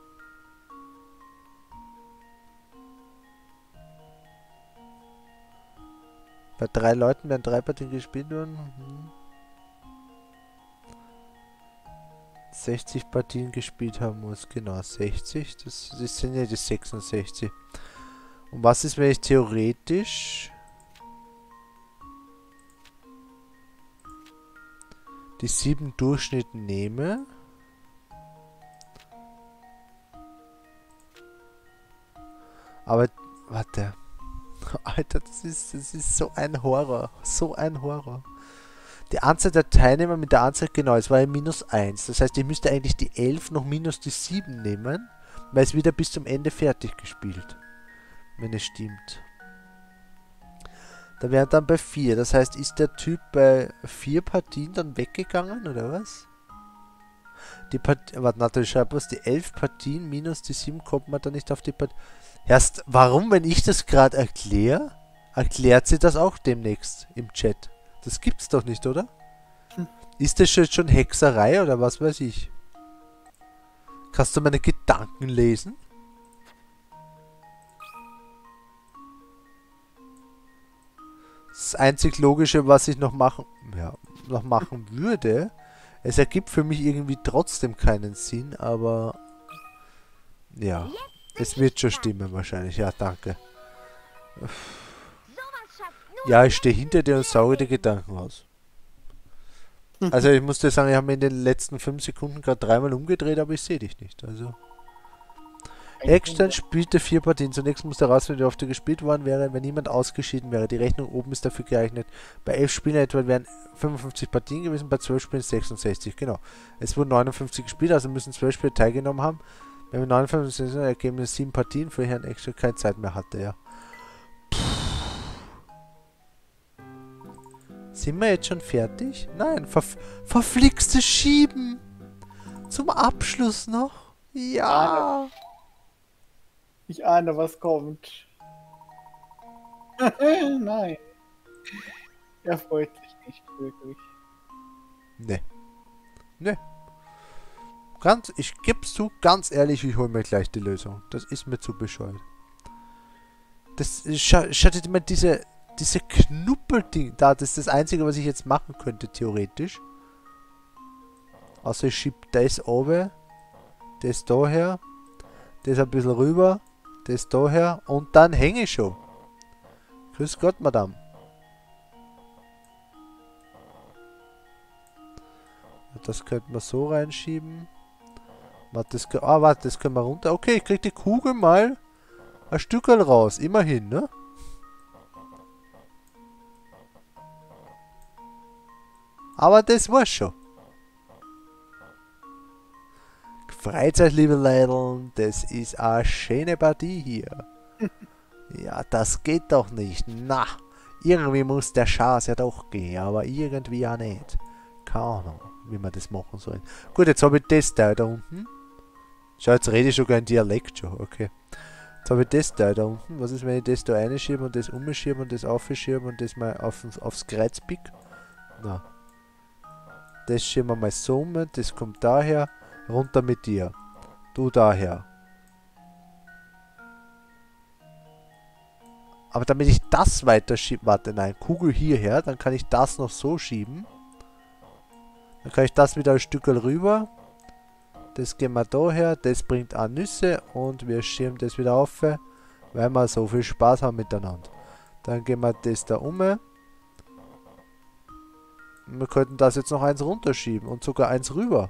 Bei 3 Leuten werden 3 Partien gespielt werden. 60 Partien gespielt haben muss. Genau, 60. Das sind ja die 66. Und was ist, wenn ich theoretisch die 7 Durchschnitt nehme? Aber, warte. Alter, das ist so ein Horror. So ein Horror. Die Anzahl der Teilnehmer mit der Anzahl, genau, es war ja minus 1. Das heißt, ich müsste eigentlich die 11 noch minus die 7 nehmen, weil es wieder bis zum Ende fertig gespielt. Wenn es stimmt. Da wären dann bei 4. Das heißt, ist der Typ bei 4 Partien dann weggegangen, oder was? Die Partien, warte, natürlich schreibt was, die 11 Partien minus die 7 kommt man dann nicht auf die Partien. Erst, warum, wenn ich das gerade erkläre, erklärt sie das auch demnächst im Chat. Das gibt's doch nicht, oder? Ist das jetzt schon Hexerei oder was weiß ich? Kannst du meine Gedanken lesen? Das einzig Logische, was ich noch machen würde, es ergibt für mich irgendwie trotzdem keinen Sinn, aber ja, es wird schon stimmen wahrscheinlich. Ja, danke. Sowas schafft nur Ja, ich stehe hinter dir und sauge die Gedanken aus. Also ich muss dir sagen, ich habe mir in den letzten 5 Sekunden gerade 3-mal umgedreht, aber ich sehe dich nicht. Also Eckstein spielte 4 Partien. Zunächst musste herausfinden, wie oft er gespielt worden wäre, wenn niemand ausgeschieden wäre. Die Rechnung oben ist dafür geeignet. Bei 11 Spielen etwa wären 55 Partien gewesen, bei 12 Spielen 66. Genau. Es wurden 59 gespielt, also müssen 12 Spieler teilgenommen haben. Wenn wir 59 sind, ergeben es 7 Partien für Herrn Eckstein keine Zeit mehr hatte, ja. Sind wir jetzt schon fertig? Nein, verflixte Schieben. Zum Abschluss noch. Ja. Ich ahne, was kommt. Nein. Er freut sich nicht wirklich. Ne. Ich geb's zu, ganz ehrlich, ich hole mir gleich die Lösung. Das ist mir zu bescheuert. Schaut mal diese Knuppelding da. Das ist das Einzige, was ich jetzt machen könnte, theoretisch. Also ich schieb das oben, das daher, das ein bisschen rüber, das daher und dann hänge ich schon. Grüß Gott, Madame. Das könnte man so reinschieben. Warte, das können wir runter. Okay, ich krieg die Kugel mal ein Stückel raus. Immerhin, ne? Aber das war's schon. Freizeit, liebe Leute, das ist eine schöne Partie hier. Ja, das geht doch nicht. Na, irgendwie muss der Schaß ja doch gehen, aber irgendwie auch nicht. Keine Ahnung, wie wir das machen sollen. Gut, jetzt habe ich das da unten. Schau, jetzt rede ich sogar in Dialekt schon, okay. Jetzt habe ich das da unten. Was ist, wenn ich das da reinschiebe und das umschiebe und das aufschiebe und das mal aufs Kreuz pick? Na. Das schieben wir mal so um, das kommt daher. Runter mit dir. Du daher. Aber damit ich das weiter schieben... Warte, nein. Kugel hierher. Dann kann ich das noch so schieben. Dann kann ich das wieder ein Stück rüber. Das gehen wir daher. Das bringt auch Nüsse. Und wir schieben das wieder auf. Weil wir so viel Spaß haben miteinander. Dann gehen wir das da um. Wir könnten das jetzt noch eins runterschieben. Und sogar eins rüber.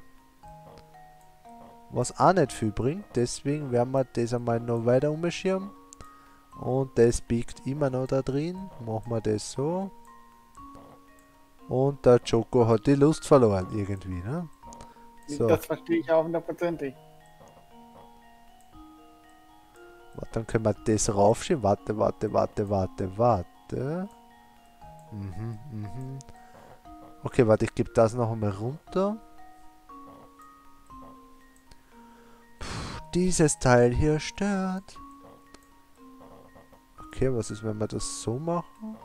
Was auch nicht viel bringt. Deswegen werden wir das einmal noch weiter umschirmen. Und das biegt immer noch da drin. Machen wir das so. Und der Joko hat die Lust verloren irgendwie, ne? So. Das verstehe ich auch 100%. Warte, dann können wir das raufschieben. Warte. Okay, warte, ich gebe das noch einmal runter. Dieses Teil hier stört. Okay, was ist, wenn wir das so machen?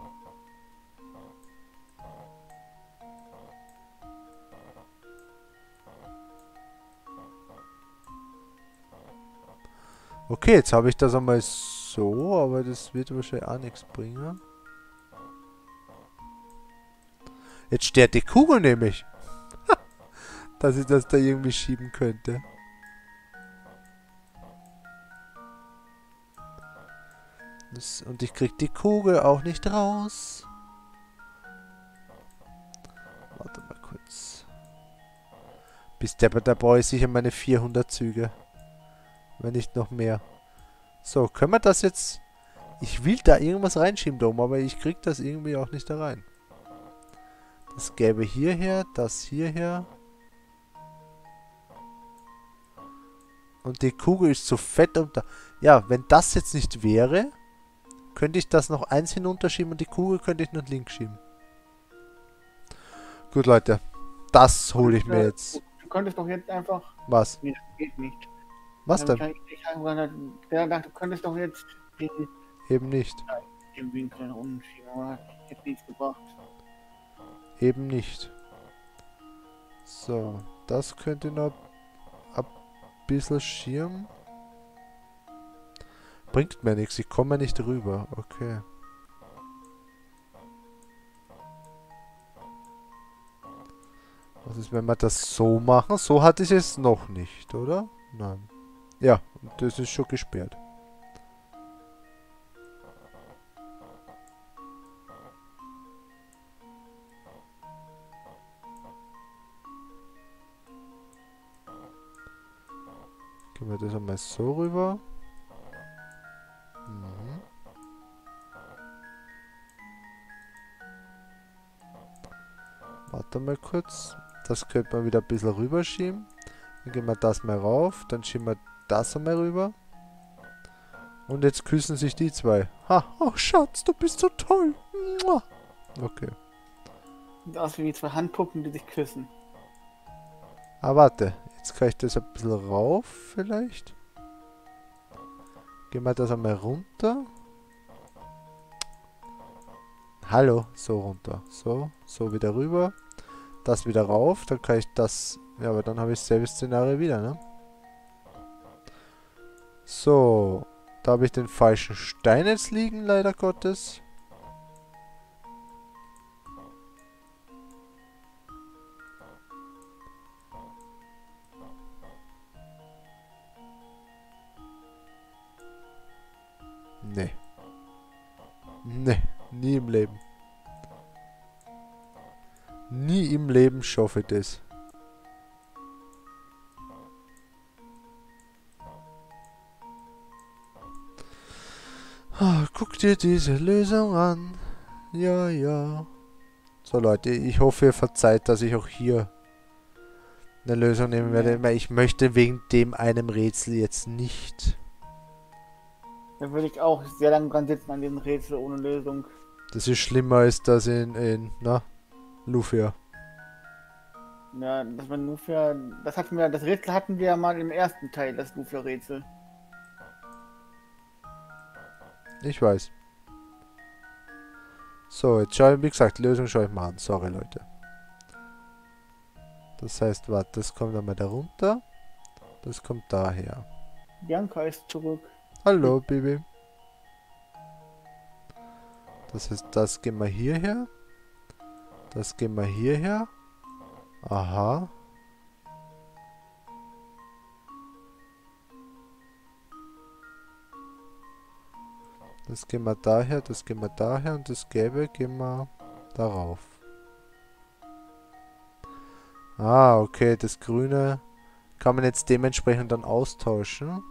Okay, jetzt habe ich das einmal so, aber das wird wahrscheinlich auch nichts bringen. Jetzt stört die Kugel nämlich. Dass ich das da irgendwie schieben könnte. Und ich krieg die Kugel auch nicht raus. Warte mal kurz. Bis der brauche ich sicher meine 400 Züge. Wenn nicht noch mehr. So, können wir das jetzt... Ich will da irgendwas reinschieben, Dom, aber ich krieg das irgendwie auch nicht da rein. Das gäbe hierher, das hierher. Und die Kugel ist so fett unter... Ja, wenn das jetzt nicht wäre... Könnte ich das noch eins hinunterschieben und die Kugel könnte ich nach links schieben. Gut, Leute. Das hole ich mir jetzt. Du könntest doch jetzt einfach... Was? Nee, das geht nicht. Was denn? Du könntest doch jetzt Eben nicht. den Winkel nach unten schieben, aber hätte nichts gebracht. Eben nicht. So, das könnte noch ein bisschen schirmen. Bringt mir nichts, ich komme nicht rüber. Okay. Was ist, wenn wir das so machen? So hatte ich es noch nicht, oder? Nein. Ja, das ist schon gesperrt. Gehen wir das einmal so rüber. Warte mal kurz. Das könnte man wieder ein bisschen rüberschieben. Dann gehen wir das mal rauf. Dann schieben wir das einmal rüber. Und jetzt küssen sich die zwei. Ha, oh Schatz, du bist so toll. Mua. Okay. Sieht aus wie zwei Handpuppen, die sich küssen. Ah, warte. Jetzt kann ich das ein bisschen rauf vielleicht. Gehen wir das einmal runter. Hallo, so runter. So wieder rüber. Das wieder rauf. Dann kann ich das... Ja, aber dann habe ich dasselbe Szenario wieder, ne? So. Da habe ich den falschen Stein jetzt liegen, leider Gottes. Nee. Nee, nie im Leben. Nie im Leben schaffe ich das. Ah, guck dir diese Lösung an. Ja, ja. So Leute, ich hoffe ihr verzeiht, dass ich auch hier eine Lösung nehmen werde, weil ich möchte wegen dem einem Rätsel jetzt nicht. Da würde ich auch sehr lange dran sitzen an diesem Rätsel ohne Lösung. Das ist schlimmer als das in Lufia. Ja, das war nur für. Das Rätsel hatten wir ja mal im ersten Teil, das Lufia-Rätsel. Ich weiß. So, jetzt schaue ich, wie gesagt, die Lösung schaue ich mal an. Sorry, Leute. Das heißt, warte, das kommt einmal da runter. Das kommt daher. Bianca ist zurück. Hallo, Baby. Das heißt, das gehen wir hierher. Das gehen wir hierher. Aha. Das gehen wir daher, das gehen wir daher und das Gelbe gehen wir darauf. Ah, okay, das Grüne kann man jetzt dementsprechend dann austauschen.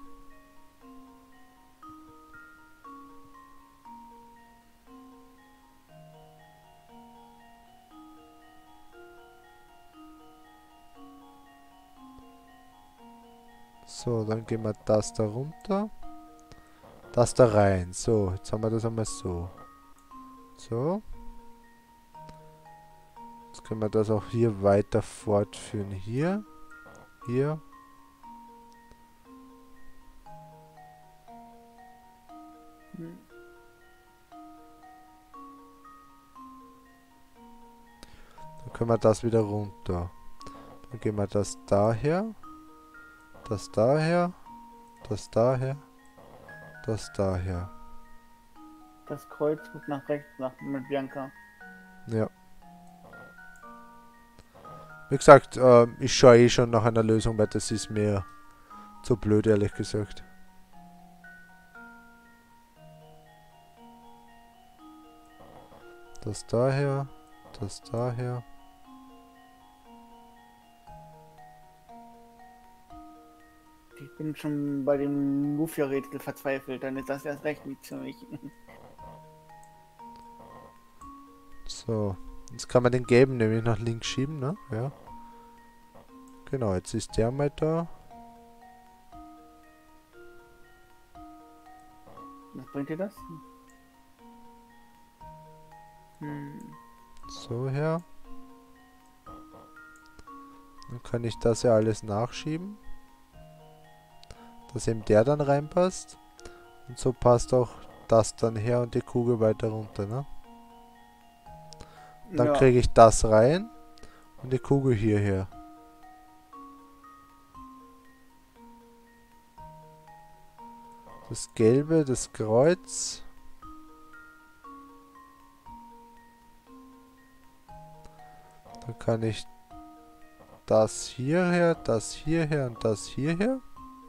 So, dann gehen wir das da runter. Das da rein. So, jetzt haben wir das einmal so. So. Jetzt können wir das auch hier weiter fortführen. Hier. Hier. Dann können wir das wieder runter. Dann gehen wir das daher. Das daher. Das daher. Das daher. Das Kreuz muss nach rechts mit Bianca. Ja. Wie gesagt, ich schaue eh schon nach einer Lösung, weil das ist mir zu blöd, ehrlich gesagt. Das daher. Das daher. Ich bin schon bei dem Lufia-Rätsel verzweifelt, dann ist das erst recht nicht für mich. So. Jetzt kann man den gelben nämlich nach links schieben, ne? Ja. Genau, jetzt ist der mal da. Was bringt dir das? So her. Dann kann ich das ja alles nachschieben. Dass eben der dann reinpasst. Und so passt auch das dann her und die Kugel weiter runter, ne? Dann kriege ich das rein und die Kugel hierher. Das Gelbe, das Kreuz. Dann kann ich das hierher und das hierher.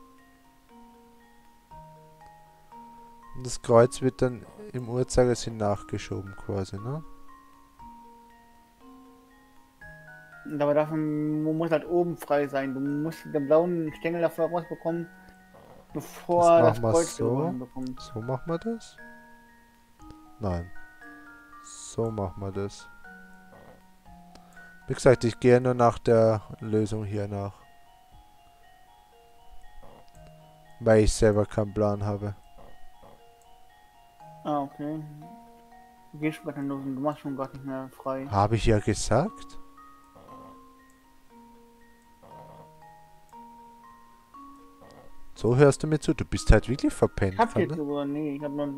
Und das Kreuz wird dann im Uhrzeigersinn nachgeschoben quasi, ne? Aber davon muss halt oben frei sein. Du musst den blauen Stängel davor rausbekommen, bevor das Kreuz so. bekommt. So machen wir das? Nein. So machen wir das. Wie gesagt, ich gehe nur nach der Lösung hier nach. Weil ich selber keinen Plan habe. Ah, okay. Du gehst schon gerade los und du machst schon gar nicht mehr frei. Habe ich ja gesagt. So hörst du mir zu. Du bist halt wirklich verpennt. Ich hab kann jetzt das? sogar, nee, ich hab noch.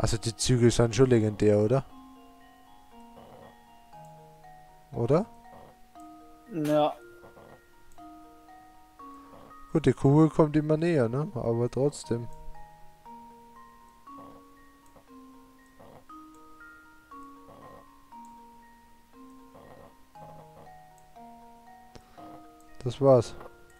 Also die Züge sind schon legendär, oder? Oder? Ja. Gut, die Kugel kommt immer näher, ne? Aber trotzdem. Das war's.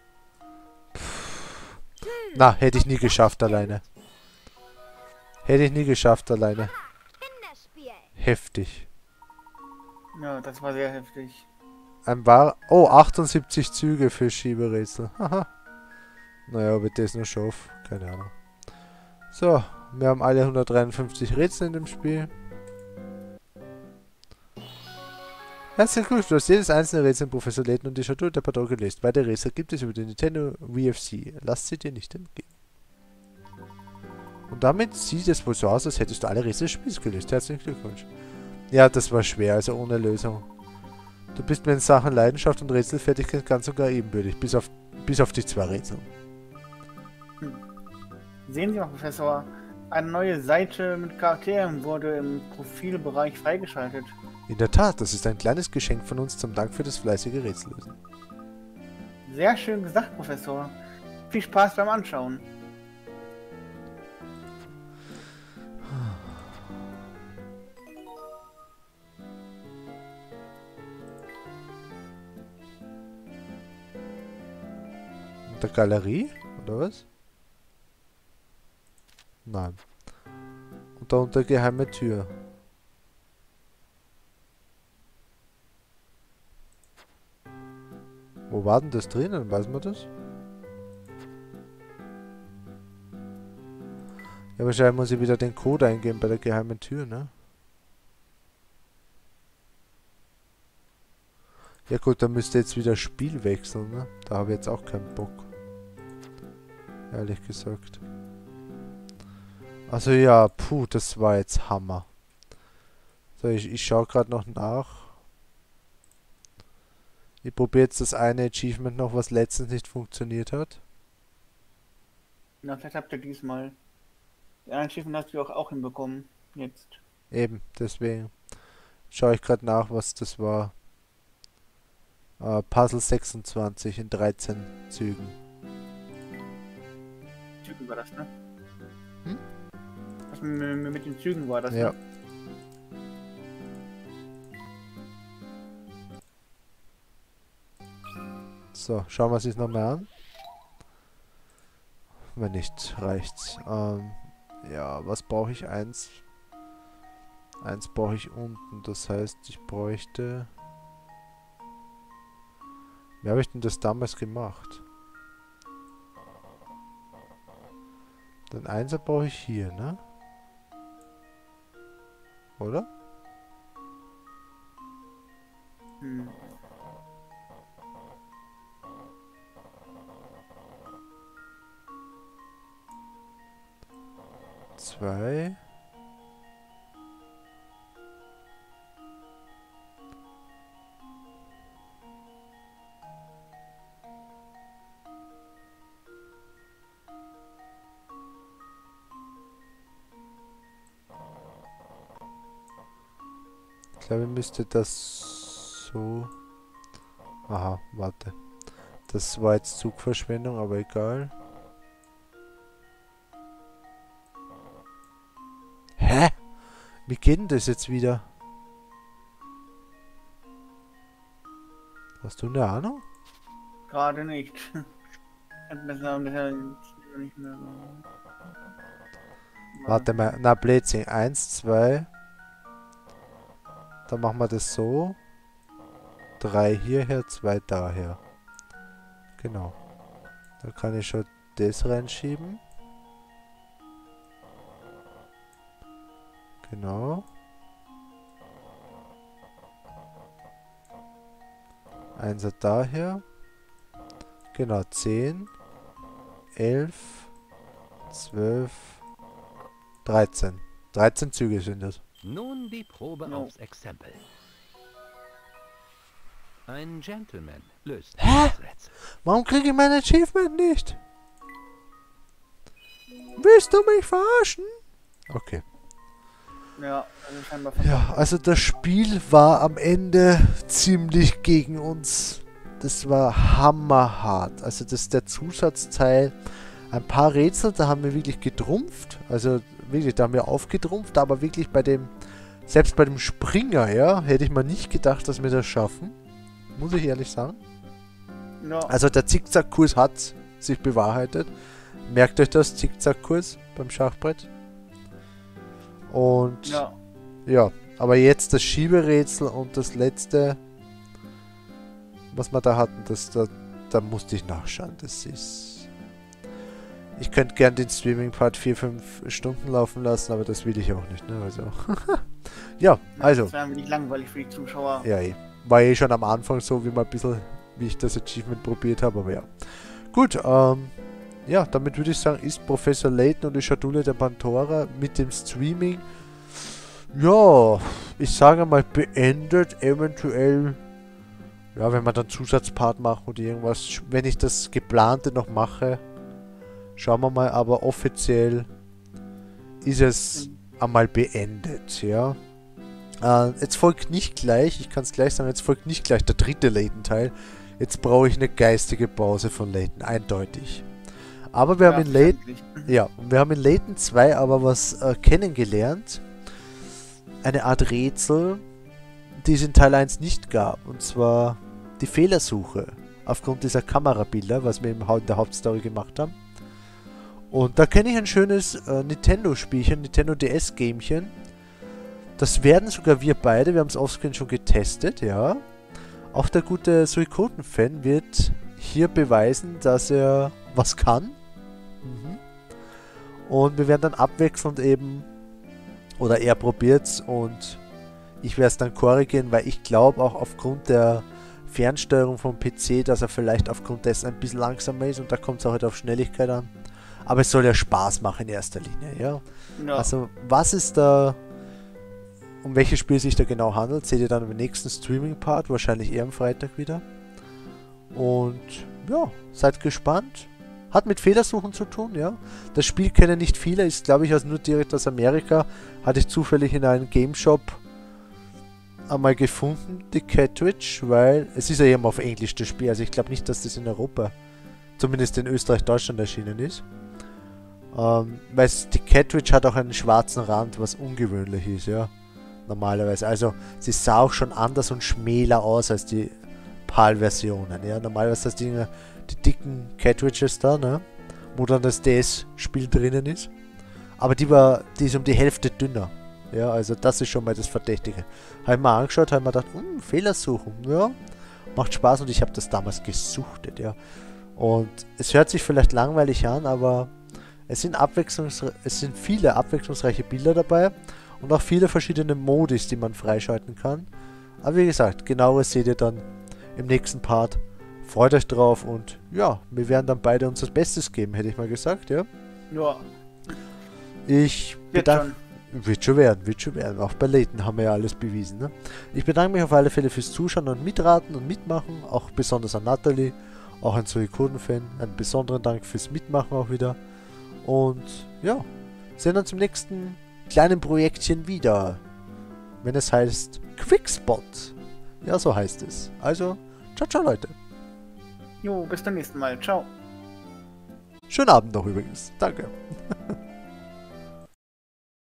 Na, hätte ich nie geschafft alleine. Hätte ich nie geschafft alleine. Kinderspiel. Heftig. Ja, das war sehr heftig. Ein wahr... Oh, 78 Züge für Schieberätsel. Haha. Naja, ob ich das noch schaffe, keine Ahnung. So, wir haben alle 153 Rätsel in dem Spiel. Herzlichen Glückwunsch, du hast jedes einzelne Rätsel in Professor Layton und die Statue der Pardon gelöst. Weitere Rätsel gibt es über den Nintendo VFC. Lass sie dir nicht entgehen. Und damit sieht es wohl so aus, als hättest du alle Rätsel des Spiels gelöst. Herzlichen Glückwunsch. Ja, das war schwer, also ohne Lösung. Du bist mir in Sachen Leidenschaft und Rätselfertigkeit ganz und gar ebenbürtig, bis auf die 2 Rätsel. Sehen Sie mal, Professor, eine neue Seite mit Charakteren wurde im Profilbereich freigeschaltet. In der Tat, das ist ein kleines Geschenk von uns zum Dank für das fleißige Rätsellösen. Sehr schön gesagt, Professor. Viel Spaß beim Anschauen. In der Galerie? Oder was? Nein. Und da unter geheime Tür. Wo war denn das drinnen? Weiß man das? Ja, wahrscheinlich muss ich wieder den Code eingeben bei der geheimen Tür, ne? Ja gut, dann müsste jetzt wieder Spiel wechseln, ne? Da habe ich jetzt auch keinen Bock. Ehrlich gesagt. Also ja, puh, das war jetzt Hammer. So, ich schaue gerade noch nach. Ich probiere jetzt das eine Achievement noch, was letztens nicht funktioniert hat. Na, vielleicht habt ihr diesmal. Die anderen Schiffen hast du auch hinbekommen. Jetzt. Eben, deswegen schaue ich gerade nach, was das war. Puzzle 26 in 13 Zügen. Zügen war das, ne? Hm? Was mit den Zügen war das, Ja. ne? So, schauen wir es uns nochmal an. Wenn nicht, reicht's. Ja, was brauche ich? Eins brauche ich unten. Das heißt, ich bräuchte... Wie habe ich denn das damals gemacht? Den Einser brauche ich hier, ne? Oder? Hm. Zwei. Ich glaube, ich müsste das so... Aha, warte. Das war jetzt Zugverschwendung, aber egal. Hä? Wie geht denn das jetzt wieder? Hast du eine Ahnung? Gerade nicht. Besser nicht mehr. Warte mal, na Blödsinn. 1, 2. Dann machen wir das so. 3 hierher, 2 daher. Genau. Da kann ich schon das reinschieben. Genau. 1 daher. Genau, 10, 11, 12, 13. 13 Züge sind das. Nun die Probe No. aufs Exempel. Ein Gentleman löst Hä? das Rätsel. Warum kriege ich mein Achievement nicht? Willst du mich verarschen? Okay. Ja, also scheinbar Ja, also das Spiel war am Ende ziemlich gegen uns. Das war hammerhart. Also das ist der Zusatzteil. Ein paar Rätsel, da haben wir wirklich getrumpft. Also wirklich, da haben wir aufgetrumpft, aber wirklich selbst bei dem Springer, ja, hätte ich mal nicht gedacht, dass wir das schaffen. Muss ich ehrlich sagen. Ja. Also der Zickzackkurs hat sich bewahrheitet. Merkt euch das, Zickzackkurs beim Schachbrett. Und ja, aber jetzt das Schieberätsel und das letzte, was wir da hatten, da musste ich nachschauen. Das ist... Ich könnte gern den Streaming-Part 4-5 Stunden laufen lassen, aber das will ich auch nicht, ne? Also. Ja, also. Das wäre wirklich langweilig für die Zuschauer. Ja, war schon am Anfang so, wie ich das Achievement probiert habe, aber ja. Gut, ja, damit würde ich sagen, ist Professor Layton und die Schatulle der Pandora mit dem Streaming, ja, ich sage mal beendet, eventuell, ja, wenn wir dann Zusatzpart machen oder irgendwas, wenn ich das Geplante noch mache, schauen wir mal, aber offiziell ist es einmal beendet, ja. Jetzt folgt nicht gleich, ich kann es gleich sagen, jetzt folgt nicht gleich der dritte Layton-Teil. Jetzt brauche ich eine geistige Pause von Layton, eindeutig. Aber wir haben in Layton, ja, wir haben in Layton 2 aber was kennengelernt. Eine Art Rätsel, die es in Teil 1 nicht gab. Und zwar die Fehlersuche. Aufgrund dieser Kamerabilder, was wir in der Hauptstory gemacht haben. Und da kenne ich ein schönes Nintendo-Spielchen, Nintendo DS-Gamechen. Das werden sogar wir beide, wir haben es offscreen schon getestet, ja. Auch der gute Suikoden-Fan wird hier beweisen, dass er was kann. Und wir werden dann abwechselnd eben, oder er probiert's und ich werde es dann korrigieren, weil ich glaube auch aufgrund der Fernsteuerung vom PC, dass er vielleicht aufgrund dessen ein bisschen langsamer ist und da kommt es auch halt auf Schnelligkeit an. Aber es soll ja Spaß machen in erster Linie, ja. Also was ist da, um welches Spiel sich da genau handelt, seht ihr dann im nächsten Streaming-Part, wahrscheinlich eher am Freitag wieder. Und ja, seid gespannt. Hat mit Fehlersuchen zu tun, ja. Das Spiel kennen nicht viele, ist glaube ich nur direkt aus Amerika. Hatte ich zufällig in einem Game Shop einmal gefunden, die Cartridge, weil es ist ja eben auf Englisch das Spiel. Also ich glaube nicht, dass das in Europa, zumindest in Österreich, Deutschland erschienen ist. Weil die Cartridge hat auch einen schwarzen Rand, was ungewöhnlich ist, ja. Normalerweise. Also sie sah auch schon anders und schmäler aus als die PAL-Versionen, ja. Normalerweise das Ding, die dicken Cartridges da, ne? Wo dann das DS-Spiel drinnen ist. Aber die ist um die Hälfte dünner. Ja, also das ist schon mal das Verdächtige. Habe ich mal angeschaut, habe mir gedacht, Fehlersuchen, ja. Macht Spaß und ich habe das damals gesuchtet, ja. Und es hört sich vielleicht langweilig an, aber es sind viele abwechslungsreiche Bilder dabei und auch viele verschiedene Modis, die man freischalten kann. Aber wie gesagt, genaueres seht ihr dann im nächsten Part. Freut euch drauf und ja, wir werden dann beide uns das Bestes geben, hätte ich mal gesagt, ja. Ja. Ich bedanke... Wird schon werden. Auch bei Layton haben wir ja alles bewiesen, ne? Ich bedanke mich auf alle Fälle fürs Zuschauen und Mitraten und Mitmachen. Auch besonders an Natalie, auch ein Suikoden-Fan. Einen besonderen Dank fürs Mitmachen auch wieder. Und ja, sehen uns im nächsten kleinen Projektchen wieder. Wenn es heißt Quickspot. Ja, so heißt es. Also, ciao, Leute. Jo, bis zum nächsten Mal. Ciao. Schönen Abend noch übrigens. Danke.